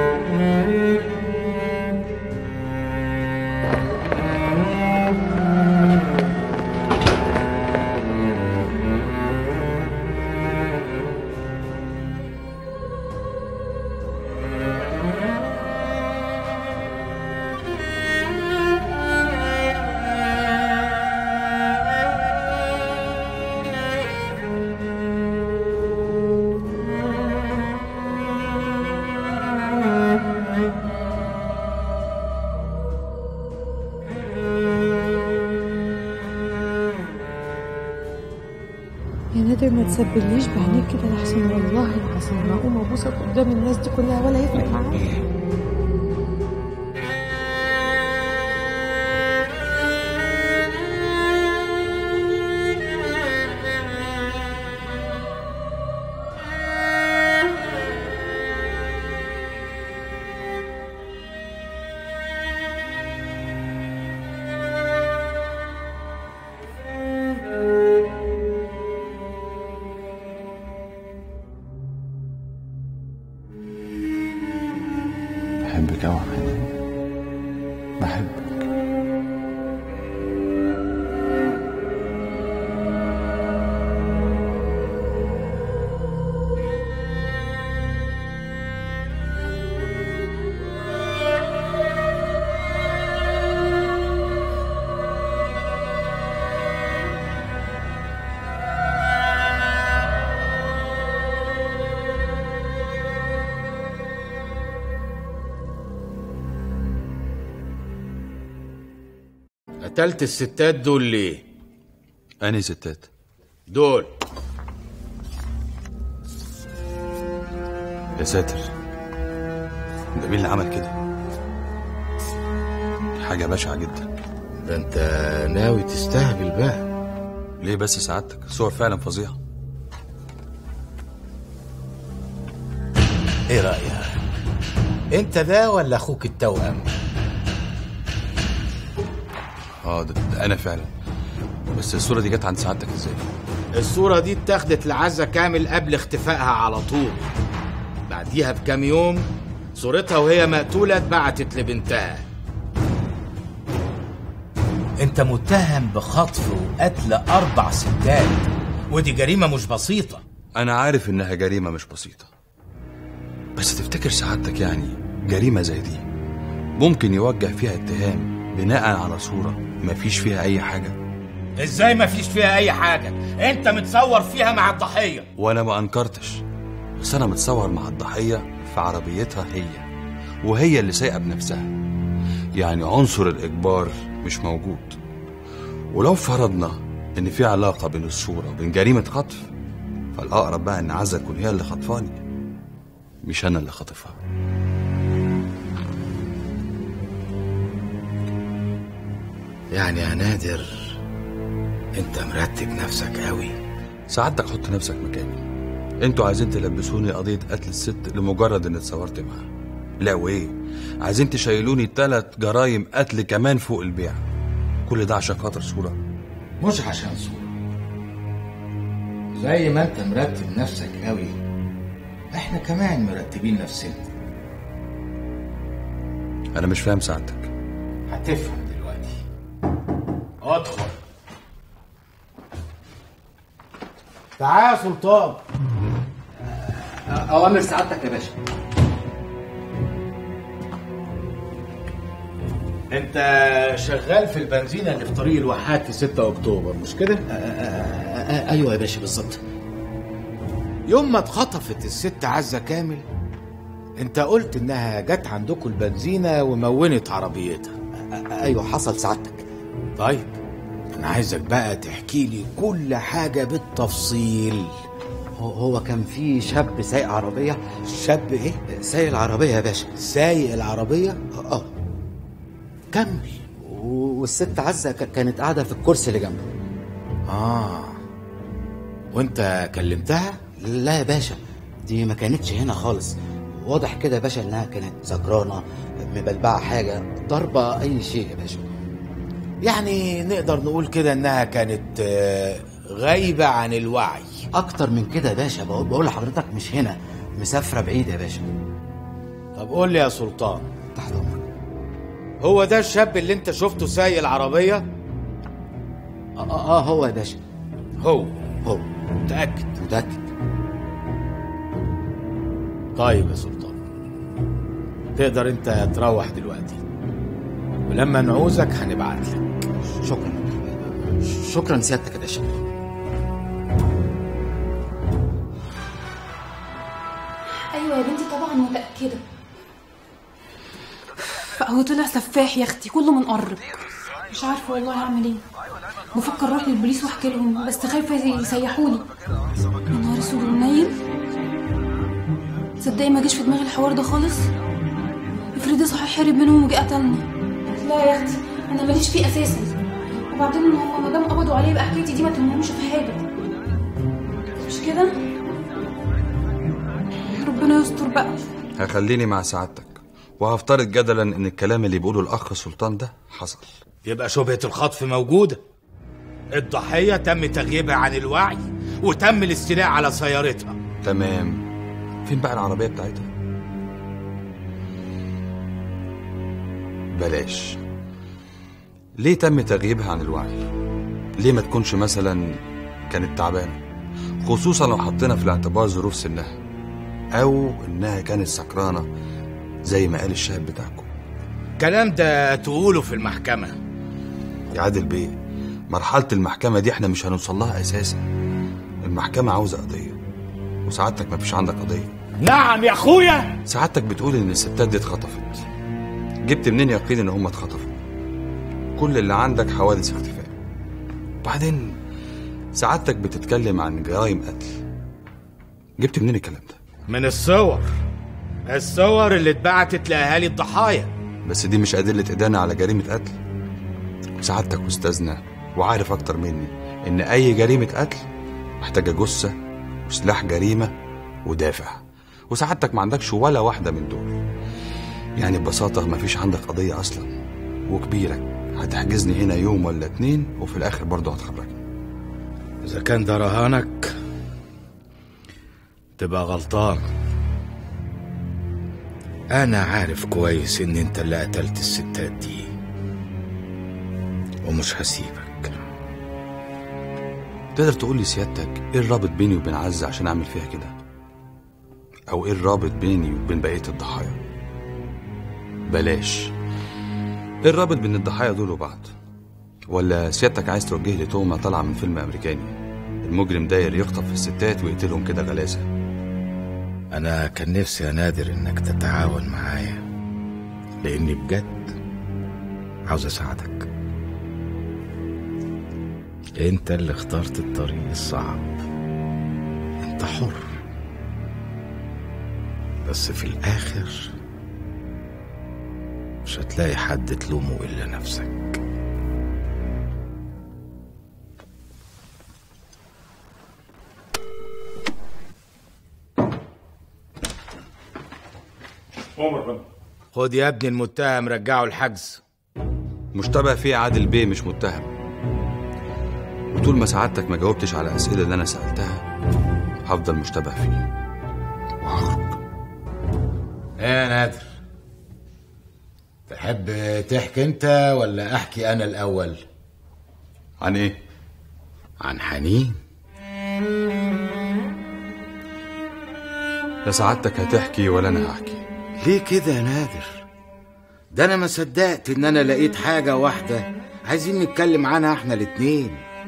يا نادر ما تسبليش بعينيك كده لحسن والله العظيم ما اقوم ابوسك قدام الناس دي كلها ولا يفرق معايا. بحبك أوي يا حنين، بحبك. قتلت الستات دول ليه؟ أنهي ستات؟ دول. يا ساتر، ده مين اللي عمل كده؟ حاجة بشعة جدا. ده انت ناوي تستهبل بقى. ليه بس سعادتك؟ صور فعلا فظيعة. ايه رأيك؟ انت ده ولا اخوك التوأم؟ ده انا فعلا. بس الصورة دي جت عند سعادتك ازاي؟ الصورة دي اتاخدت لعزة كامل قبل اختفائها على طول. بعديها بكام يوم صورتها وهي مقتولة اتبعتت لبنتها. انت متهم بخطف وقتل 4 ستات، ودي جريمة مش بسيطة. انا عارف انها جريمة مش بسيطة، بس تفتكر سعادتك يعني جريمة زي دي ممكن يوجه فيها اتهام بناء على صورة مفيش فيها اي حاجة؟ ازاي مفيش فيها اي حاجة؟ انت متصور فيها مع الضحية. وانا ما انكرتش، بس انا متصور مع الضحية في عربيتها هي، وهي اللي سايقة بنفسها. يعني عنصر الإجبار مش موجود. ولو فرضنا إن في علاقة بين الصورة وبين جريمة خطف، فالأقرب بقى إن عزة تكون هي اللي خطفاني، مش أنا اللي خاطفها. يعني يا نادر انت مرتب نفسك قوي. سعادتك حط نفسك مكاني. انتوا عايزين تلبسوني قضية قتل الست لمجرد ان اتصورت معاها. لا وايه، عايزين تشيلوني 3 جرايم قتل كمان فوق البيع. كل ده عشان خاطر صورة؟ مش عشان صورة. زي ما انت مرتب نفسك قوي، احنا كمان مرتبين نفسنا. انا مش فاهم سعادتك. هتفهم دلوقتي. ادخل. تعال يا سلطان. اوامر سعادتك يا باشا. انت شغال في البنزينة اللي في طريق الواحات في 6 اكتوبر مش كده؟ ايوه يا باشا بالظبط. يوم ما اتخطفت الست عزة كامل انت قلت انها جت عندكم البنزينة ومونت عربيتها. ايوه حصل سعادتك. طيب انا عايزك بقى تحكي لي كل حاجة بالتفصيل. هو كان في شاب سايق عربية. شاب ايه؟ سايق العربية يا باشا. سايق العربية؟ اه كمل. والست عزة كانت قاعدة في الكرسي اللي جنبه. وانت كلمتها؟ لا يا باشا، دي ما كانتش هنا خالص. واضح كده يا باشا انها كانت سكرانة، مبلبعة حاجة، ضربة اي شيء يا باشا. يعني نقدر نقول كده انها كانت غايبة عن الوعي. اكتر من كده يا باشا، بقول لحضرتك مش هنا، مسافرة بعيد يا باشا. طب قول لي يا سلطان، تحت امرك. هو ده الشاب اللي انت شفته سايق العربية؟ هو يا باشا. هو متأكد؟ متأكد. طيب يا سلطان، تقدر انت تروح دلوقتي، ولما نعوزك هنبعت لك. شكرا سيادتك يا باشا. ايوه يا بنتي طبعا متأكدة. هو طلع سفاح يا اختي، كله منقرب. مش عارفة والله هعمل ايه. بفكر اروح للبوليس واحكي لهم، بس خايفة يسيحوني. يا نهار اسود ونايم. تصدقي ما جاش في دماغي الحوار ده خالص. افرضي صحيح هرب منهم وجه قتلني. لا يا اختي انا ماليش فيه اساسا. وبعدين هم ما دام قبضوا عليه يبقى حكايتي دي ما تهمهمش في حاجة، مش كده؟ ربنا يستر بقى. هخليني مع سعادتك، وهفترض جدلا ان الكلام اللي بيقوله الاخ سلطان ده حصل. يبقى شبهة الخطف موجودة. الضحية تم تغييبها عن الوعي وتم الاستيلاء على سيارتها. تمام. فين بقى العربية بتاعتها؟ بلاش. ليه تم تغييبها عن الوعي؟ ليه ما تكونش مثلا كانت تعبانة؟ خصوصا لو حطينا في الاعتبار ظروف سنها، او انها كانت سكرانة زي ما قال الشاهد بتاعكم. الكلام ده تقوله في المحكمة يا عادل بيه. مرحلة المحكمة دي احنا مش هنوصل لها اساسا. المحكمة عاوزة قضية، وسعادتك ما فيش عندك قضية. نعم يا اخويا. سعادتك بتقول ان الستات دي اتخطفت. جبت منين يقين ان هم اتخطفوا؟ كل اللي عندك حوادث اختفاء. بعدين سعادتك بتتكلم عن جرائم قتل. جبت منين الكلام ده؟ من الصور اللي اتبعتت لاهالي الضحايا. بس دي مش أدلة إدانة على جريمة قتل. سعادتك أستاذنا وعارف أكتر مني إن أي جريمة قتل محتاجة جثة وسلاح جريمة ودافع، وسعادتك ما عندكش ولا واحدة من دول. يعني ببساطة ما فيش عندك قضية أصلا، وكبيرة هتحجزني هنا يوم ولا 2 وفي الآخر برضه هتخرجني. إذا كان ده رهانك تبقى غلطان. أنا عارف كويس إن أنت اللي قتلت الستات دي، ومش هسيبك. تقدر تقول لي سيادتك إيه الرابط بيني وبين عزة عشان أعمل فيها كده؟ أو إيه الرابط بيني وبين بقية الضحايا؟ بلاش. إيه الرابط بين الضحايا دول وبعض؟ ولا سيادتك عايز توجه لي تهمة طالعة من فيلم أمريكاني، المجرم داير يخطف في الستات ويقتلهم كده غلاسة؟ أنا كان نفسي يا نادر إنك تتعاون معايا، لأني بجد عاوز اساعدك. انت اللي اخترت الطريق الصعب، انت حر، بس في الاخر مش هتلاقي حد تلومه الا نفسك. خد يا ابني المتهم، رجعه الحجز. مشتبه فيه عادل بيه، مش متهم. وطول ما سعادتك ما جاوبتش على الأسئلة اللي أنا سألتها هفضل مشتبه فيه وهخرج. ايه يا نادر، تحب تحكي انت ولا احكي انا الاول؟ عن ايه؟ عن حنين. لا سعادتك هتحكي ولا انا هحكي. ليه كده يا نادر؟ ده انا ما صدقت ان انا لقيت حاجة واحدة عايزين نتكلم عنها احنا الاتنين.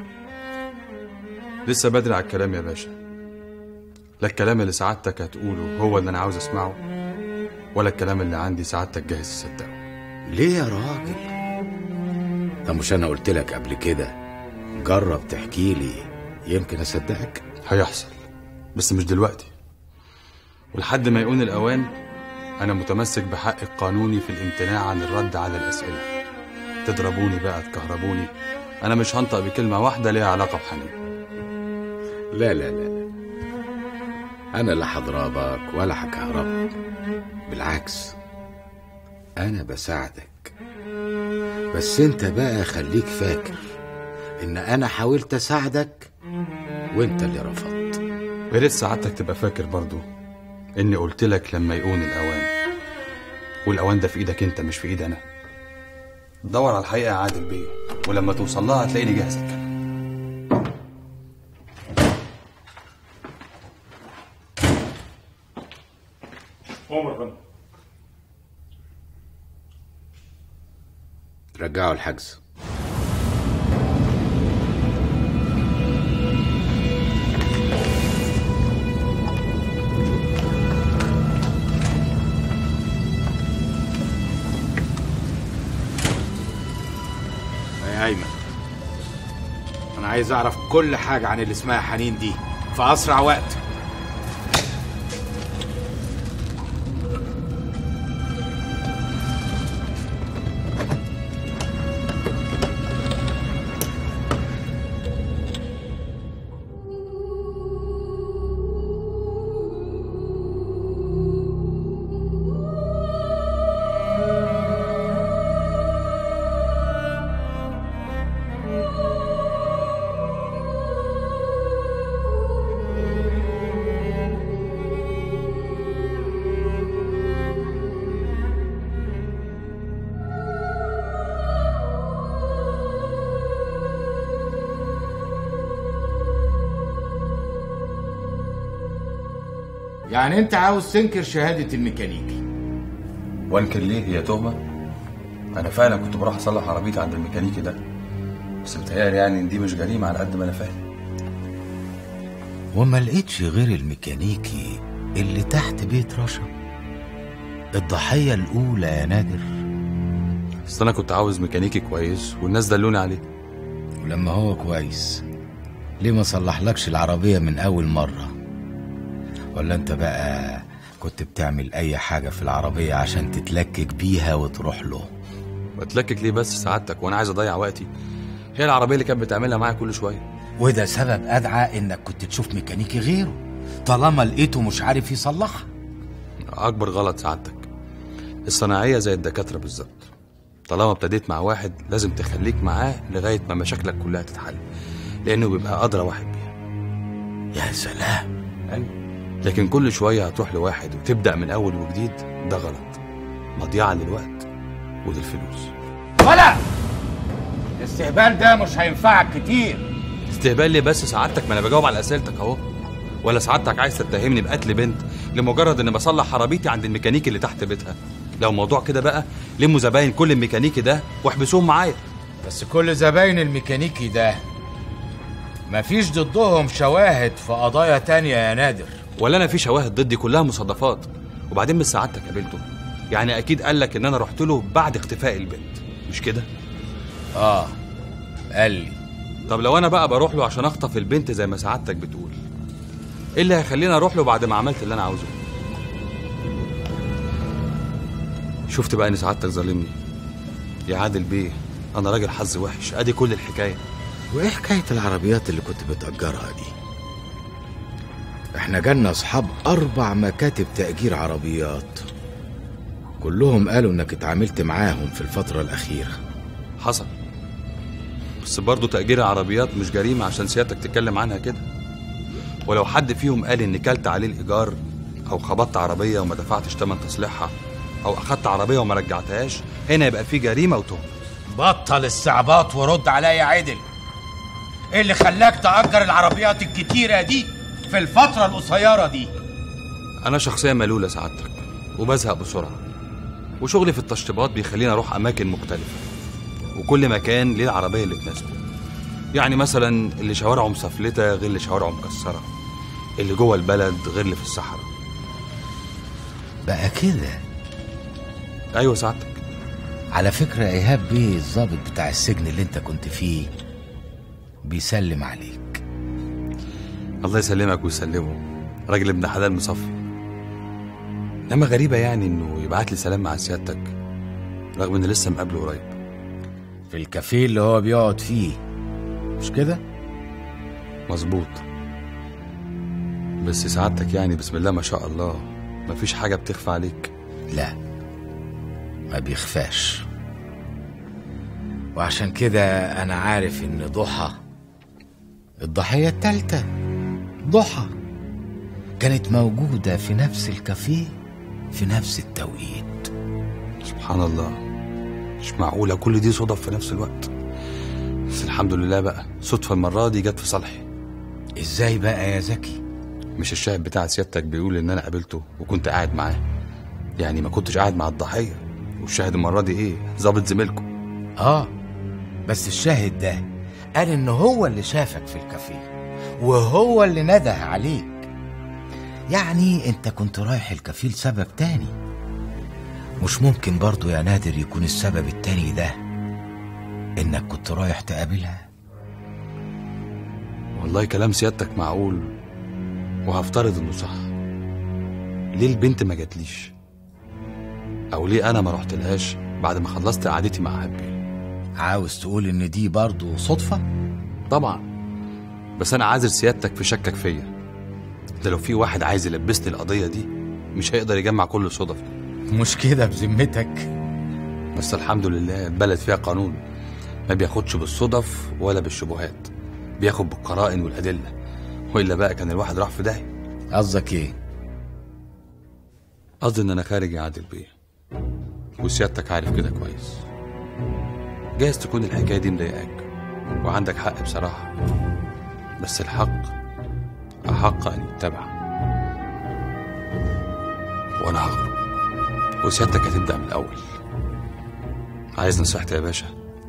لسه بدري على الكلام يا باشا. لا الكلام اللي سعادتك هتقوله هو اللي انا عاوز اسمعه، ولا الكلام اللي عندي سعادتك جاهز تصدقه. ليه يا راجل؟ ده مش انا قلت لك قبل كده جرب تحكي لي يمكن اصدقك؟ هيحصل بس مش دلوقتي، ولحد ما يكون الاوان انا متمسك بحقي القانوني في الامتناع عن الرد على الاسئله. تضربوني بقى تكهربوني، انا مش هنطق بكلمه واحده ليها علاقه بحنين. لا لا لا، انا لا هضربك ولا هكهربك، بالعكس انا بساعدك. بس انت بقى خليك فاكر ان انا حاولت اساعدك وانت اللي رفضت. يا ريت سعادتك تبقى فاكر برضو اني قلت لك لما يكون الاوان، والاوان ده في ايدك انت مش في ايد انا. دور على الحقيقه يا عادل بيه، ولما توصل لها هتلاقيني جاهز اتكلم. رجعوا الحجز. يا ايمن، انا عايز اعرف كل حاجة عن اللي اسمها حنين دي في اسرع وقت. يعني انت عاوز تنكر شهادة الميكانيكي؟ وانكر ليه؟ هي تهمة؟ انا فعلا كنت بروح اصلح عربيتي عند الميكانيكي ده، بس بتهيألي يعني ان دي مش جريمة على قد ما انا فاهم. وما لقيتش غير الميكانيكي اللي تحت بيت رشا الضحية الأولى يا نادر. بس انا كنت عاوز ميكانيكي كويس والناس دلوني عليه. ولما هو كويس ليه ما صلحلكش العربية من أول مرة؟ ولا انت بقى كنت بتعمل اي حاجة في العربية عشان تتلكك بيها وتروح له؟ بتلكك ليه بس سعادتك وانا عايز اضيع وقتي؟ هي العربية اللي كانت بتعملها معايا كل شوية. وده سبب ادعى انك كنت تشوف ميكانيكي غيره طالما لقيته مش عارف يصلحها. اكبر غلط سعادتك. الصناعية زي الدكاترة بالظبط، طالما ابتديت مع واحد لازم تخليك معاه لغاية ما مشاكلك كلها تتحل، لانه بيبقى ادرى واحد بيها. يا سلام. أيوة. لكن كل شوية هتروح لواحد وتبدأ من أول وجديد، ده غلط، مضيعة للوقت وللفلوس. ولا الاستهبال ده مش هينفعك كتير. استهبال ليه بس سعادتك؟ ما أنا بجاوب على أسئلتك أهو. ولا سعادتك عايز تتهمني بقتل بنت لمجرد إني بصلح عربيتي عند الميكانيكي اللي تحت بيتها؟ لو موضوع كده بقى لموا زباين كل الميكانيكي ده واحبسوهم معايا. بس كل زباين الميكانيكي ده مفيش ضدهم شواهد في قضايا تانية يا نادر. ولا انا في شواهد ضدي؟ كلها مصادفات. وبعدين مش سعادتك قابلته؟ يعني اكيد قال لك ان انا رحت له بعد اختفاء البنت، مش كده؟ قال لي. طب لو انا بقى بروح له عشان اخطف البنت زي ما سعادتك بتقول، ايه اللي هيخليني اروح له بعد ما عملت اللي انا عاوزه؟ شفت بقى ان سعادتك ظالمني يا عادل بيه. انا راجل حظ وحش، ادي كل الحكايه. وايه حكايه العربيات اللي كنت بتأجرها دي؟ احنا جالنا اصحاب 4 مكاتب تأجير عربيات، كلهم قالوا انك اتعاملت معاهم في الفترة الأخيرة. حصل، بس برضه تأجير العربيات مش جريمة عشان سيادتك تتكلم عنها كده. ولو حد فيهم قال اني كلت عليه الإيجار أو خبطت عربية وما دفعتش تمن تصليحها أو أخدت عربية وما رجعتهاش، هنا يبقى في جريمة وتهمة. بطل الصعبات ورد عليا يا عادل. ايه اللي خلاك تأجر العربيات الكتيرة دي في الفترة القصيرة دي؟ أنا شخصية ملولة سعادتك وبزهق بسرعة، وشغلي في التشطيبات بيخليني أروح أماكن مختلفة، وكل مكان ليه العربية اللي تناسبه. يعني مثلا اللي شوارعه مسفلتة غير اللي شوارعه مكسرة، اللي جوه البلد غير اللي في الصحراء. بقى كده؟ أيوة سعادتك. على فكرة إيهاب بيه الضابط بتاع السجن اللي انت كنت فيه بيسلم عليك. الله يسلمك ويسلمه، راجل ابن حلال مصفي. انما غريبة يعني انه يبعت لي سلام مع سيادتك رغم ان لسه مقابله قريب في الكافيه اللي هو بيقعد فيه، مش كده؟ مظبوط. بس سعادتك يعني بسم الله ما شاء الله مفيش حاجة بتخفى عليك. لا ما بيخفاش، وعشان كده انا عارف ان ضحى الضحية التالتة، ضحى كانت موجودة في نفس الكافيه في نفس التوقيت. سبحان الله، مش معقولة كل دي صدف في نفس الوقت. بس الحمد لله بقى صدفة المرة دي جت في صالحي. ازاي بقى يا زكي؟ مش الشاهد بتاع سيادتك بيقول ان انا قابلته وكنت قاعد معاه، يعني ما كنتش قاعد مع الضحية. والشاهد المرة دي ايه؟ ظابط زميلكم. بس الشاهد ده قال ان هو اللي شافك في الكافيه وهو اللي نده عليك. يعني انت كنت رايح الكافيه لسبب تاني. مش ممكن برضو يا نادر يكون السبب التاني ده انك كنت رايح تقابلها؟ والله كلام سيادتك معقول وهفترض انه صح. ليه البنت ما جاتليش؟ او ليه انا ما رحتلهاش بعد ما خلصت قعدتي مع هبي؟ عاوز تقول ان دي برضو صدفة؟ طبعا، بس انا عاذر سيادتك في شكك فيا. ده لو في واحد عايز يلبسني القضية دي مش هيقدر يجمع كل الصدف دي. مش كده بذمتك؟ بس الحمد لله البلد فيها قانون ما بياخدش بالصدف ولا بالشبهات، بياخد بالقرائن والأدلة، وإلا بقى كان الواحد راح في داهية. قصدك ايه؟ قصدي ان انا خارج يا عادل بيه، وسيادتك عارف كده كويس. جايز تكون الحكاية دي مضايقاك وعندك حق بصراحة، بس الحق أحق أن يتبع. وأنا هخرج وسيادتك هتبدأ من الأول. عايز نصيحتي يا باشا؟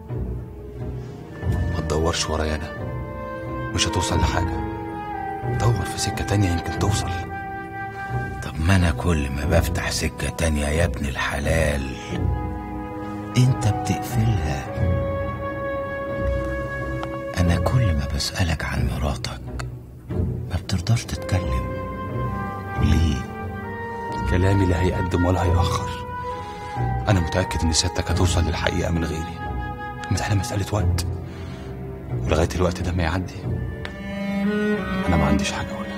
ما تدورش ورايا أنا، مش هتوصل لحاجة. دور في سكة تانية يمكن توصل. طب ما أنا كل ما بفتح سكة تانية يا ابن الحلال أنت بتقفلها. أنا كل ما بسألك عن مراتك ما بترضاش تتكلم. ليه؟ كلامي لا هيقدم ولا هيأخر. أنا متأكد إن سيادتك هتوصل للحقيقة من غيري. مسألة وقت، ولغاية الوقت ده ما يعدي أنا ما عنديش حاجة أقولها.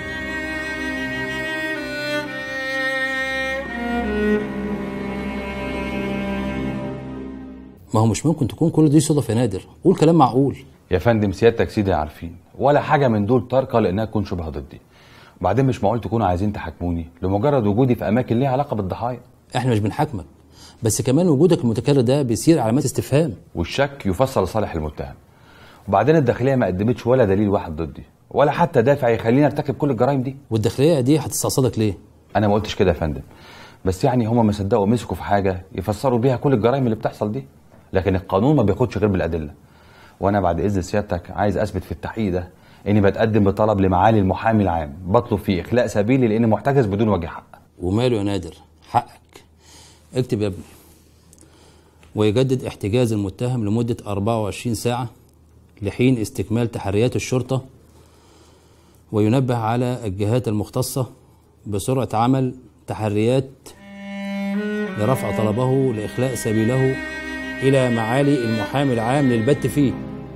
ما هو مش ممكن تكون كل دي صدف يا نادر، قول كلام معقول. يا فندم سيادتك سيدي عارفين ولا حاجة من دول طارقة لأنها تكون شبه ضدي. وبعدين مش معقول تكونوا عايزين تحاكموني لمجرد وجودي في أماكن ليها علاقة بالضحايا. احنا مش بنحاكمك، بس كمان وجودك المتكرر ده بيثير علامات استفهام، والشك يفسر لصالح المتهم. وبعدين الداخلية ما قدمتش ولا دليل واحد ضدي ولا حتى دافع يخليني ارتكب كل الجرائم دي. والداخلية دي هتستقصدك ليه؟ أنا ما قلتش كده يا فندم، بس يعني هما ما صدقوا مسكوا في حاجة يفسروا بيها كل الجرائم اللي بتحصل دي. لكن القانون ما بياخدش غير بالأدلة. وأنا بعد إذن سيادتك عايز أثبت في التحقيق ده إني بتقدم بطلب لمعالي المحامي العام بطلب فيه إخلاء سبيلي لأني محتجز بدون وجه حق. وماله يا نادر؟ حقك. اكتب يا ابني. ويجدد احتجاز المتهم لمدة 24 ساعة لحين استكمال تحريات الشرطة، وينبه على الجهات المختصة بسرعة عمل تحريات لرفع طلبه لإخلاء سبيله إلى معالي المحامي العام للبت فيه.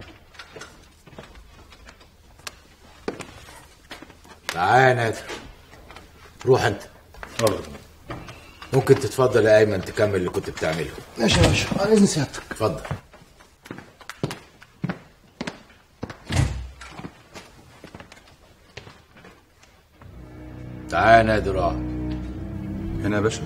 تعال يا نادر، روح انت. ممكن تتفضل يا ايمن تكمل اللي كنت بتعمله. ماشي يا باشا، على اذن سيادتك. اتفضل. تعال يا نادر. هنا يا باشا.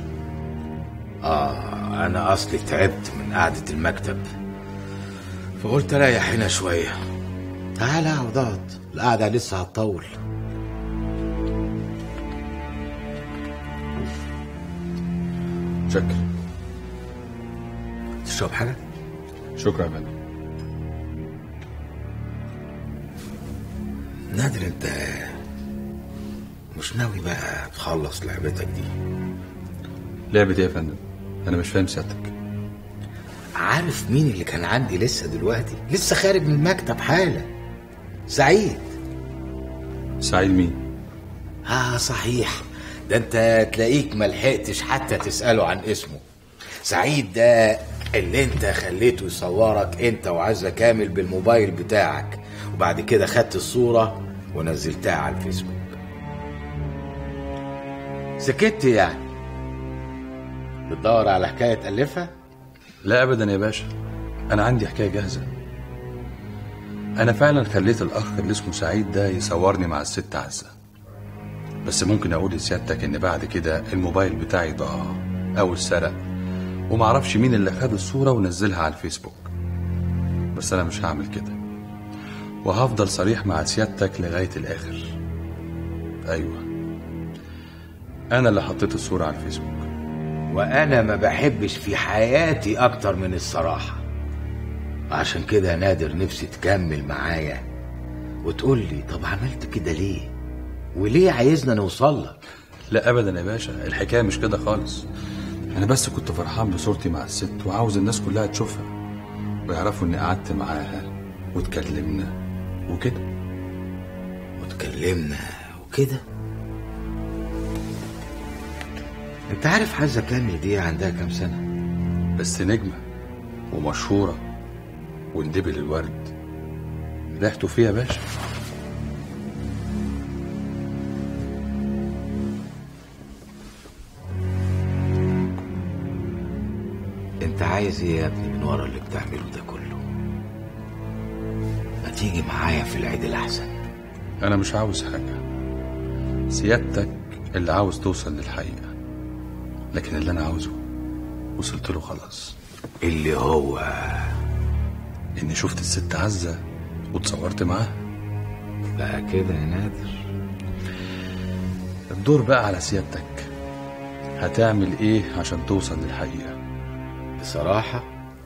انا اصلي تعبت من قعدة المكتب، فقلت اريح هنا شوية. تعال اقعد، القعدة لسه هتطول. شكرا. تشرب حاجة؟ شكرا يا فندم. نادر، انت مش ناوي بقى تخلص لعبتك دي؟ لعبة ايه يا فندم؟ انا مش فاهم سيادتك. عارف مين اللي كان عندي لسه دلوقتي؟ لسه خارج من المكتب حالا. سعيد. سعيد مين؟ صحيح، ده انت تلاقيك ملحقتش حتى تسأله عن اسمه. سعيد ده اللي انت خليته يصورك انت وعزة كامل بالموبايل بتاعك، وبعد كده خدت الصورة ونزلتها على الفيسبوك. سكت يعني؟ بتدور على حكاية تألفها؟ لا ابدا يا باشا، انا عندي حكاية جاهزة. انا فعلا خليت الاخ اللي اسمه سعيد ده يصورني مع الست عزة، بس ممكن اقول لسيادتك ان بعد كده الموبايل بتاعي ضاع او اتسرق، ومعرفش مين اللي خد الصورة ونزلها على الفيسبوك. بس انا مش هعمل كده، وهفضل صريح مع سيادتك لغاية الاخر. ايوه، انا اللي حطيت الصورة على الفيسبوك. وانا ما بحبش في حياتي اكتر من الصراحة، عشان كده نادر نفسي تكمل معايا وتقول لي طب عملت كده ليه، وليه عايزنا نوصل لك. لا ابدا يا باشا، الحكاية مش كده خالص. انا بس كنت فرحان بصورتي مع الست، وعاوز الناس كلها تشوفها ويعرفوا اني قعدت معاها واتكلمنا وكده. وكده؟ انت عارف عزة كامل دي عندها كام سنة؟ بس نجمة ومشهورة وندبل الورد ريحته فيها يا باشا. انت عايز ايه يا ابني من ورا اللي بتعمله ده كله؟ ما تيجي معايا في العيد الاحسن. انا مش عاوز حاجة، سيادتك اللي عاوز توصل للحقيقة، لكن اللي انا عاوزه وصلت له خلاص. اللي هو اني شفت الست عزة وتصورت معاها. بقى كده يا نادر؟ الدور بقى على سيادتك، هتعمل ايه عشان توصل للحقيقة؟ بصراحة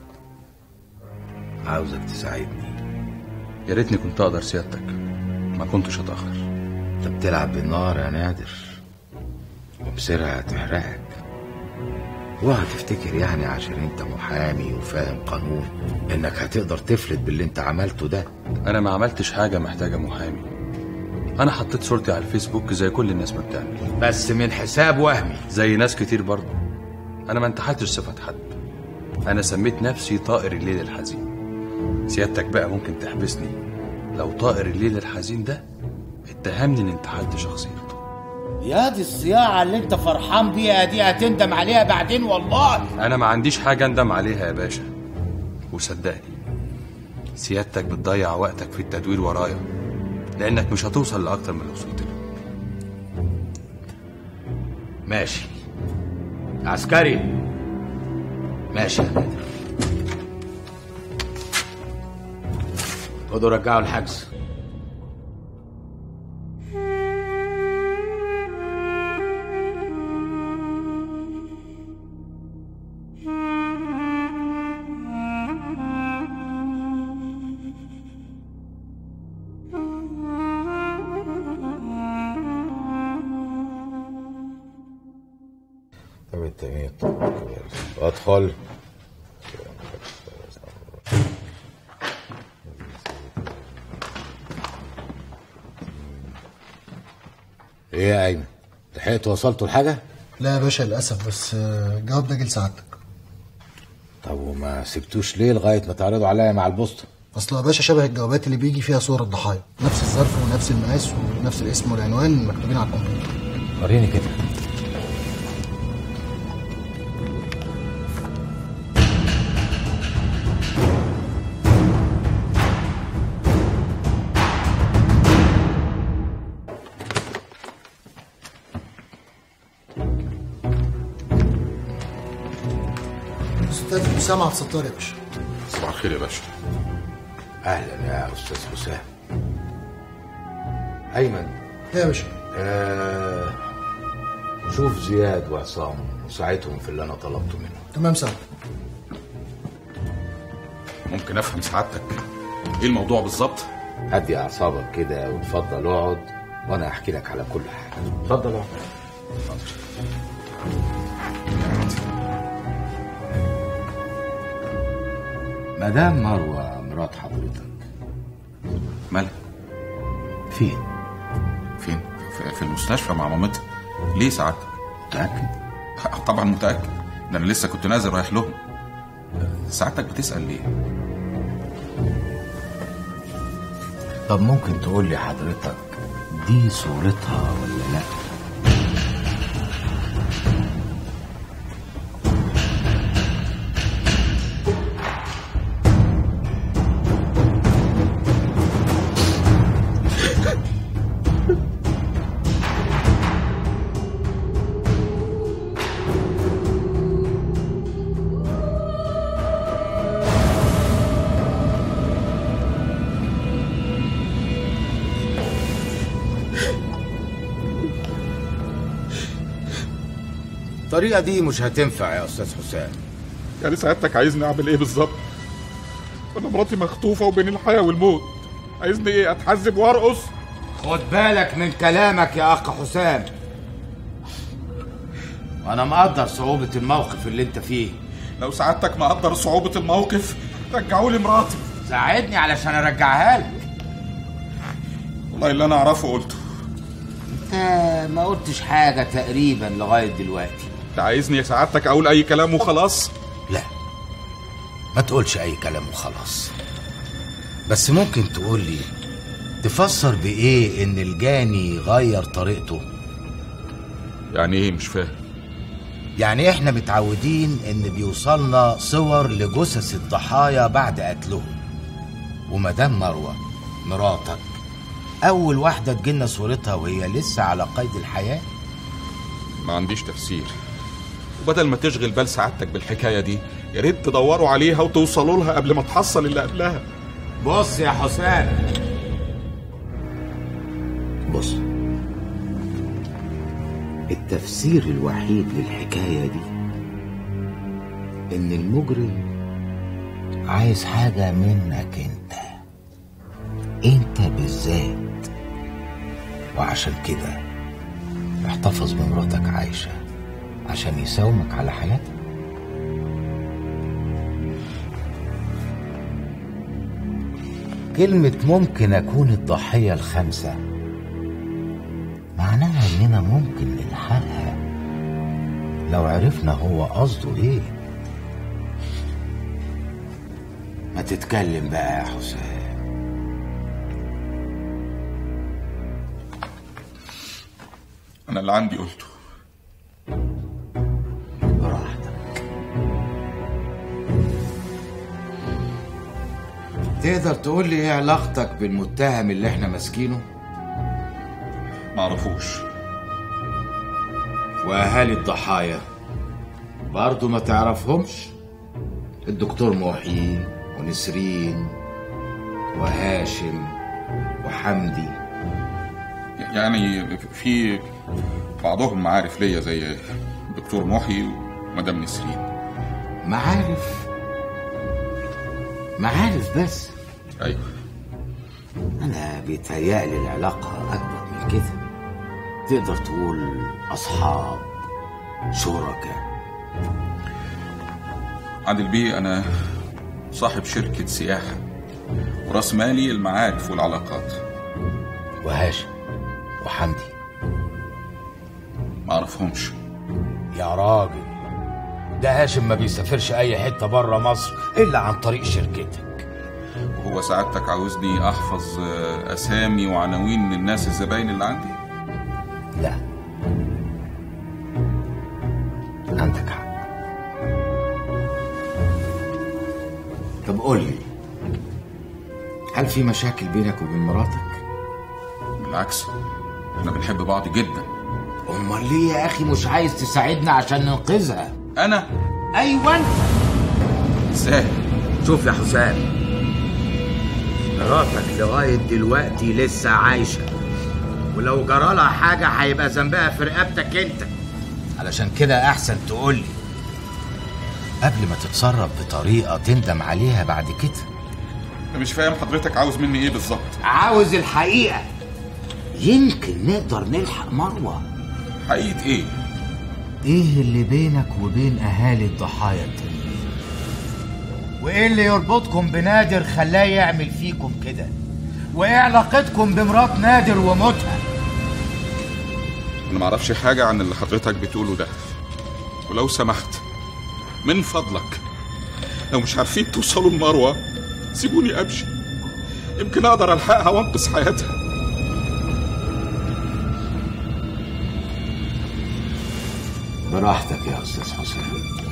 عاوزك تساعدني. يا ريتني كنت اقدر سيادتك، ما كنتش اتأخر. انت بتلعب بالنار يا نادر، وبسرعة هتحرقك. اوعى تفتكر يعني عشان انت محامي وفاهم قانون انك هتقدر تفلت باللي انت عملته ده. انا ما عملتش حاجة محتاجة محامي، انا حطيت صورتي على الفيسبوك زي كل الناس ما بتعمل، بس من حساب وهمي زي ناس كتير برضه. انا ما انتحلتش صفة حد، انا سميت نفسي طائر الليل الحزين. سيادتك بقى ممكن تحبسني لو طائر الليل الحزين ده اتهمني ان انتحلت شخصيته. يا دي الصياعة اللي انت فرحان بيها دي هتندم عليها بعدين والله. انا ما عنديش حاجة اندم عليها يا باشا، وصدقني سيادتك بتضيع وقتك في التدوير ورايا، لانك مش هتوصل لاكتر من اللي وصلت له. ماشي عسكري، ماشي يا نادر. خدوا رجعوا الحجز. طب انت مين؟ ادخل. ايه يا ايمن، لحقت وصلتوا لحاجه؟ لا يا باشا للاسف، بس الجواب ده جه لسعادتك. طب وما سبتوش ليه لغايه ما تعرضوا عليا مع البوسطه؟ اصل يا باشا شبه الجوابات اللي بيجي فيها صور الضحايا، نفس الظرف ونفس المقاس ونفس الاسم والعنوان مكتوبين على الكمبيوتر. وريني كده. استاذ حسام عبد الستار يا باشا. صباح الخير يا باشا. اهلا يا استاذ حسام. ايمن. يا باشا. شوف زياد وعصام وساعدهم في اللي انا طلبته منهم. تمام سعد. ممكن افهم سعادتك ايه الموضوع بالظبط؟ هدي اعصابك كده وتفضل اقعد وانا احكي لك على كل حاجه. اتفضل اقعد. مدام مروه مرات حضرتك مالها؟ فين؟ في المستشفى مع مامتها. ليه سعادتك؟ متأكد؟ طبعا متأكد، ده انا لسه كنت نازل رايح لهم. سعادتك بتسأل ليه؟ طب ممكن تقول لي حضرتك دي صورتها ولا لا؟ الطريقة دي مش هتنفع يا أستاذ حسام. يعني سعادتك عايزني أعمل إيه بالظبط؟ أنا مراتي مخطوفة وبين الحياة والموت، عايزني إيه؟ أتحزب وأرقص؟ خد بالك من كلامك يا أخ حسام. وأنا مقدر صعوبة الموقف اللي أنت فيه. لو سعادتك مقدر صعوبة الموقف رجعولي مراتي. ساعدني علشان أرجعها لك. والله اللي أنا أعرفه قلته. أنت ما قلتش حاجة تقريبا لغاية دلوقتي. انت عايزني يا سعادتك اقول اي كلام وخلاص؟ لا، ما تقولش اي كلام وخلاص، بس ممكن تقول لي تفسر بايه ان الجاني غير طريقته؟ يعني ايه؟ مش فاهم. يعني احنا متعودين ان بيوصلنا صور لجثث الضحايا بعد قتلهم، ومدام مروه مراتك اول واحده تجيلنا صورتها وهي لسه على قيد الحياه. ما عنديش تفسير، وبدل ما تشغل بال سعادتك بالحكايه دي يا ريت تدوروا عليها وتوصلوا لها قبل ما تحصل اللي قبلها. بص يا حسام، بص، التفسير الوحيد للحكايه دي ان المجرم عايز حاجه منك انت بالذات، وعشان كده احتفظ بمراتك عايشه عشان يساومك على حياتك. كلمة ممكن أكون الضحية الخامسة معناها إننا ممكن نلحقها لو عرفنا هو قصده إيه. ما تتكلم بقى يا حسام. أنا اللي عندي قلته. تقدر تقول لي ايه علاقتك بالمتهم اللي احنا ماسكينه؟ معرفوش. واهالي الضحايا برضو ما تعرفهمش؟ الدكتور محي ونسرين وهاشم وحمدي. يعني في بعضهم معارف ليا زي الدكتور محي ومدام نسرين. معارف بس؟ ايوه. انا بيتهيألي العلاقة اكبر من كده. تقدر تقول اصحاب، شركاء. عادل بيه، انا صاحب شركة سياحة وراس مالي المعارف والعلاقات. وهاشم وحمدي معرفهمش. يا راجل، ده هاشم ما بيسافرش اي حته بره مصر الا عن طريق شركتك. هو سعادتك عاوزني احفظ اسامي وعناوين الناس الزباين اللي عندي؟ لا، عندك حق. طب قول لي، هل في مشاكل بينك وبين مراتك؟ بالعكس، احنا بنحب بعض جدا. امال ليه يا اخي مش عايز تساعدنا عشان ننقذها؟ انا؟ ايوه انت. ازاي؟ شوف يا حسام، مراتك لغايه دلوقتي لسه عايشه، ولو جرالها حاجه هيبقى ذنبها في رقبتك انت. علشان كده احسن تقولي قبل ما تتصرف بطريقه تندم عليها بعد كده. انا مش فاهم حضرتك عاوز مني ايه بالظبط؟ عاوز الحقيقه، يمكن نقدر نلحق مروه. حقيقه ايه؟ ايه اللي بينك وبين اهالي الضحايا التانيين؟ وايه اللي يربطكم بنادر خلاه يعمل فيكم كده؟ وايه علاقتكم بمرات نادر وموتها؟ انا معرفش حاجه عن اللي حضرتك بتقوله ده، ولو سمحت من فضلك لو مش عارفين توصلوا لمروه سيبوني امشي، يمكن اقدر الحقها وانقذ حياتها. براحتك يا استاذ حسام،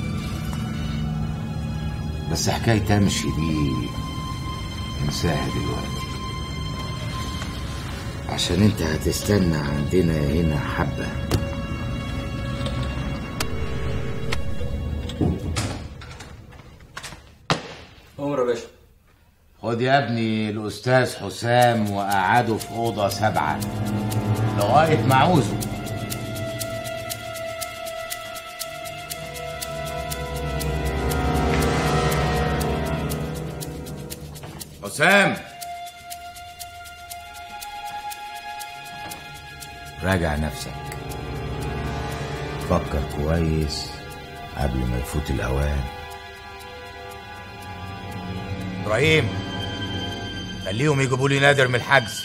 بس حكاية امشي دي انساها دلوقتي، عشان انت هتستنى عندنا هنا حبة. عمر يا باشا. خد يا ابني الاستاذ حسام وقعده في اوضه 7 لغايه ما عاوزه. حسام، راجع نفسك، فكر كويس قبل ما يفوت الاوان. ابراهيم، خليهم يجيبوا لي نادر من الحجز.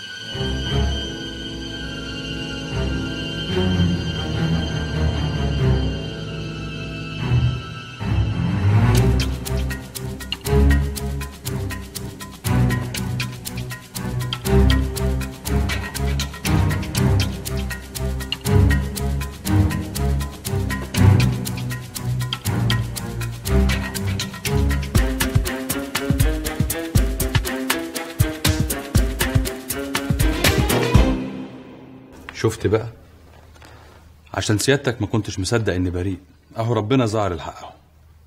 شفت بقى؟ عشان سيادتك ما كنتش مصدق اني بريء، اهو ربنا ظهر الحق اهو.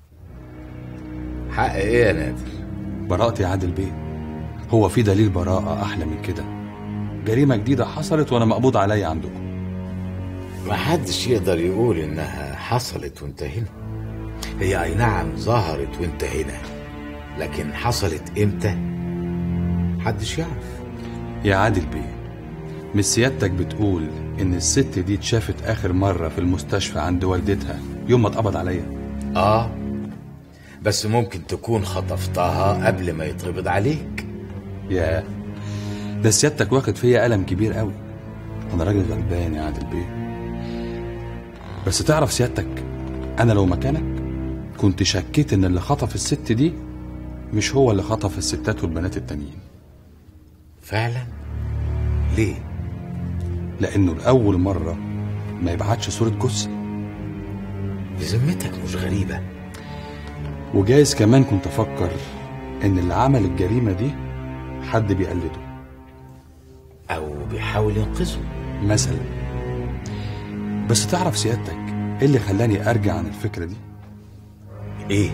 حق ايه يا نادر؟ براءتي يا عادل بيه. هو في دليل براءة احلى من كده؟ جريمة جديدة حصلت وانا مقبوض عليا عندكم. محدش يقدر يقول انها حصلت وانت هنا. هي اي نعم ظهرت وانت هنا، لكن حصلت امتى محدش يعرف. يا عادل بيه، مش سيادتك بتقول ان الست دي اتشافت اخر مرة في المستشفى عند والدتها يوم ما اتقبض عليا؟ بس ممكن تكون خطفتها قبل ما يتقبض عليك. يا ده سيادتك واخد فيا ألم كبير قوي. انا راجل غلبان يا عادل بيه. بس تعرف سيادتك، انا لو مكانك كنت شكيت ان اللي خطف الست دي مش هو اللي خطف الستات والبنات التانيين. فعلا؟ ليه؟ لانه لاول مرة ما يبعتش صورة جثة. بذمتك مش غريبة؟ وجايز كمان كنت افكر ان اللي عمل الجريمة دي حد بيقلده او بيحاول ينقذه مثلا. بس تعرف سيادتك ايه اللي خلاني ارجع عن الفكرة دي؟ ايه؟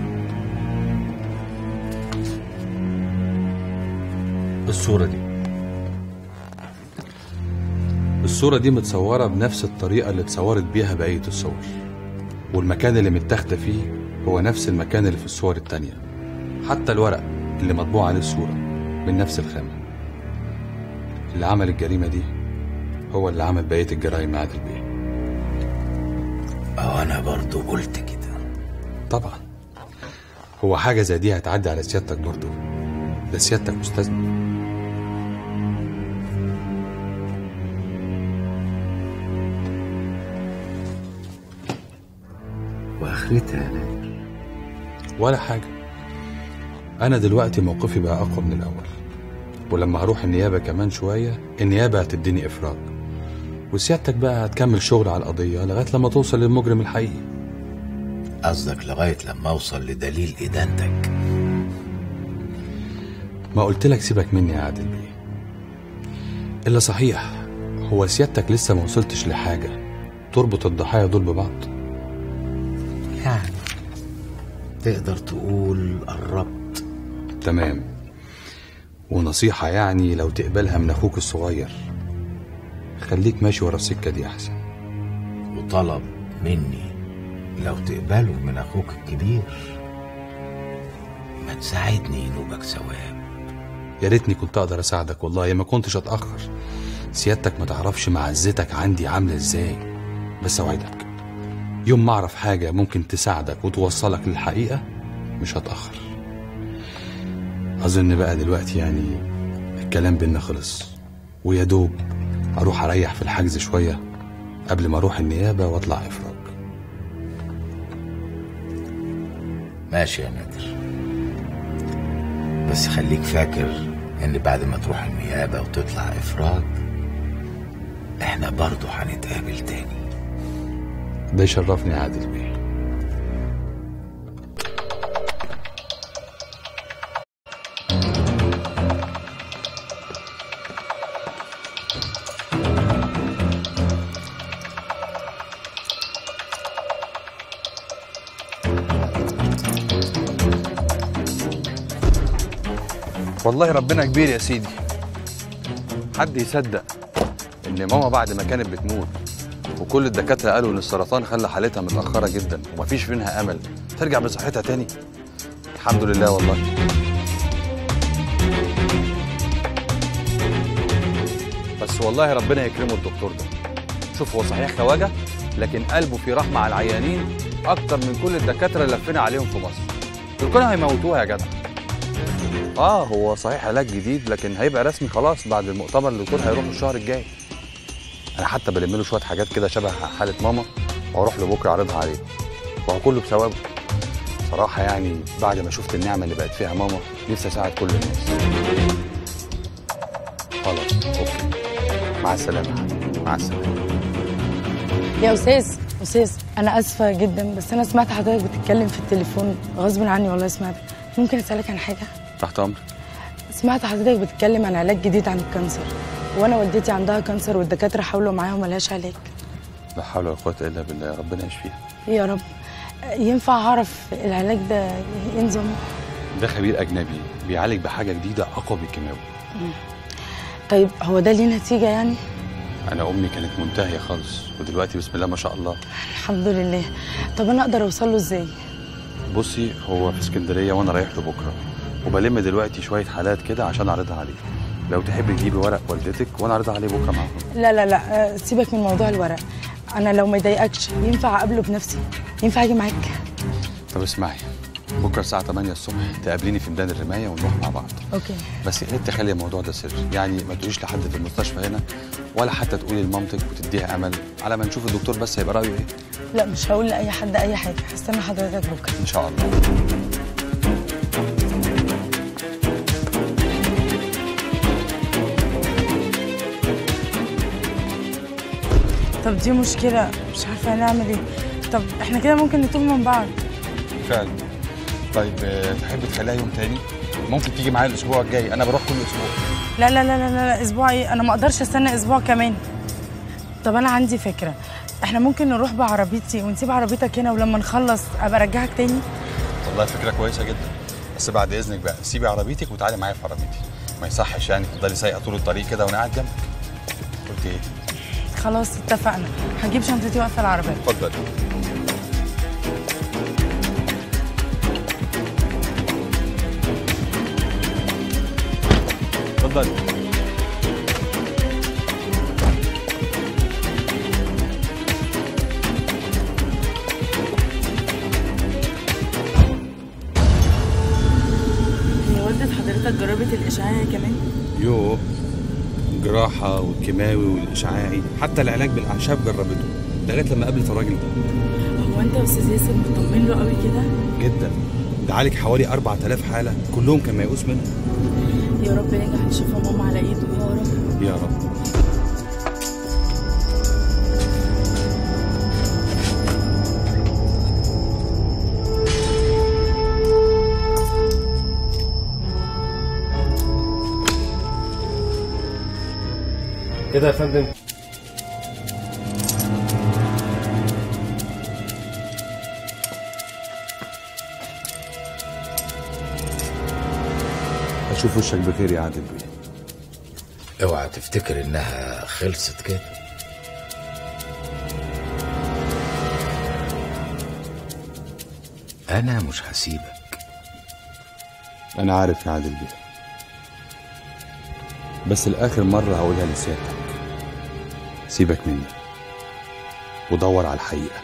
الصورة دي متصورة بنفس الطريقة اللي اتصورت بيها بقية الصور، والمكان اللي متاخدة فيه هو نفس المكان اللي في الصور التانية، حتى الورق اللي مطبوع عليه الصورة من نفس الخامة. اللي عمل الجريمة دي هو اللي عمل بقية الجرائم عادل بيه. أنا برضو قلت كده. طبعا هو حاجة زي دي هتعدي على سيادتك برضو، ده سيادتك أستاذنا. اخرتها يا نادر؟ ولا حاجة. أنا دلوقتي موقفي بقى أقوى من الأول، ولما هروح النيابة كمان شوية النيابة هتديني إفراج، وسيادتك بقى هتكمل شغل على القضية لغاية لما توصل للمجرم الحقيقي. قصدك لغاية لما أوصل لدليل إدانتك؟ ما قلت لك سيبك مني يا عادل بيه. إلا صحيح، هو سيادتك لسه ما وصلتش لحاجة تربط الضحايا دول ببعض؟ يعني تقدر تقول قربت. تمام. ونصيحة يعني لو تقبلها من أخوك الصغير، خليك ماشي ورا السكة دي أحسن. وطلب مني لو تقبله من أخوك الكبير، ما تساعدني ينوبك ثواب. يا ريتني كنت أقدر أساعدك والله، ما كنتش أتأخر. سيادتك ما تعرفش معزتك عندي عاملة إزاي، بس أوعدك يوم ما أعرف حاجة ممكن تساعدك وتوصلك للحقيقة مش هتأخر. أظن بقى دلوقتي يعني الكلام بينا خلص، ويا دوب أروح أريح في الحجز شوية قبل ما أروح النيابة وأطلع إفراج. ماشي يا نادر، بس خليك فاكر إن بعد ما تروح النيابة وتطلع إفراج إحنا برضو هنتقابل تاني. ده يشرفني يا عادل بيه. والله ربنا كبير يا سيدي. حد يصدق ان ماما بعد ما كانت بتموت وكل الدكاتره قالوا ان السرطان خلى حالتها متاخره جدا ومفيش منها امل ترجع بصحتها تاني؟ الحمد لله والله. بس والله ربنا يكرمه الدكتور ده. شوف، هو صحيح خواجه لكن قلبه في رحمه على العيانين اكتر من كل الدكاتره اللي لفينا عليهم في مصر. دول كانوا هيموتوها يا جدع. هو صحيح علاج جديد لكن هيبقى رسمي خلاص بعد المؤتمر اللي الدكتور هيروح الشهر الجاي. انا حتى بلم له شويه حاجات كده شبه حاله ماما واروح له بكره اعرضها عليه، وهو كله بثوابه. صراحه يعني بعد ما شفت النعمه اللي بقت فيها ماما نفسي اساعد كل الناس. خلاص اوكي، مع السلامه. مع السلامه. يا استاذ انا اسفه جدا، بس انا سمعت حضرتك بتتكلم في التليفون غصب عني والله. سمعت، ممكن اسالك عن حاجه؟ تحت امرك. سمعت حضرتك بتتكلم عن علاج جديد عن الكانسر، وانا والدتي عندها كانسر والدكاتره حاولوا معاها وملهاش علاج. لا حول ولا قوه الا بالله، ربنا يشفيها يا رب. ينفع اعرف العلاج ده ايه نظامه؟ ده خبير اجنبي بيعالج بحاجه جديده اقوى بالكيماوي. طيب هو ده ليه نتيجه يعني؟ انا امي كانت منتهيه خالص ودلوقتي بسم الله ما شاء الله. الحمد لله. طب انا اقدر اوصل له ازاي؟ بصي، هو في اسكندريه وانا رايح له بكره، وبلم دلوقتي شويه حالات كده عشان اعرضها عليه. لو تحبي تجيبي ورق والدتك وانا اعرضها عليه بكره معاكم. لا سيبك من موضوع الورق. انا لو ما يضايقكش ينفع اقابله بنفسي؟ ينفع اجي معاك؟ طب اسمعي، بكره الساعه 8 الصبح تقابليني في ميدان الرمايه ونروح مع بعض. اوكي. بس يا ريت تخلي الموضوع ده سر، يعني ما تقوليش لحد في المستشفى هنا ولا حتى تقولي لمامتك وتديها امل على ما نشوف الدكتور بس هيبقى رايه ايه. لا مش هقول لاي حد اي حاجه، هستنى حضرتك بكره ان شاء الله. طب دي مشكله، مش عارفه هنعمل ايه. طب احنا كده ممكن نتوه من بعض. فعلا. طيب تحب تخليها يوم تاني؟ ممكن تيجي معايا الاسبوع الجاي، انا بروح كل اسبوع. لا لا لا لا لا، اسبوع ايه؟ انا ما اقدرش استنى اسبوع كمان. طب انا عندي فكره، احنا ممكن نروح بعربيتي ونسيب عربيتك هنا ولما نخلص ابقى ارجعك تاني. والله فكره كويسه جدا، بس بعد اذنك بقى سيبي عربيتك وتعالي معايا في عربيتي. ما يصحش يعني تفضلي سايقه طول الطريق كده وانا قاعد جنبك. قلت ايه؟ خلاص اتفقنا، هجيب شنطتي واقفه العربيه. اتفضل. اتفضل. والدة حضرتك جربت الاشعاعي كمان؟ يوه، الجراحه والكيماوي والاشعاعي حتى العلاج بالاعشاب جربته لغايه لما قابلت الراجل ده. هو انت يا استاذ ياسر مطمن له قوي كده؟ جدا، ده عالج حوالي 4000 حاله كلهم كان ميؤوس منهم. يا رب نجح نشوفها ماما على ايده يا رب يا رب. كده يا فندم. اشوف وشك بخير يا عادل بيه. اوعى تفتكر انها خلصت كده. انا مش هسيبك. انا عارف يا عادل بيه، بس لاخر مره هقولها لسيادتك، سيبك مني ودور على الحقيقه.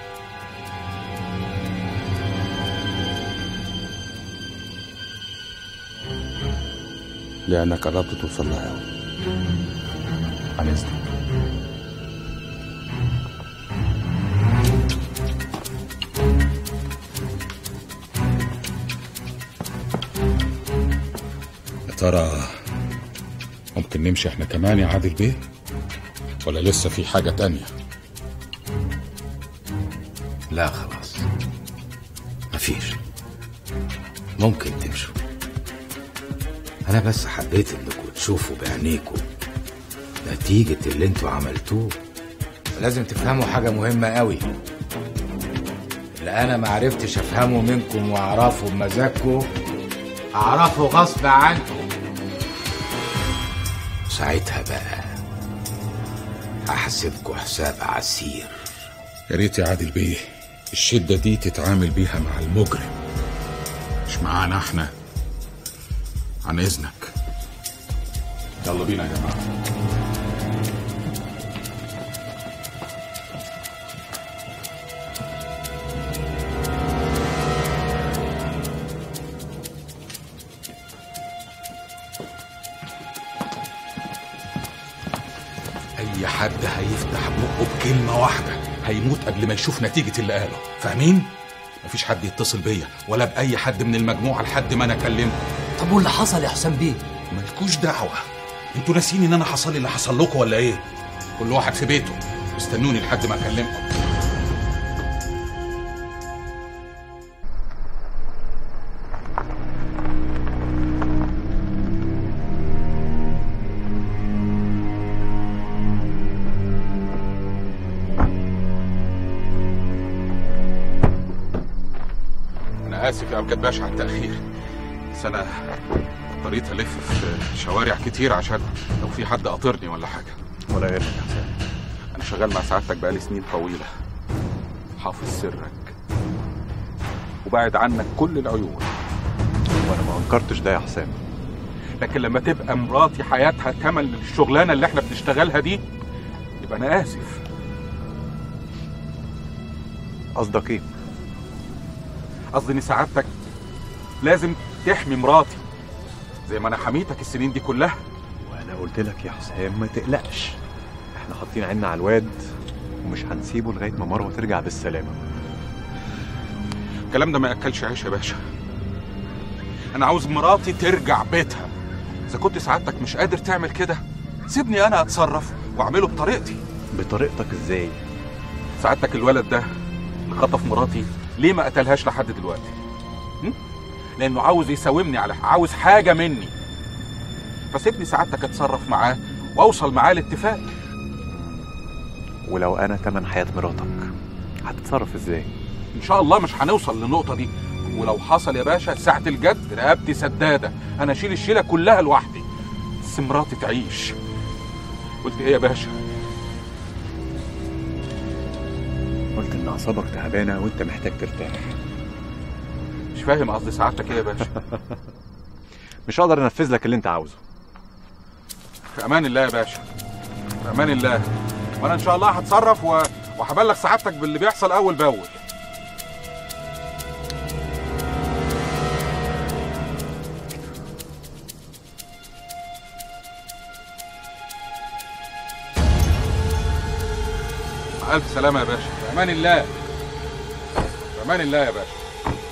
لأنك قربت توصل لها أوي. عن إذنك. يا ترى ممكن نمشي احنا كمان يا عادل بيه؟ ولا لسه في حاجة تانية؟ لا خلاص، مفيش. ممكن تمشوا. أنا بس حبيت إنكم تشوفوا بعينيكم نتيجة اللي انتوا عملتوه. لازم تفهموا حاجة مهمة قوي، اللي أنا ما عرفتش أفهمه منكم وأعرفه بمزاجكم أعرفه غصب عنكم. ساعتها بقى هحسبكوا حساب عسير. يا ريت يا عادل بيه الشدة دي تتعامل بيها مع المجرم، مش معانا احنا. عن إذنك. يلا بينا يا جماعة. أي حد هيفتح بقه بكلمة واحدة هيموت قبل ما يشوف نتيجة اللي قاله، فاهمين؟ مفيش حد يتصل بيا ولا بأي حد من المجموعة لحد ما أنا أكلمكم. طب واللي حصل يا حسام بيه؟ مالكوش دعوة. انتوا ناسيين ان انا حصل اللي حصل لكم ولا ايه؟ كل واحد في بيته، استنوني لحد ما اكلمكم. انا اسف يا امجد باشا على التأخير، بس انا اضطريت الف في شوارع كتير عشان لو في حد قاطرني ولا حاجه. ولا يهمك يا حسام، انا شغال مع سعادتك بقالي سنين طويله، حافظ سرك وبعد عنك كل العيوب. وانا ما انكرتش ده يا حسام، لكن لما تبقى مراتي حياتها تمن للشغلانه اللي احنا بنشتغلها دي يبقى انا اسف. قصدك ايه؟ قصدي ان سعادتك لازم تحمي مراتي زي ما انا حميتك السنين دي كلها. وانا قلت لك يا حسام ما تقلقش، احنا حاطين عيننا على الواد ومش هنسيبه لغايه ما مروه ترجع بالسلامه. الكلام ده ما ياكلش عيش يا باشا. انا عاوز مراتي ترجع بيتها. اذا كنت سعادتك مش قادر تعمل كده سيبني انا اتصرف واعمله بطريقتي. بطريقتك ازاي؟ سعادتك الولد ده اللي خطف مراتي ليه ما قتلهاش لحد دلوقتي؟ لانه عاوز يساومني على عاوز حاجه مني، فسيبني سعادتك اتصرف معاه واوصل معاه لاتفاق. ولو انا تمن حياه مراتك هتتصرف ازاي؟ ان شاء الله مش هنوصل للنقطه دي، ولو حصل يا باشا ساعه الجد رقبتي سداده، انا اشيل الشيله كلها لوحدي، بس مراتي تعيش. قلت ايه يا باشا؟ قلت ان اعصابك تعبانه وانت محتاج ترتاح. مش فاهم قصدي سعادتك ايه يا باشا؟ مش هقدر انفذ لك اللي انت عاوزه. في امان الله يا باشا، في امان الله، وانا ان شاء الله هتصرف وهبلغ سعادتك باللي بيحصل اول باول. مع الف سلامه يا باشا، في امان الله. في امان الله يا باشا.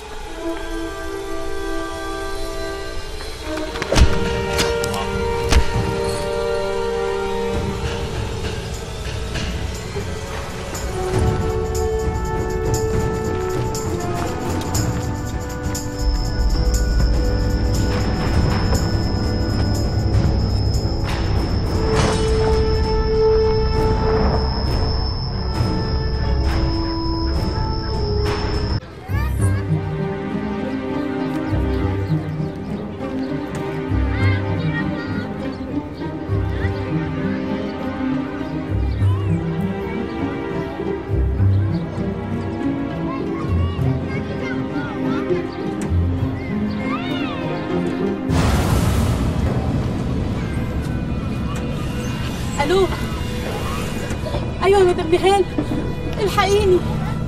الو، ايوه يا مدام نهال، الحقيني.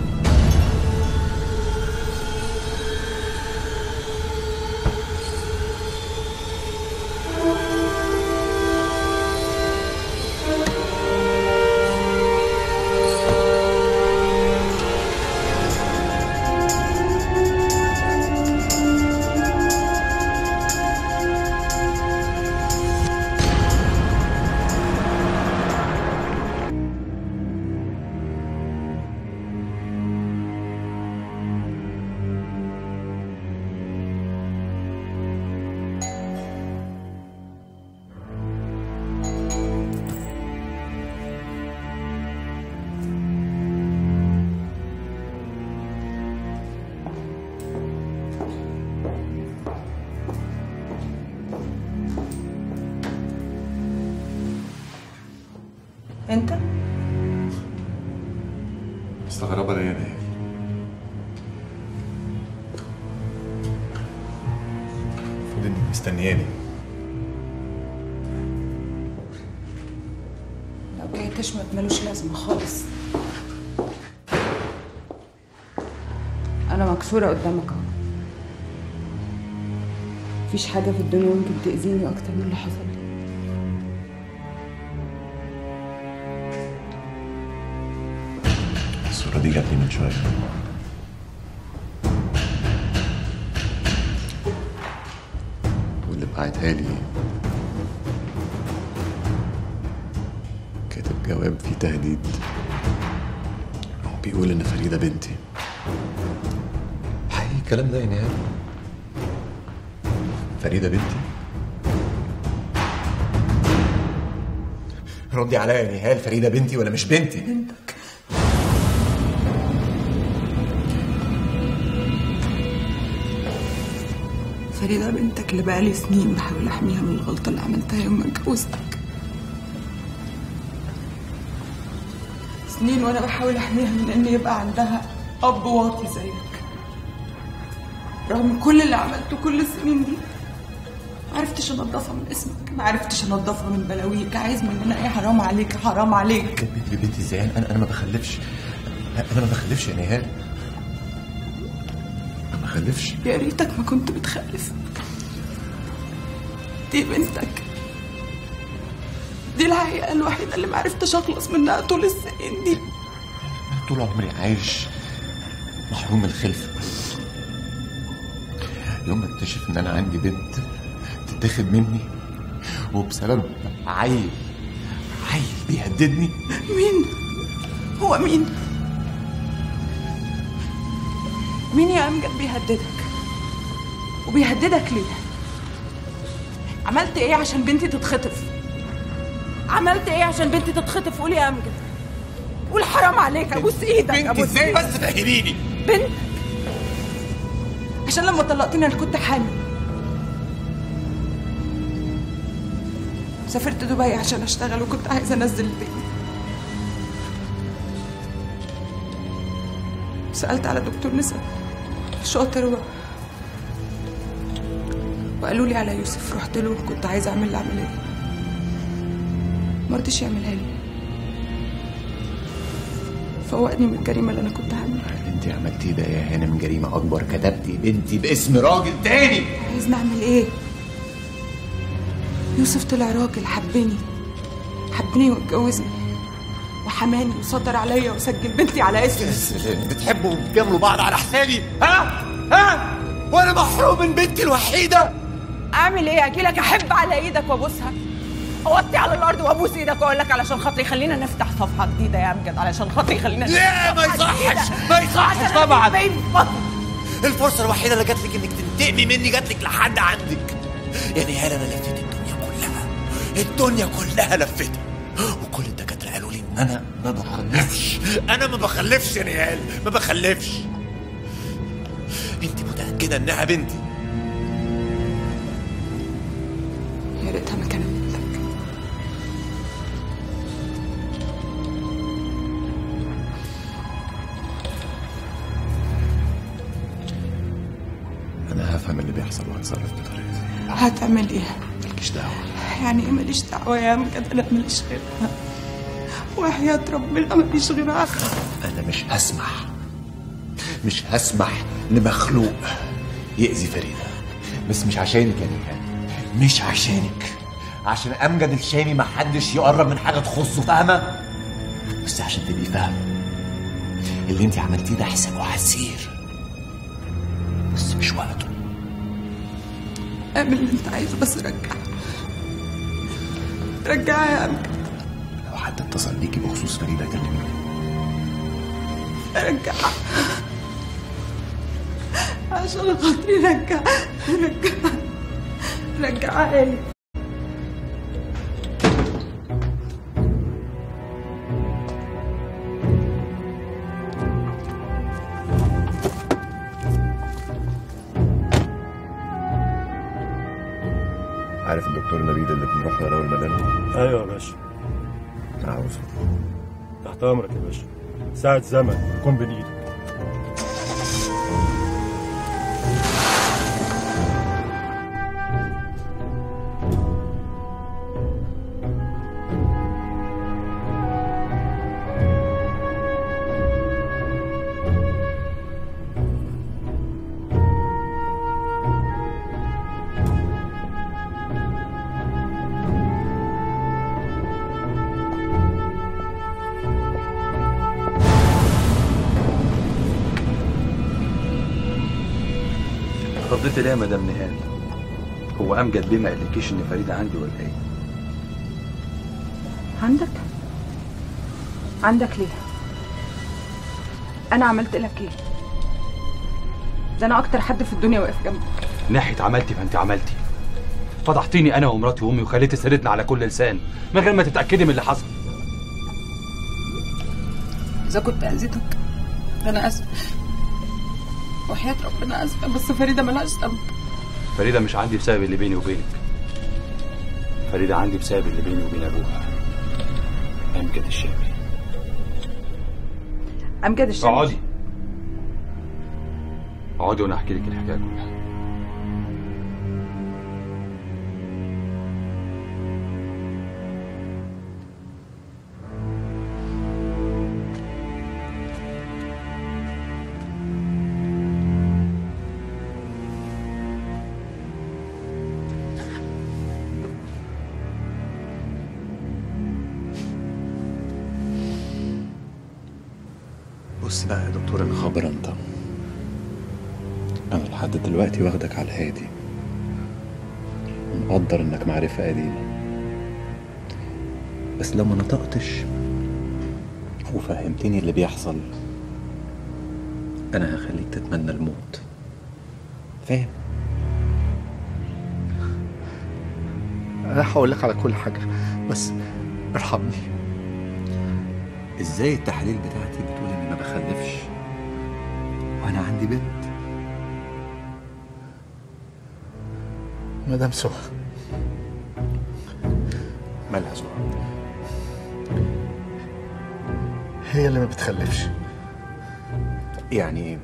انت مستغربه ليه يا نهال؟ المفروض انك مستنياني. لو جاي تشمت ملوش لازمه خالص. انا مكسوره قدامك اهو. مفيش حاجه في الدنيا ممكن تاذيني اكتر من اللي حصل لي. الصورة دي جات لي من شوية. واللي بعتها لي كاتب جواب فيه تهديد. هو بيقول إن فريدة بنتي. حقيقي الكلام ده يا نهال؟ فريدة بنتي؟ ردي عليا يا نهال، فريدة بنتي ولا مش بنتي؟ بنتك. فريدة بنتك اللي بقالي سنين بحاول احميها من الغلطة اللي عملتها يوم ما اتجوزتك. سنين وانا بحاول احميها من ان يبقى عندها اب واطي زيك. رغم كل اللي عملته كل السنين دي معرفتش انضفها من اسمك، معرفتش انضفها من بلاويك. عايز مننا ايه؟ حرام عليك، حرام عليك. بنتي ازاي؟ انا ما بخلفش. انا ما بخلفش يا نهال. ما بخلفش. يا ريتك ما كنت بتخلف. دي بنتك، دي الحقيقة الوحيدة اللي معرفتش اخلص منها طول السنين دي. أنا طول عمري عايش محروم من الخلفة. يوم ما اكتشف ان انا عندي بنت تتاخد مني وبسبب عيل بيهددني. مين؟ هو مين؟ مين يا أمجد بيهددك؟ وبيهددك ليه؟ عملت ايه عشان بنتي تتخطف؟ عملت ايه عشان بنتي تتخطف؟ قول يا أمجد، قول. حرام عليك، ابوس ايدك. بنتي ازاي بس؟ فهميني. بنتك عشان لما طلقتني انا كنت حامل. سافرت دبي عشان اشتغل وكنت عايزه انزل البيبي. سألت على دكتور نساء شاطر وقالوا لي على يوسف. رحت له، كنت عايزه اعمل له عمليه، ما رضيش يعملها لي. فوقني من الجريمه اللي انا كنت هعملها. انت عملتي ده يا هانم جريمه اكبر. كتبتي بنتي باسم راجل تاني. عايز نعمل ايه؟ يوسف طلع راجل، حبني واتجوزني. وحماني وسطر عليا وسجل بنتي على اسمي. بتحبوا وبتجاملوا بعض على حسابي؟ ها وانا محروم من بنتي الوحيده. اعمل ايه؟ اجيلك احب على ايدك وابوسها، اوطي على الارض وابوس ايدك واقول لك علشان خاطري خلينا نفتح صفحه جديده يا امجد، علشان خاطري خلينا لا ما يصحش، ما يصحش طبعا. الفرصه الوحيده اللي جات لك انك تنتقمي مني جات لك لحد عندك. يا نهال انا لفيت الدنيا كلها لفتها، وكل الدكاتره قالوا لي انا ما بخلفش. انا ما بخلفش يا نهال، ما بخلفش. انت متاكده انها بنتي؟ يا ريتها ما كانت بنتك. انا هفهم اللي بيحصل وهتصرف بطريقتي. هتعمل ايه؟ مالكيش دعوه. يعني ايه ماليش دعوه يا امجد؟ انا ماليش غيرها، وحياة ربنا ماليش غيرها. انا مش هسمح لمخلوق يأذي فريدة، بس مش عشانك يا نهال، مش عشانك، عشان امجد الشامي ما حدش يقرب من حاجه تخصه، فاهمه؟ بس عشان تبقي فاهمه اللي انت عملتيه ده حسابه عسير، بس مش وقته. اعمل اللي انت عايزه بس رجعها يا امجد. لو حد اتصل بيكي بخصوص فريدة كلميني. رجعها عشان خاطري، رجعها لي. عارف الدكتور نبيل اللي بنروح له انا والمدام؟ ايوه يا باشا. عاوزه تحت امرك يا باشا، ساعة زمن يكون بين ايدك. اتخضيت ليه يا مدام نهال؟ هو امجد ليه ما قالكيش ان فريده عندي ولا ايه؟ عندك ليه؟ انا عملت لك ايه؟ ده انا اكتر حد في الدنيا واقف جنبك. ناحيه عملتي فانت عملتي، فضحتيني انا ومراتي وامي وخليتي سيرتنا على كل لسان من غير ما تتاكدي من اللي حصل. اذا كنت اذيتك انا اسف، وحياة ربنا اسفه، بس فريده ملهاش ذنب. فريده مش عندي بسبب اللي بيني وبينك، فريده عندي بسبب اللي بيني وبين ابوها امجد الشامي. امجد الشامي؟ اقعدي وانا احكي لك الحكايه كلها. بص بقى يا دكتور الخبر، انت انا لحد دلوقتي واخدك على الهادي ومقدر انك معرفة قديمة، بس لو ما نطقتش وفهمتني اللي بيحصل انا هخليك تتمنى الموت، فاهم؟ انا هقول لك على كل حاجه بس ارحمني. ازاي التحاليل بتاعتي بتقول اني ما بخلفش وانا عندي بنت؟ مدام سهى مالها سهى؟ هي اللي ما بتخلفش. يعني ايه؟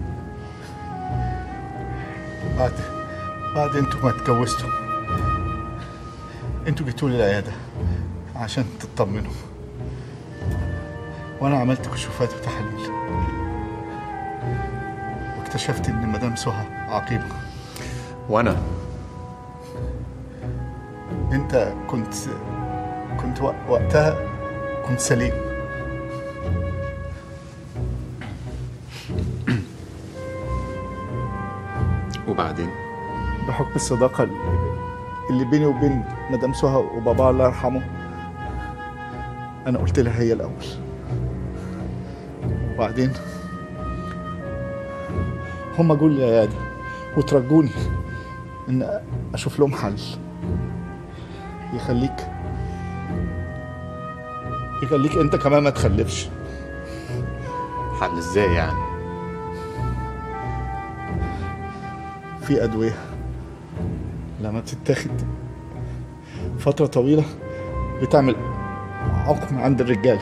بعد انتوا ما اتجوزتوا انتوا جيتوا لي العياده عشان تطمنوا، وانا عملت كشوفات وتحاليل واكتشفت ان مدام سهى عقيمه. وانا انت كنت وقتها كنت سليم، وبعدين؟ بحكم الصداقة اللي بيني وبين مدام سهى وبابا الله يرحمه، أنا قلت لها هي الأول. وبعدين هما جولي يا يادي وترجوني إن أشوف لهم حل يخليك أنت كمان ما تخلفش. حل إزاي يعني؟ في أدوية لما بتتاخد فترة طويلة بتعمل عقم عند الرجالة.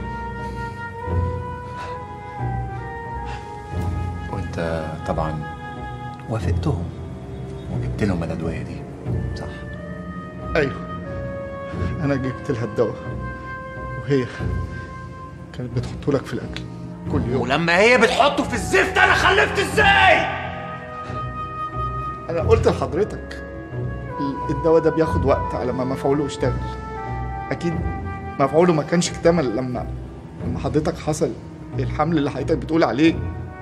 وانت طبعا وافقتهم وجبت لهم الأدوية دي، صح؟ أيوه، أنا جبت لها الدواء وهي كانت بتحطه لك في الأكل كل يوم. ولما هي بتحطه في الزفت أنا خلفت إزاي؟ أنا قلت لحضرتك الدواء ده بياخد وقت على ما مفعوله يشتغل. أكيد مفعوله ما كانش اكتمل لما حضرتك حصل الحمل اللي حضرتك بتقول عليه.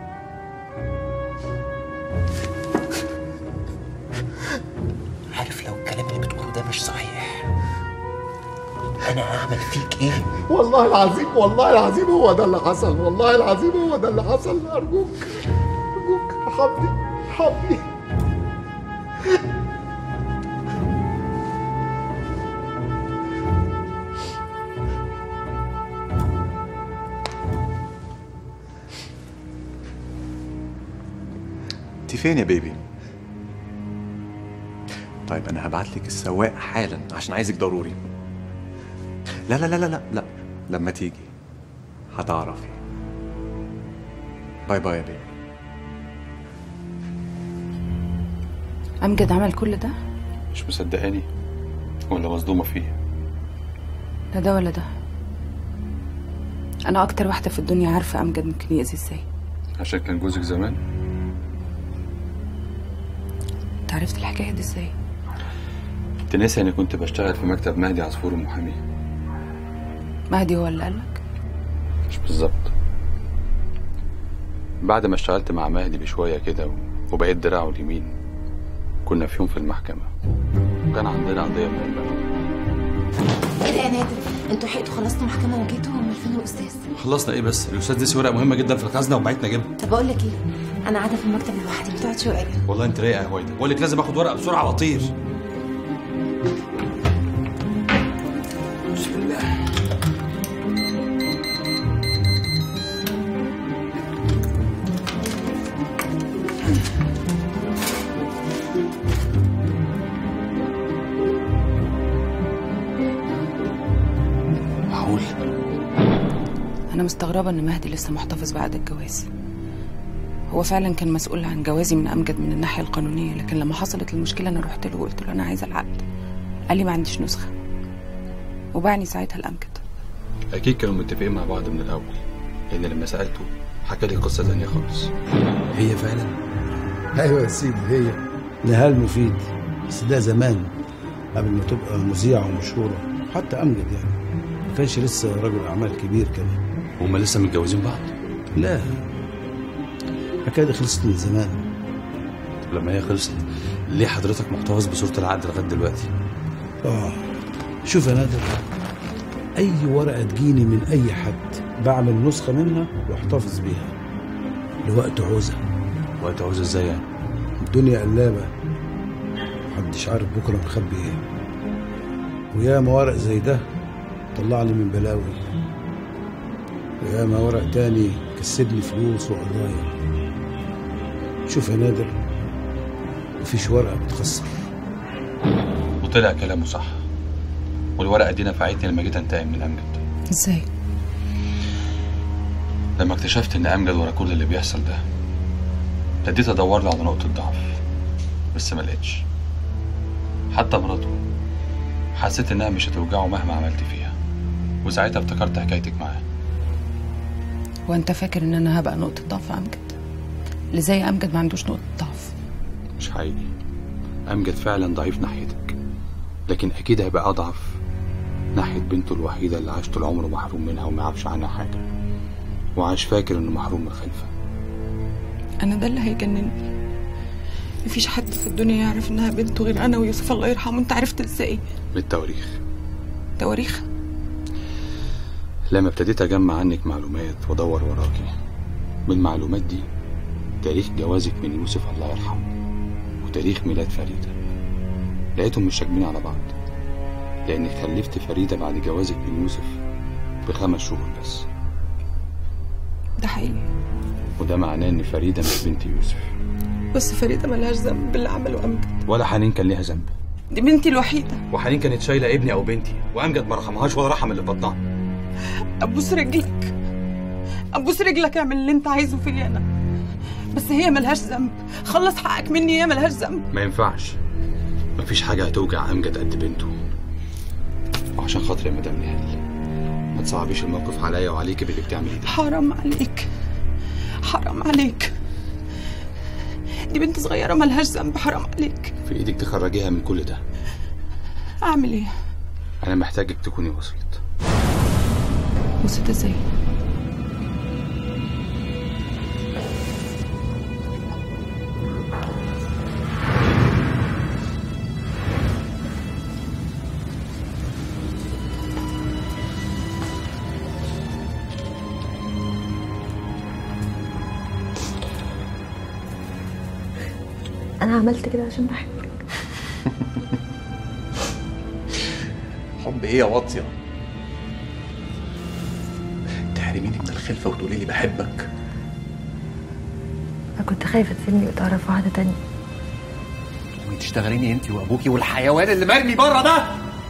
عارف لو الكلام اللي بتقوله ده مش صحيح أنا هعمل فيك إيه؟ والله العظيم هو ده اللي حصل. والله العظيم هو ده اللي حصل. أرجوك ارحمني. انت فين يا بيبي؟ طيب انا هبعت لك السواق حالا عشان عايزك ضروري. لا لا لا لا لا، لما تيجي هتعرفي. باي باي يا بيبي. أمجد عمل كل ده؟ مش مصدقاني ولا مصدومة فيه؟ لا ده ولا ده. أنا أكتر واحدة في الدنيا عارفة أمجد ممكن يأذي إزاي. عشان كان جوزك زمان؟ أنت عرفت الحكاية دي إزاي؟ انت ناسي اني كنت بشتغل في مكتب مهدي عصفور المحامي. مهدي هو اللي قالك؟ مش بالظبط. بعد ما اشتغلت مع مهدي بشوية كده وبقيت دراعه اليمين، كنا في يوم في المحكمة وكان عندنا قضية مهمة. ايه ده يا نادر؟ انتوا حقتوا خلصتوا محكمة وجيتوا؟ امال فين الأستاذ؟ خلصنا ايه بس؟ الأستاذ نسي ورقة مهمة جدا في الخزنة وبعتنا جيبها. طب أقول لك إيه؟ أنا قاعدة في المكتب لوحدي، ما تقعد شوية. والله أنت رايقة يا هويدا، بقول لك لازم آخد ورقة بسرعة وأطير. بسم الله. معقول؟ أنا مستغربة إن مهدي لسه محتفظ بعقد الجواز. هو فعلا كان مسؤول عن جوازي من أمجد من الناحية القانونية، لكن لما حصلت المشكلة أنا رحت له وقلت له أنا عايزة العقد. قال لي ما عنديش نسخة وباعني ساعتها لأمجد. أكيد كانوا متفقين مع بعض من الأول، لأن لما سألته حكى لي قصة تانية خالص. هي فعلا؟ أيوة يا سيدي هي نهال مفيد، بس ده زمان قبل ما تبقى مذيعة ومشهورة. حتى أمجد يعني ما كانش لسه رجل أعمال كبير كده. هما لسه متجوزين بعض؟ لا، الحكاية دي خلصت من زمان. طب لما هي خلصت ليه حضرتك محتفظ بصورة العقد لغاية دلوقتي؟ شوف يا نادر، أي ورقة تجيني من أي حد بعمل نسخة منها واحتفظ بيها لوقت عوزة. وقت عوزة ازاي يعني؟ الدنيا قلابة، محدش عارف بكرة مخبي ايه. وياما ورق زي ده طلع لي من بلاوي، وياما ورق تاني كسب لي فلوس وقضايا. شوف يا نادر، مفيش ورقة بتخسر. وطلع كلامه صح، والورقة دي نفعتني لما جيت انتقم من أمجد. ازاي؟ لما اكتشفت ان أمجد ورا كل اللي بيحصل ده، ابتديت ادور له على نقطة ضعف، بس ما لقيتش. حتى مراته حسيت انها مش هتوجعه مهما عملت فيها، وساعتها افتكرت حكايتك معاه. وانت فاكر ان انا هبقى نقطة ضعف امجد؟ اللي زي امجد ما عندوش نقطة ضعف. مش حقيقي، امجد فعلا ضعيف ناحيتك، لكن اكيد هيبقى اضعف ناحية بنته الوحيدة اللي عاش طول عمره محروم منها وما يعرفش عنها حاجة، وعاش فاكر انه محروم من الخلفة. انا ده اللي هيجنني، مفيش حد في الدنيا يعرف انها بنته غير انا ويوسف الله يرحمه. انت عرفت ازاي؟ بالتواريخ. تواريخ؟ لما ابتديت اجمع عنك معلومات وادور وراكي، من المعلومات دي تاريخ جوازك من يوسف الله يرحمه وتاريخ ميلاد فريدة، لقيتهم مش راكبين على بعض، لانك خلفت فريدة بعد جوازك من يوسف ب5 شهور بس. ده حقيقي. وده معناه ان فريدة مش بنت يوسف. بس فريدة ملهاش ذنب باللي عمله أمجد. ولا حنين كان ليها ذنب. دي بنتي الوحيدة. وحنين كانت شايلة ابني او بنتي، وامجد ما رحمهاش ولا رحم اللي في بطنها. ابوس رجلك، ابوس رجلك، اعمل اللي انت عايزه فيا انا، بس هي ملهاش ذنب. خلص حقك مني، هي ملهاش ذنب. ما ينفعش، مفيش حاجة هتوجع امجد قد بنته. وعشان خاطر يا مدام نهال ما تصعبيش الموقف عليا وعليكي باللي بتعمليه ده. حرام عليك، حرام عليك، دي بنت صغيرة ملهاش ذنب، حرام عليك. في ايدك تخرجيها من كل ده. اعمل ايه؟ انا محتاجك تكوني وسيط. وسيط ازاي؟ أنا عملت كده عشان بحبك. حب ايه يا واطيه؟ تحرميني من الخلفه وتقولي لي بحبك؟ أنا كنت خايفة تسيبني وتعرف واحدة تانية. وتشتغليني انت وابوكي والحيوان اللي مرمي بره ده.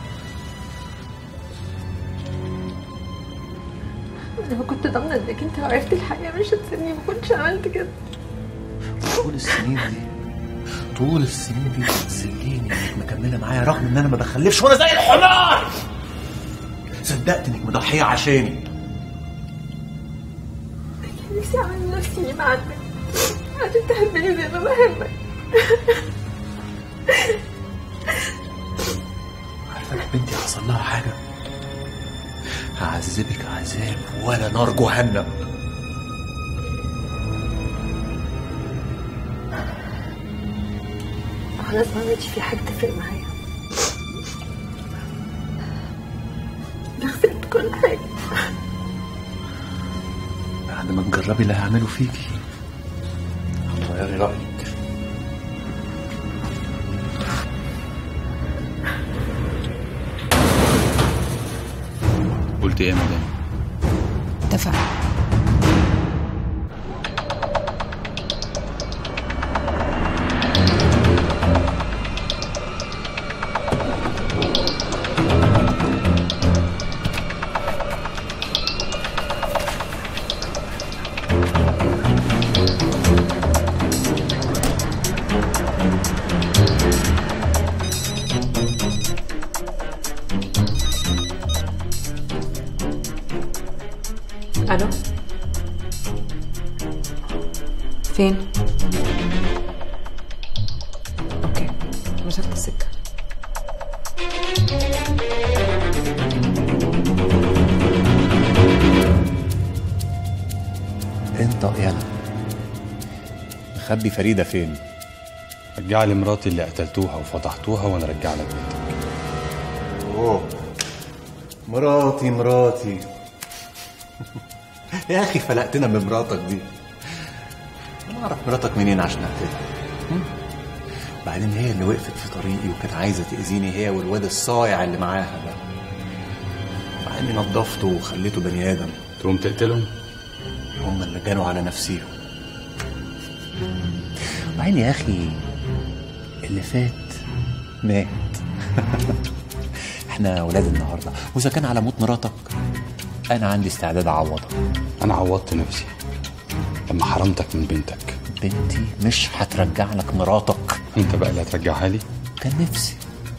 أنا كنت ضامنة إنك أنت لو عرفت الحقيقة مش هتسيبني، ما كنتش عملت كده. طول السنين دي بتسجيني انك مكمله معايا رغم ان انا ما بخلفش وانا زي الحمار. صدقت انك مضحيه عشاني. نفسي اعمل نفسي اني معاك عشان تحبني زي ما بحبك. عارفه لو بنتي حصل لها حاجه هعذبك عذاب ولا نار جهنم. خلاص ما بقتش في حاجة تفرق معايا. أنا خسرت كل حاجة. بعد ما تجربي اللي هعمله فيكي هتغيري رأيك. قلت ايه يا مدام؟ اتفقنا. ألو؟ فين؟ اوكي، مسكت السكة. انت يلا مخبي فريدة فين؟ رجع لي مراتي اللي قتلتوها وفضحتوها وانا رجع لك بنتك. اوه مراتي يا اخي فلقتنا من مراتك دي. انا اعرف مراتك منين عشان اقتلها؟ بعدين هي اللي وقفت في طريقي وكانت عايزه تاذيني، هي والواد الصايع اللي معاها ده. مع اني نضفته وخليته بني ادم. تقوم تقتلهم؟ هم اللي جانوا على نفسيهم. وبعدين يا اخي اللي فات مات. احنا ولاد النهارده، واذا كان على موت مراتك انا عندي استعداد اعوضك. انا عوضت نفسي لما حرمتك من بنتك. بنتي مش هترجع لك مراتك. انت بقى اللي هترجعها لي؟ كان نفسي،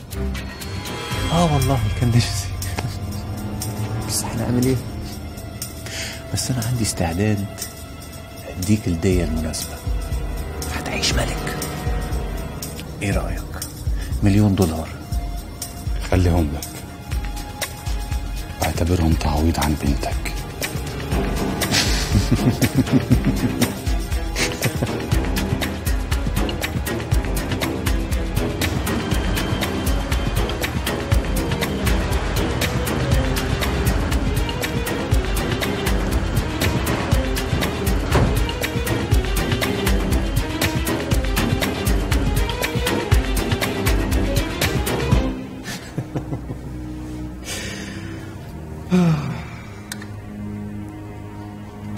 والله كان نفسي. بس هنعمل ايه؟ بس انا عندي استعداد اديك الدية المناسبة، هتعيش ملك. ايه رأيك؟ $1,000,000. خليهم لك، اعتبرهم تعويض عن بنتك.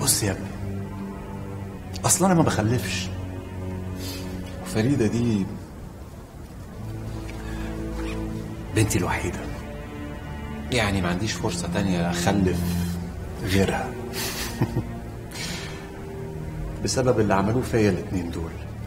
بص يا ابني، اصلا انا ما بخلفش، وفريده دي بنتي الوحيده، يعني ما عنديش فرصه تانية اخلف غيرها بسبب اللي عملوه فيا الاتنين دول.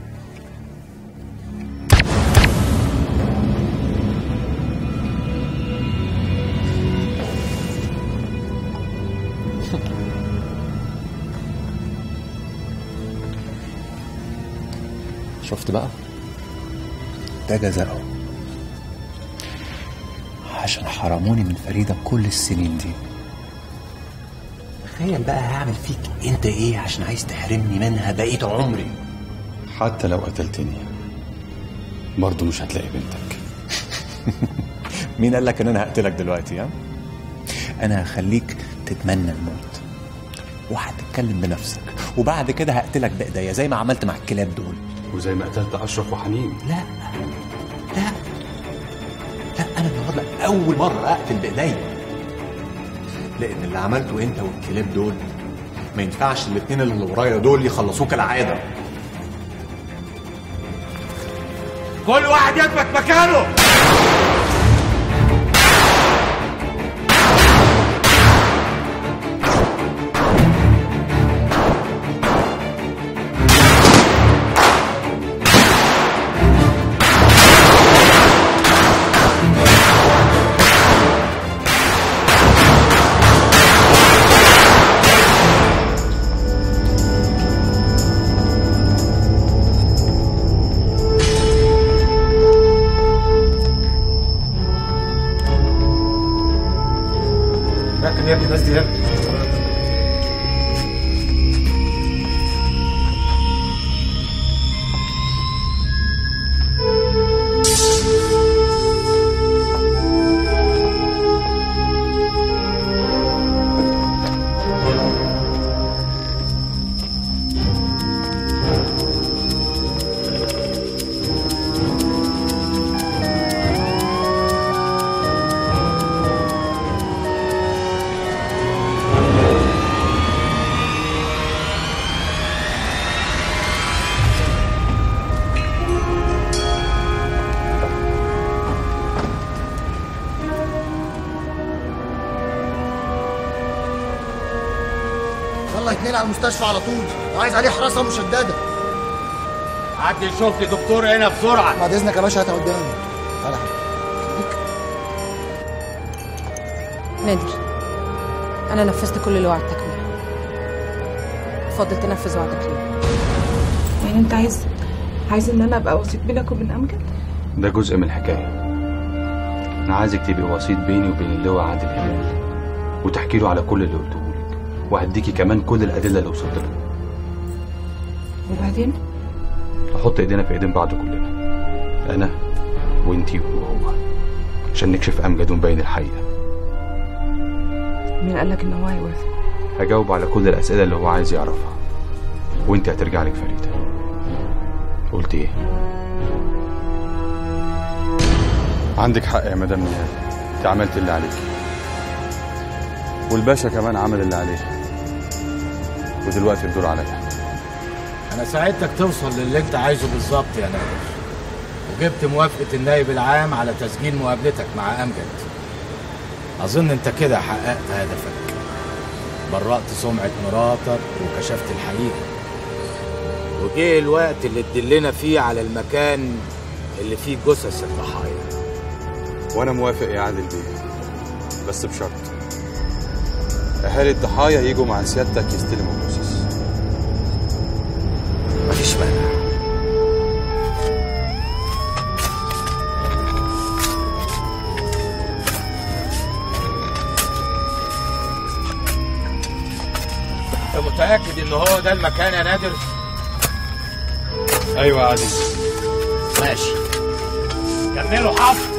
شفت بقى؟ ده جزاءه عشان حرموني من فريدة كل السنين دي. تخيل بقى هعمل فيك انت ايه عشان عايز تحرمني منها بقية عمري. حتى لو قتلتني برضه مش هتلاقي بنتك. مين قال لك ان انا هقتلك دلوقتي؟ ها؟ انا هخليك تتمنى الموت وهتتكلم بنفسك، وبعد كده هقتلك بايديا زي ما عملت مع الكلاب دول، وزي ما قتلت اشرف وحنين. لا لا لا، انا النهارده اول مره اقتل بايديا، لان اللي عملته انت والكلاب دول ما ينفعش الاتنين اللي ورايا دول يخلصوك العاده. كل واحد يثبت مكانه. يا ابني الناس دي يا ابني. يلا اتنين على المستشفى على طول، وعايز عليه حراسه مشدده. عدي شوف لي دكتور هنا بسرعه. بعد اذنك يا باشا، هات قدامي. تعالى نادر، انا نفذت كل اللي وعدتك بيه، اتفضل تنفذ وعدك ليه. يعني انت عايز ان انا ابقى وسيط بينك وبين امجد؟ ده جزء من الحكايه. انا عايزك تبقي وسيط بيني وبين اللواء عادل هلال، وتحكي له على كل اللي قلته لك، وهديكي كمان كل الادله اللي وصلت لها. وبعدين نحط ايدينا في ايدين بعض كلنا، انا وانتي وهو، عشان نكشف امجد ونبين الحقيقه. مين قالك ان هو هيوافق؟ هجاوب على كل الاسئله اللي هو عايز يعرفها، وانت هترجع لك فريده. قلت ايه؟ عندك حق يا مدام نهاد، انت عملت اللي عليك، والباشا كمان عمل اللي عليه، ودلوقتي الدور عليا. انا ساعدتك توصل للي انت عايزه بالظبط يا نادر، وجبت موافقه النائب العام على تسجيل مقابلتك مع امجد. اظن انت كده حققت هدفك، برأت سمعه مراتك وكشفت الحقيقه، وجه الوقت اللي تدلنا فيه على المكان اللي فيه جثث الضحايا. وانا موافق يا عادل بيه، بس بشرط اهالي الضحايا يجوا مع سيادتك يستلموا الجثث. مفيش مانع. انت متأكد ان هو ده المكان يا نادر؟ ايوه يا عادل. ماشي، كملوا حفر.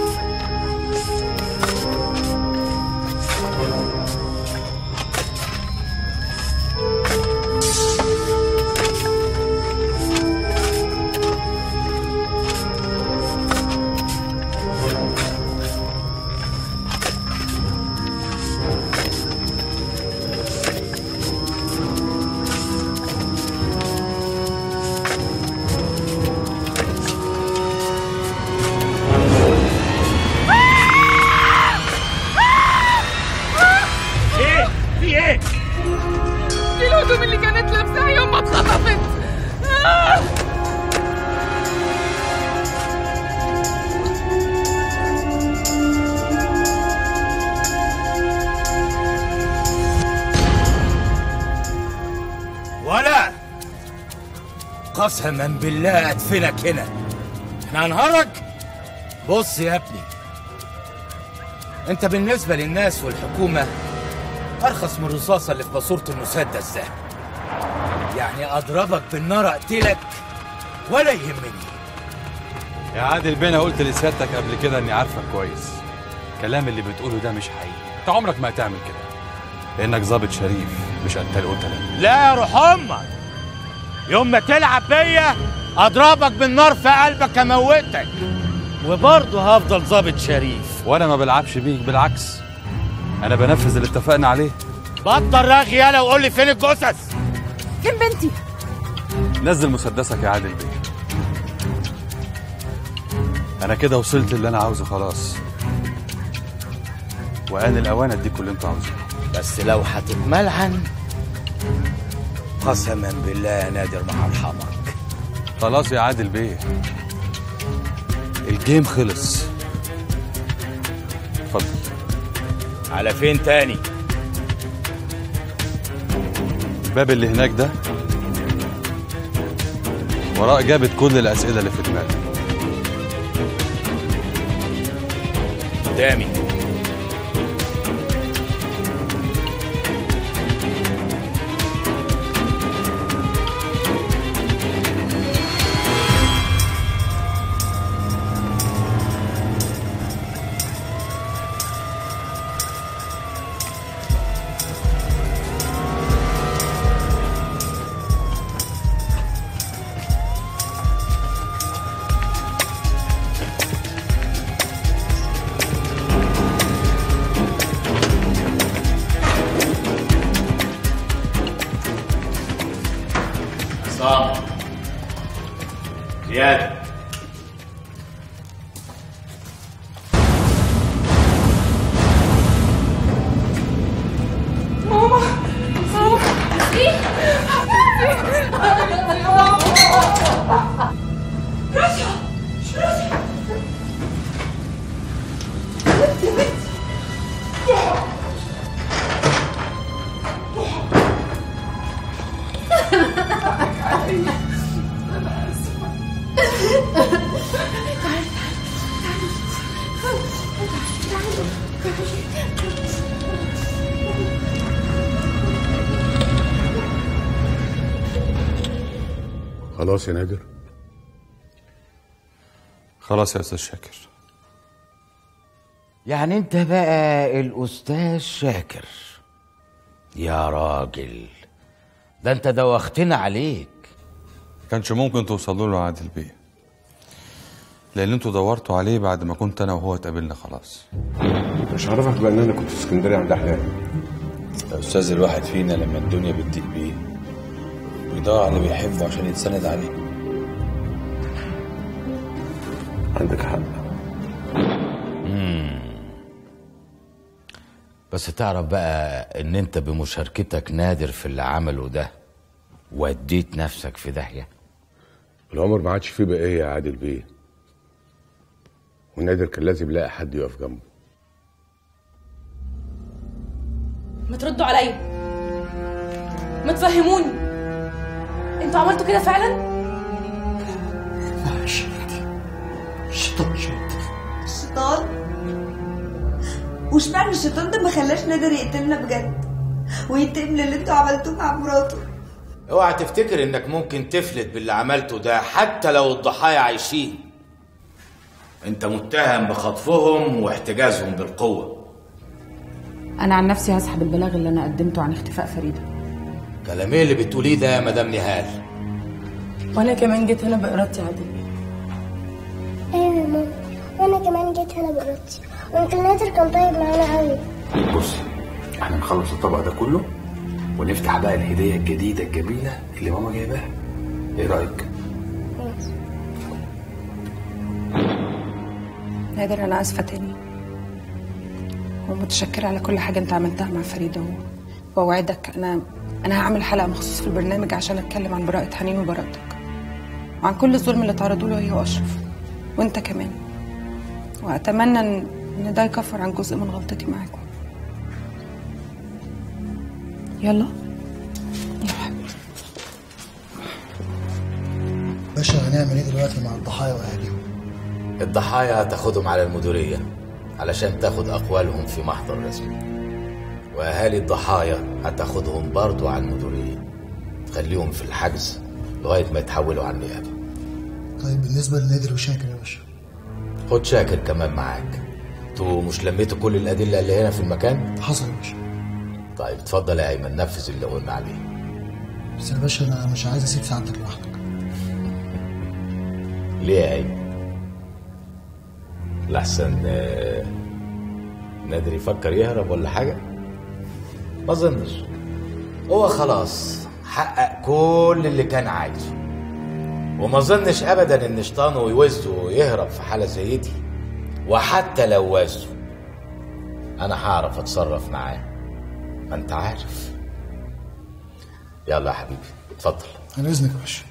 في ايه؟ دي الهدوم اللي كانت لابساها يوم ما اتخطفت. ولا قسما بالله ادفنك هنا. احنا هنهرج؟ بص يا ابني، انت بالنسبه للناس والحكومه ارخص من الرصاصه اللي في ماسوره المسدس ده. يعني اضربك بالنار اقتلك ولا يهمني. يا عادل بيه، انا قلت لسيادتك قبل كده اني عارفك كويس. الكلام اللي بتقوله ده مش حقيقي، انت عمرك ما هتعمل كده لانك ظابط شريف مش قتال قتله. لا يا روح امك، يوم ما تلعب بيا اضربك بالنار في قلبك اموتك، وبرضه هفضل ظابط شريف. وانا ما بلعبش بيك، بالعكس انا بنفذ اللي اتفقنا عليه. بطل رغي يالا وقول لي فين الجثث؟ فين بنتي؟ نزل مسدسك يا عادل بيه. انا كده وصلت اللي انا عاوزه خلاص، وآن الاوان اديكوا اللي انتوا عاوزينه. بس لو هتتملعن قسما بالله يا نادر ما هرحمك. خلاص يا عادل بيه، الجيم خلص. اتفضل. على فين تاني؟ الباب اللي هناك ده وراه إجابة كل الأسئلة اللي في دماغك. قدامي. زيادة. ماما ماما ايه؟ رشا رشا خلاص يا نادر؟ خلاص يا أستاذ شاكر. يعني انت بقى الأستاذ شاكر؟ يا راجل ده انت دوختنا عليك. كانش ممكن توصلوا له عادل بيه، لأن انتوا دورتوا عليه بعد ما كنت أنا وهو اتقابلنا خلاص. مش عارفك بقى إن أنا كنت في اسكندرية عند أحلام. يا أستاذ، الواحد فينا لما الدنيا بتضيق بيه بيدور على اللي بيحبه عشان يتسند عليه. عندك حق. بس تعرف بقى ان انت بمشاركتك نادر في اللي عمله ده وديت نفسك في داهية. العمر ما عادش فيه بقية يا عادل بيه، ونادر كان لازم يلاقي حد يقف جنبه. ما تردوا عليا، ما تفهموني، انتوا عملتوا كده فعلا؟ معلش الشيطان الشيطان؟ واشمعنى الشيطان ده ما خلاش نادر يقتلنا بجد وينتقم للي انتوا عملتوه مع مراته؟ اوعى تفتكر انك ممكن تفلت باللي عملته ده حتى لو الضحايا عايشين. انت متهم بخطفهم واحتجازهم بالقوة. انا عن نفسي هسحب البلاغ اللي انا قدمته عن اختفاء فريدة. كلام ايه اللي بتقوليه ده يا مدام نهال؟ وانا كمان جيت هنا بإرادتي عادل. ايوه يا ماما، وانا كمان جيت هنا بإرادتي، وانكل نادر كان طيب معانا قوي. بصي، احنا نخلص الطبق ده كله ونفتح بقى الهدية الجديدة الجميلة اللي ماما جايباها. ايه رأيك؟ نادر انا اسفة تاني ومتشكرة على كل حاجة انت عملتها مع فريدة واوعدك انا هعمل حلقه مخصوص في البرنامج عشان اتكلم عن براءه حنين وبراءتك وعن كل الظلم اللي تعرضوا له هي واشرف وانت كمان، واتمنى ان ده يكفر عن جزء من غلطتي معاكم. يلا يا حبيبي. باشا هنعمل ايه دلوقتي مع الضحايا واهاليهم؟ الضحايا هتاخدهم على المديرية علشان تاخد أقوالهم في محضر رسمي، وأهالي الضحايا هتاخدهم برضو على المديرية تخليهم في الحجز لغاية ما يتحولوا على النيابة. طيب بالنسبة لنادر وشاكر يا باشا؟ خد شاكر كمان معاك. انتوا مش لميتوا كل الأدلة اللي هنا في المكان؟ حصل يا باشا. طيب اتفضل يا أيمن نفذ اللي قلنا عليه. بس يا باشا أنا مش عايز أسيب سعادتك لوحدك. ليه يا أيمن؟ لحسن نادر يفكر يهرب ولا حاجة؟ ما ظنش. هو خلاص حقق كل اللي كان عايزه، وما ظنش ابدا ان شيطانه ويوزه يهرب في حالة زي دي. وحتى لو وزه انا هعرف اتصرف معاه، ما انت عارف. يلا يا حبيبي اتفضل. على اذنك يا باشا.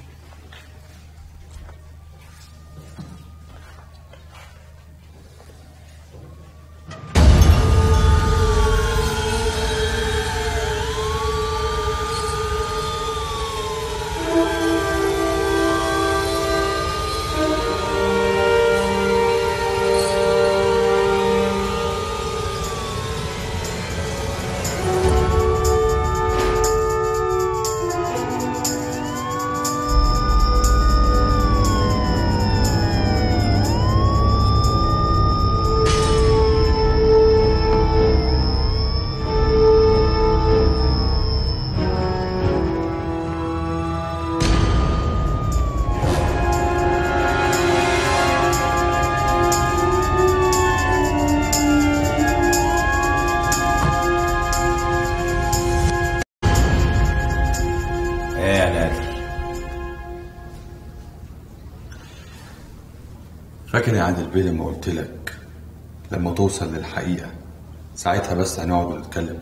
فاكر يا عادل بيه لما قلت لك لما توصل للحقيقة ساعتها بس هنقعد ونتكلم؟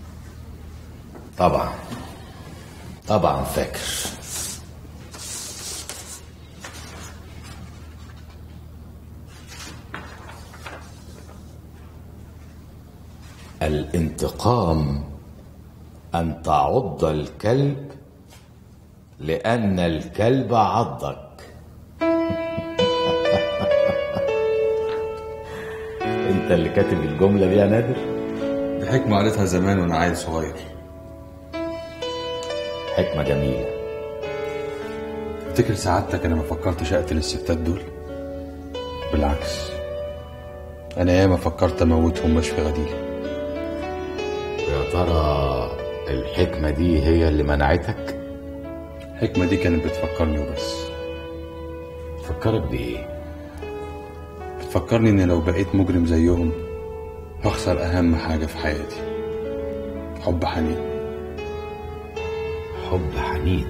طبعا طبعا فاكر. الانتقام أن تعض الكلب لأن الكلب عضك. انت اللي كاتب الجملة دي يا نادر؟ دي حكمة قالتها زمان وانا عيل صغير. حكمة جميلة. افتكر سعادتك انا ما فكرتش اقتل الستات دول، بالعكس انا ياما فكرت اموتهم مش في غديري. يا ترى الحكمة دي هي اللي منعتك؟ الحكمة دي كانت بتفكرني وبس. تفكرك بايه؟ بتفكرني ان لو بقيت مجرم زيهم هخسر اهم حاجة في حياتي، حب حنين. حب حنين؟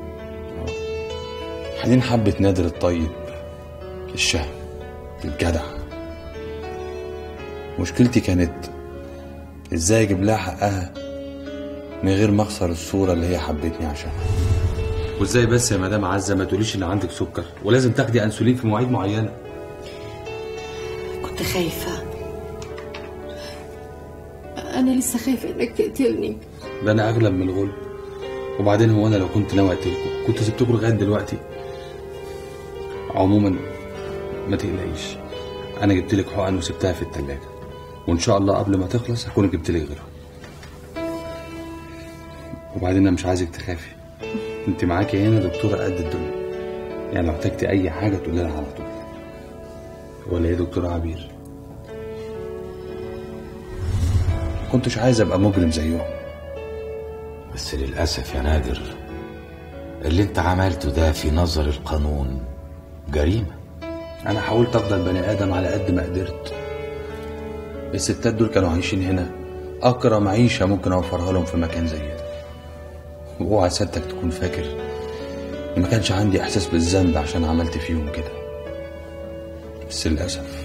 حنين حبت نادر الطيب الشهم الجدع. مشكلتي كانت ازاي اجيب لها حقها من غير ما اخسر الصورة اللي هي حبتني عشانها. وازاي بس يا مدام عزة ما تقوليش ان عندك سكر ولازم تاخدي انسولين في مواعيد معينة؟ كنت خايفة، أنا لسه خايفة إنك تقتلني. ده أنا أغلب من الغلب. وبعدين هو أنا لو كنت ناوي أقتلكم كنت سبتكم لغاية دلوقتي؟ عموما ما تقلقيش، أنا جبت لك حقن وسبتها في التلاجة، وإن شاء الله قبل ما تخلص هكون جبت لك غيرها. وبعدين أنا مش عايزك تخافي، أنت معاكي هنا دكتورة قد الدنيا، يعني لو احتجتي أي حاجة تقولي لها على طول. ولا ايه دكتور عبير؟ كنتش عايز ابقى مجرم زيهم. بس للأسف يا نادر اللي انت عملته ده في نظر القانون جريمة. انا حاولت افضل بني ادم على قد ما قدرت. الستات دول كانوا عايشين هنا اكرم عيشة ممكن اوفرها لهم في مكان زي ده. واوعى سيادتك تكون فاكر ان ما كانش عندي احساس بالذنب عشان عملت فيهم كده، بس للأسف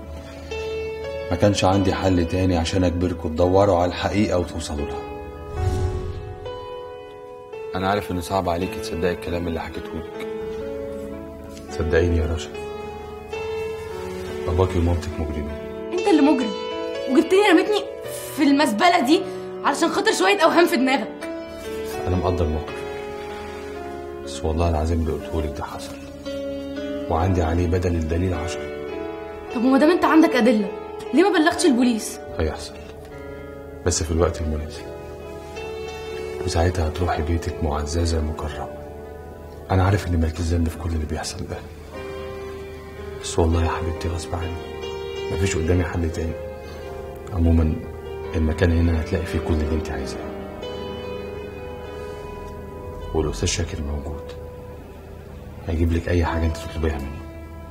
ما كانش عندي حل تاني عشان أجبركم تدوروا على الحقيقة وتوصلوا لها. انا عارف انه صعب عليكي تصدقي الكلام اللي حكيته لك. صدقيني يا رشا، باباكي ومامتك مجرمين. انت اللي مجرم، وجبتني رميتني في المزبله دي علشان خاطر شويه اوهام في دماغك. انا مقدر موقفك، بس والله العظيم اللي قلته لك ده حصل، وعندي عليه بدل الدليل 10. طب وما دام انت عندك ادله ليه ما بلغتش البوليس؟ هيحصل بس في الوقت المناسب، وساعتها هتروحي بيتك معززه مكرمه. انا عارف اني مالكيش ذنب في كل اللي بيحصل ده، بس والله يا حبيبتي غصب عني، مفيش قدامي حل تاني. عموما المكان هنا هتلاقي فيه كل اللي انت عايزاه، والاستاذ شاكر موجود هيجيب لك اي حاجه انت تطلبيها منه.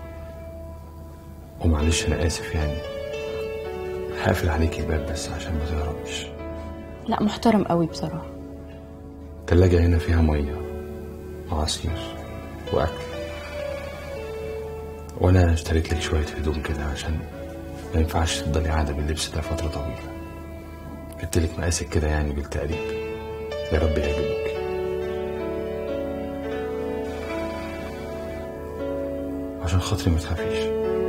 ومعلش انا اسف يعني، هقفل عليكي الباب بس عشان ما تهربيش. لا محترم قوي بصراحه. التلاجة هنا فيها ميه وعصير واكل، وانا اشتريت لك شويه هدوم كده عشان ما ينفعش تفضلي قاعده باللبس ده فتره طويله. جبت لك مقاسك كده يعني بالتقريب، يا رب يعجبك. عشان خاطري ما تخافيش.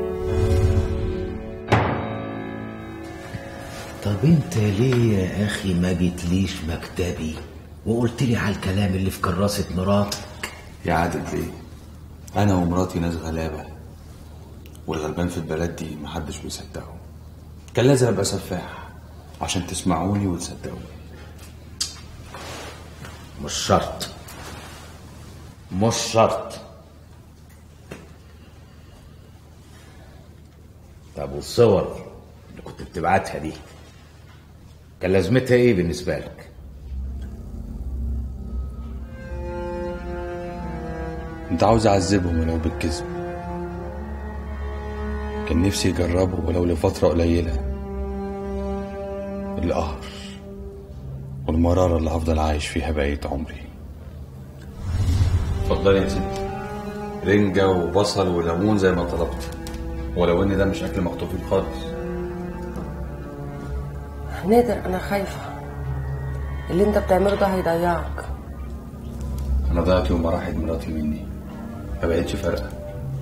طب انت ليه يا اخي ما جيتليش مكتبي وقلت لي على الكلام اللي في كراسة مراتك؟ يا عادل ليه؟ انا ومراتي ناس غلابه، والغلبان في البلد دي محدش بيصدقه. كان لازم ابقى سفاح عشان تسمعوني وتصدقوني. مش شرط، مش شرط. طب والصور اللي كنت بتبعتها دي كان لازمتها ايه بالنسبه لك؟ انت عاوز اعذبهم ولو بالكذب. كان نفسي يجربوا ولو لفتره قليله القهر والمراره اللي هفضل عايش فيها بقية عمري. اتفضلي يا ستي، رنجه وبصل وليمون زي ما طلبت، ولو ان ده مش اكل مخطوفين خالص. نادر انا خايفه اللي انت بتعمله ده هيضيعك. انا ضيعت يوم ما راحت مراتي مني، ما بقتش فارقه.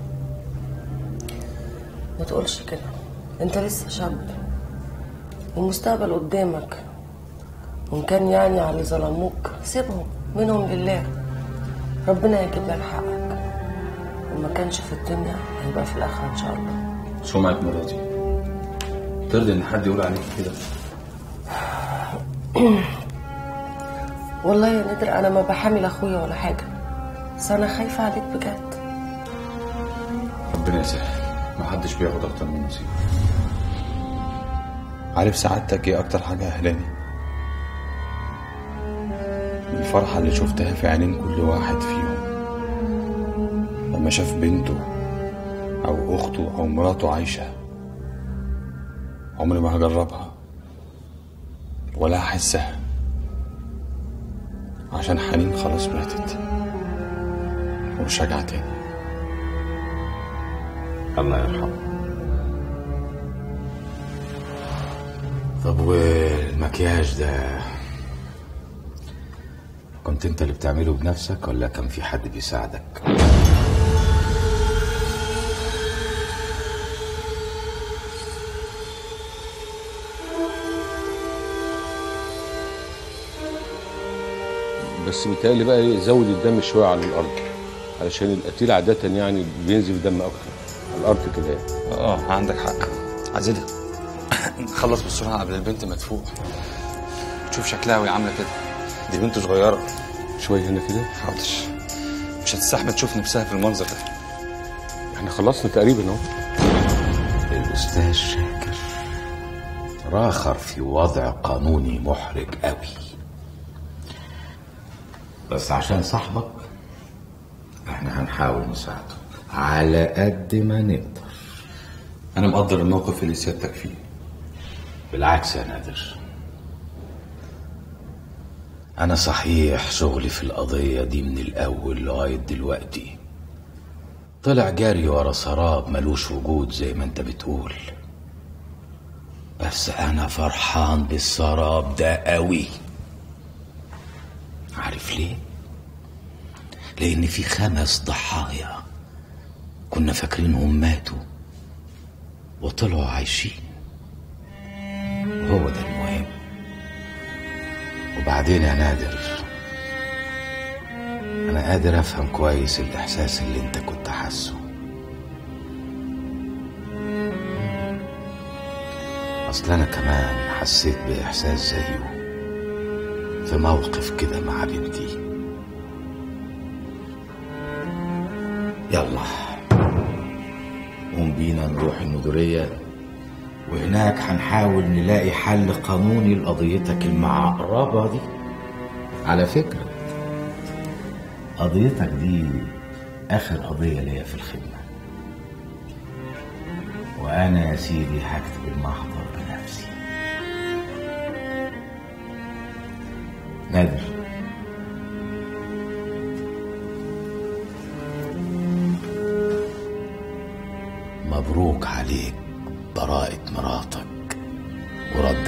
ما تقولش كده، انت لسه شاب والمستقبل قدامك، وان كان يعني على اللي ظلموك سيبهم منهم لله، ربنا هيجيب لك حقك، وما كانش في الدنيا هيبقى في الاخره ان شاء الله. سمعة مراتي ترضي ان حد يقول عليك كده؟ والله يا نادر انا ما بحامل اخويا ولا حاجه، بس انا خايفه عليك بجد. ربنا يسهل، محدش بياخد اكتر من نصيبه. عارف سعادتك ايه اكتر حاجه اهلاني؟ الفرحه اللي شفتها في عينين كل واحد فيهم لما شاف بنته او اخته او مراته عايشه. عمري ما هجربها ولا هحسها، عشان حنين خلاص ماتت ومش راجعه تاني. الله يرحمه. طب والمكياج ده كنت انت اللي بتعمله بنفسك ولا كان في حد بيساعدك؟ بس متهيألي بقى ايه، زود الدم شويه على الارض علشان القتيل عاده يعني بينزل دم اكتر على الارض كده يعني. عندك حق. عزيزي نخلص بسرعه قبل البنت ما تفوق. تشوف شكلها وهي عامله كده، دي بنت صغيره. شويه هنا كده. حاضر، مش هتستحمل تشوف نفسها في المنظر ده. احنا خلصنا تقريبا اهو. الاستاذ شاكر راخر في وضع قانوني محرج قوي، بس عشان صاحبك احنا هنحاول نساعده على قد ما نقدر. انا مقدر الموقف اللي سيادتك فيه. بالعكس يا نادر، انا صحيح شغلي في القضية دي من الاول لغاية دلوقتي طلع جاري ورا سراب ملوش وجود زي ما انت بتقول، بس انا فرحان بالسراب ده قوي. عارف ليه؟ لأن في 5 ضحايا كنا فاكرينهم ماتوا وطلعوا عايشين، وهو ده المهم. وبعدين يا نادر، أنا قادر أفهم كويس الإحساس اللي أنت كنت حاسه. أصل أنا كمان حسيت بإحساس زيه في موقف كده مع بنتي. يلا قوم بينا نروح المديرية، وهناك هنحاول نلاقي حل قانوني لقضيتك المعقربة دي. على فكرة قضيتك دي آخر قضية ليا في الخدمة، وأنا يا سيدي هكتب المحضر بنفسي. نادر، مبروك عليك براءة مراتك ورد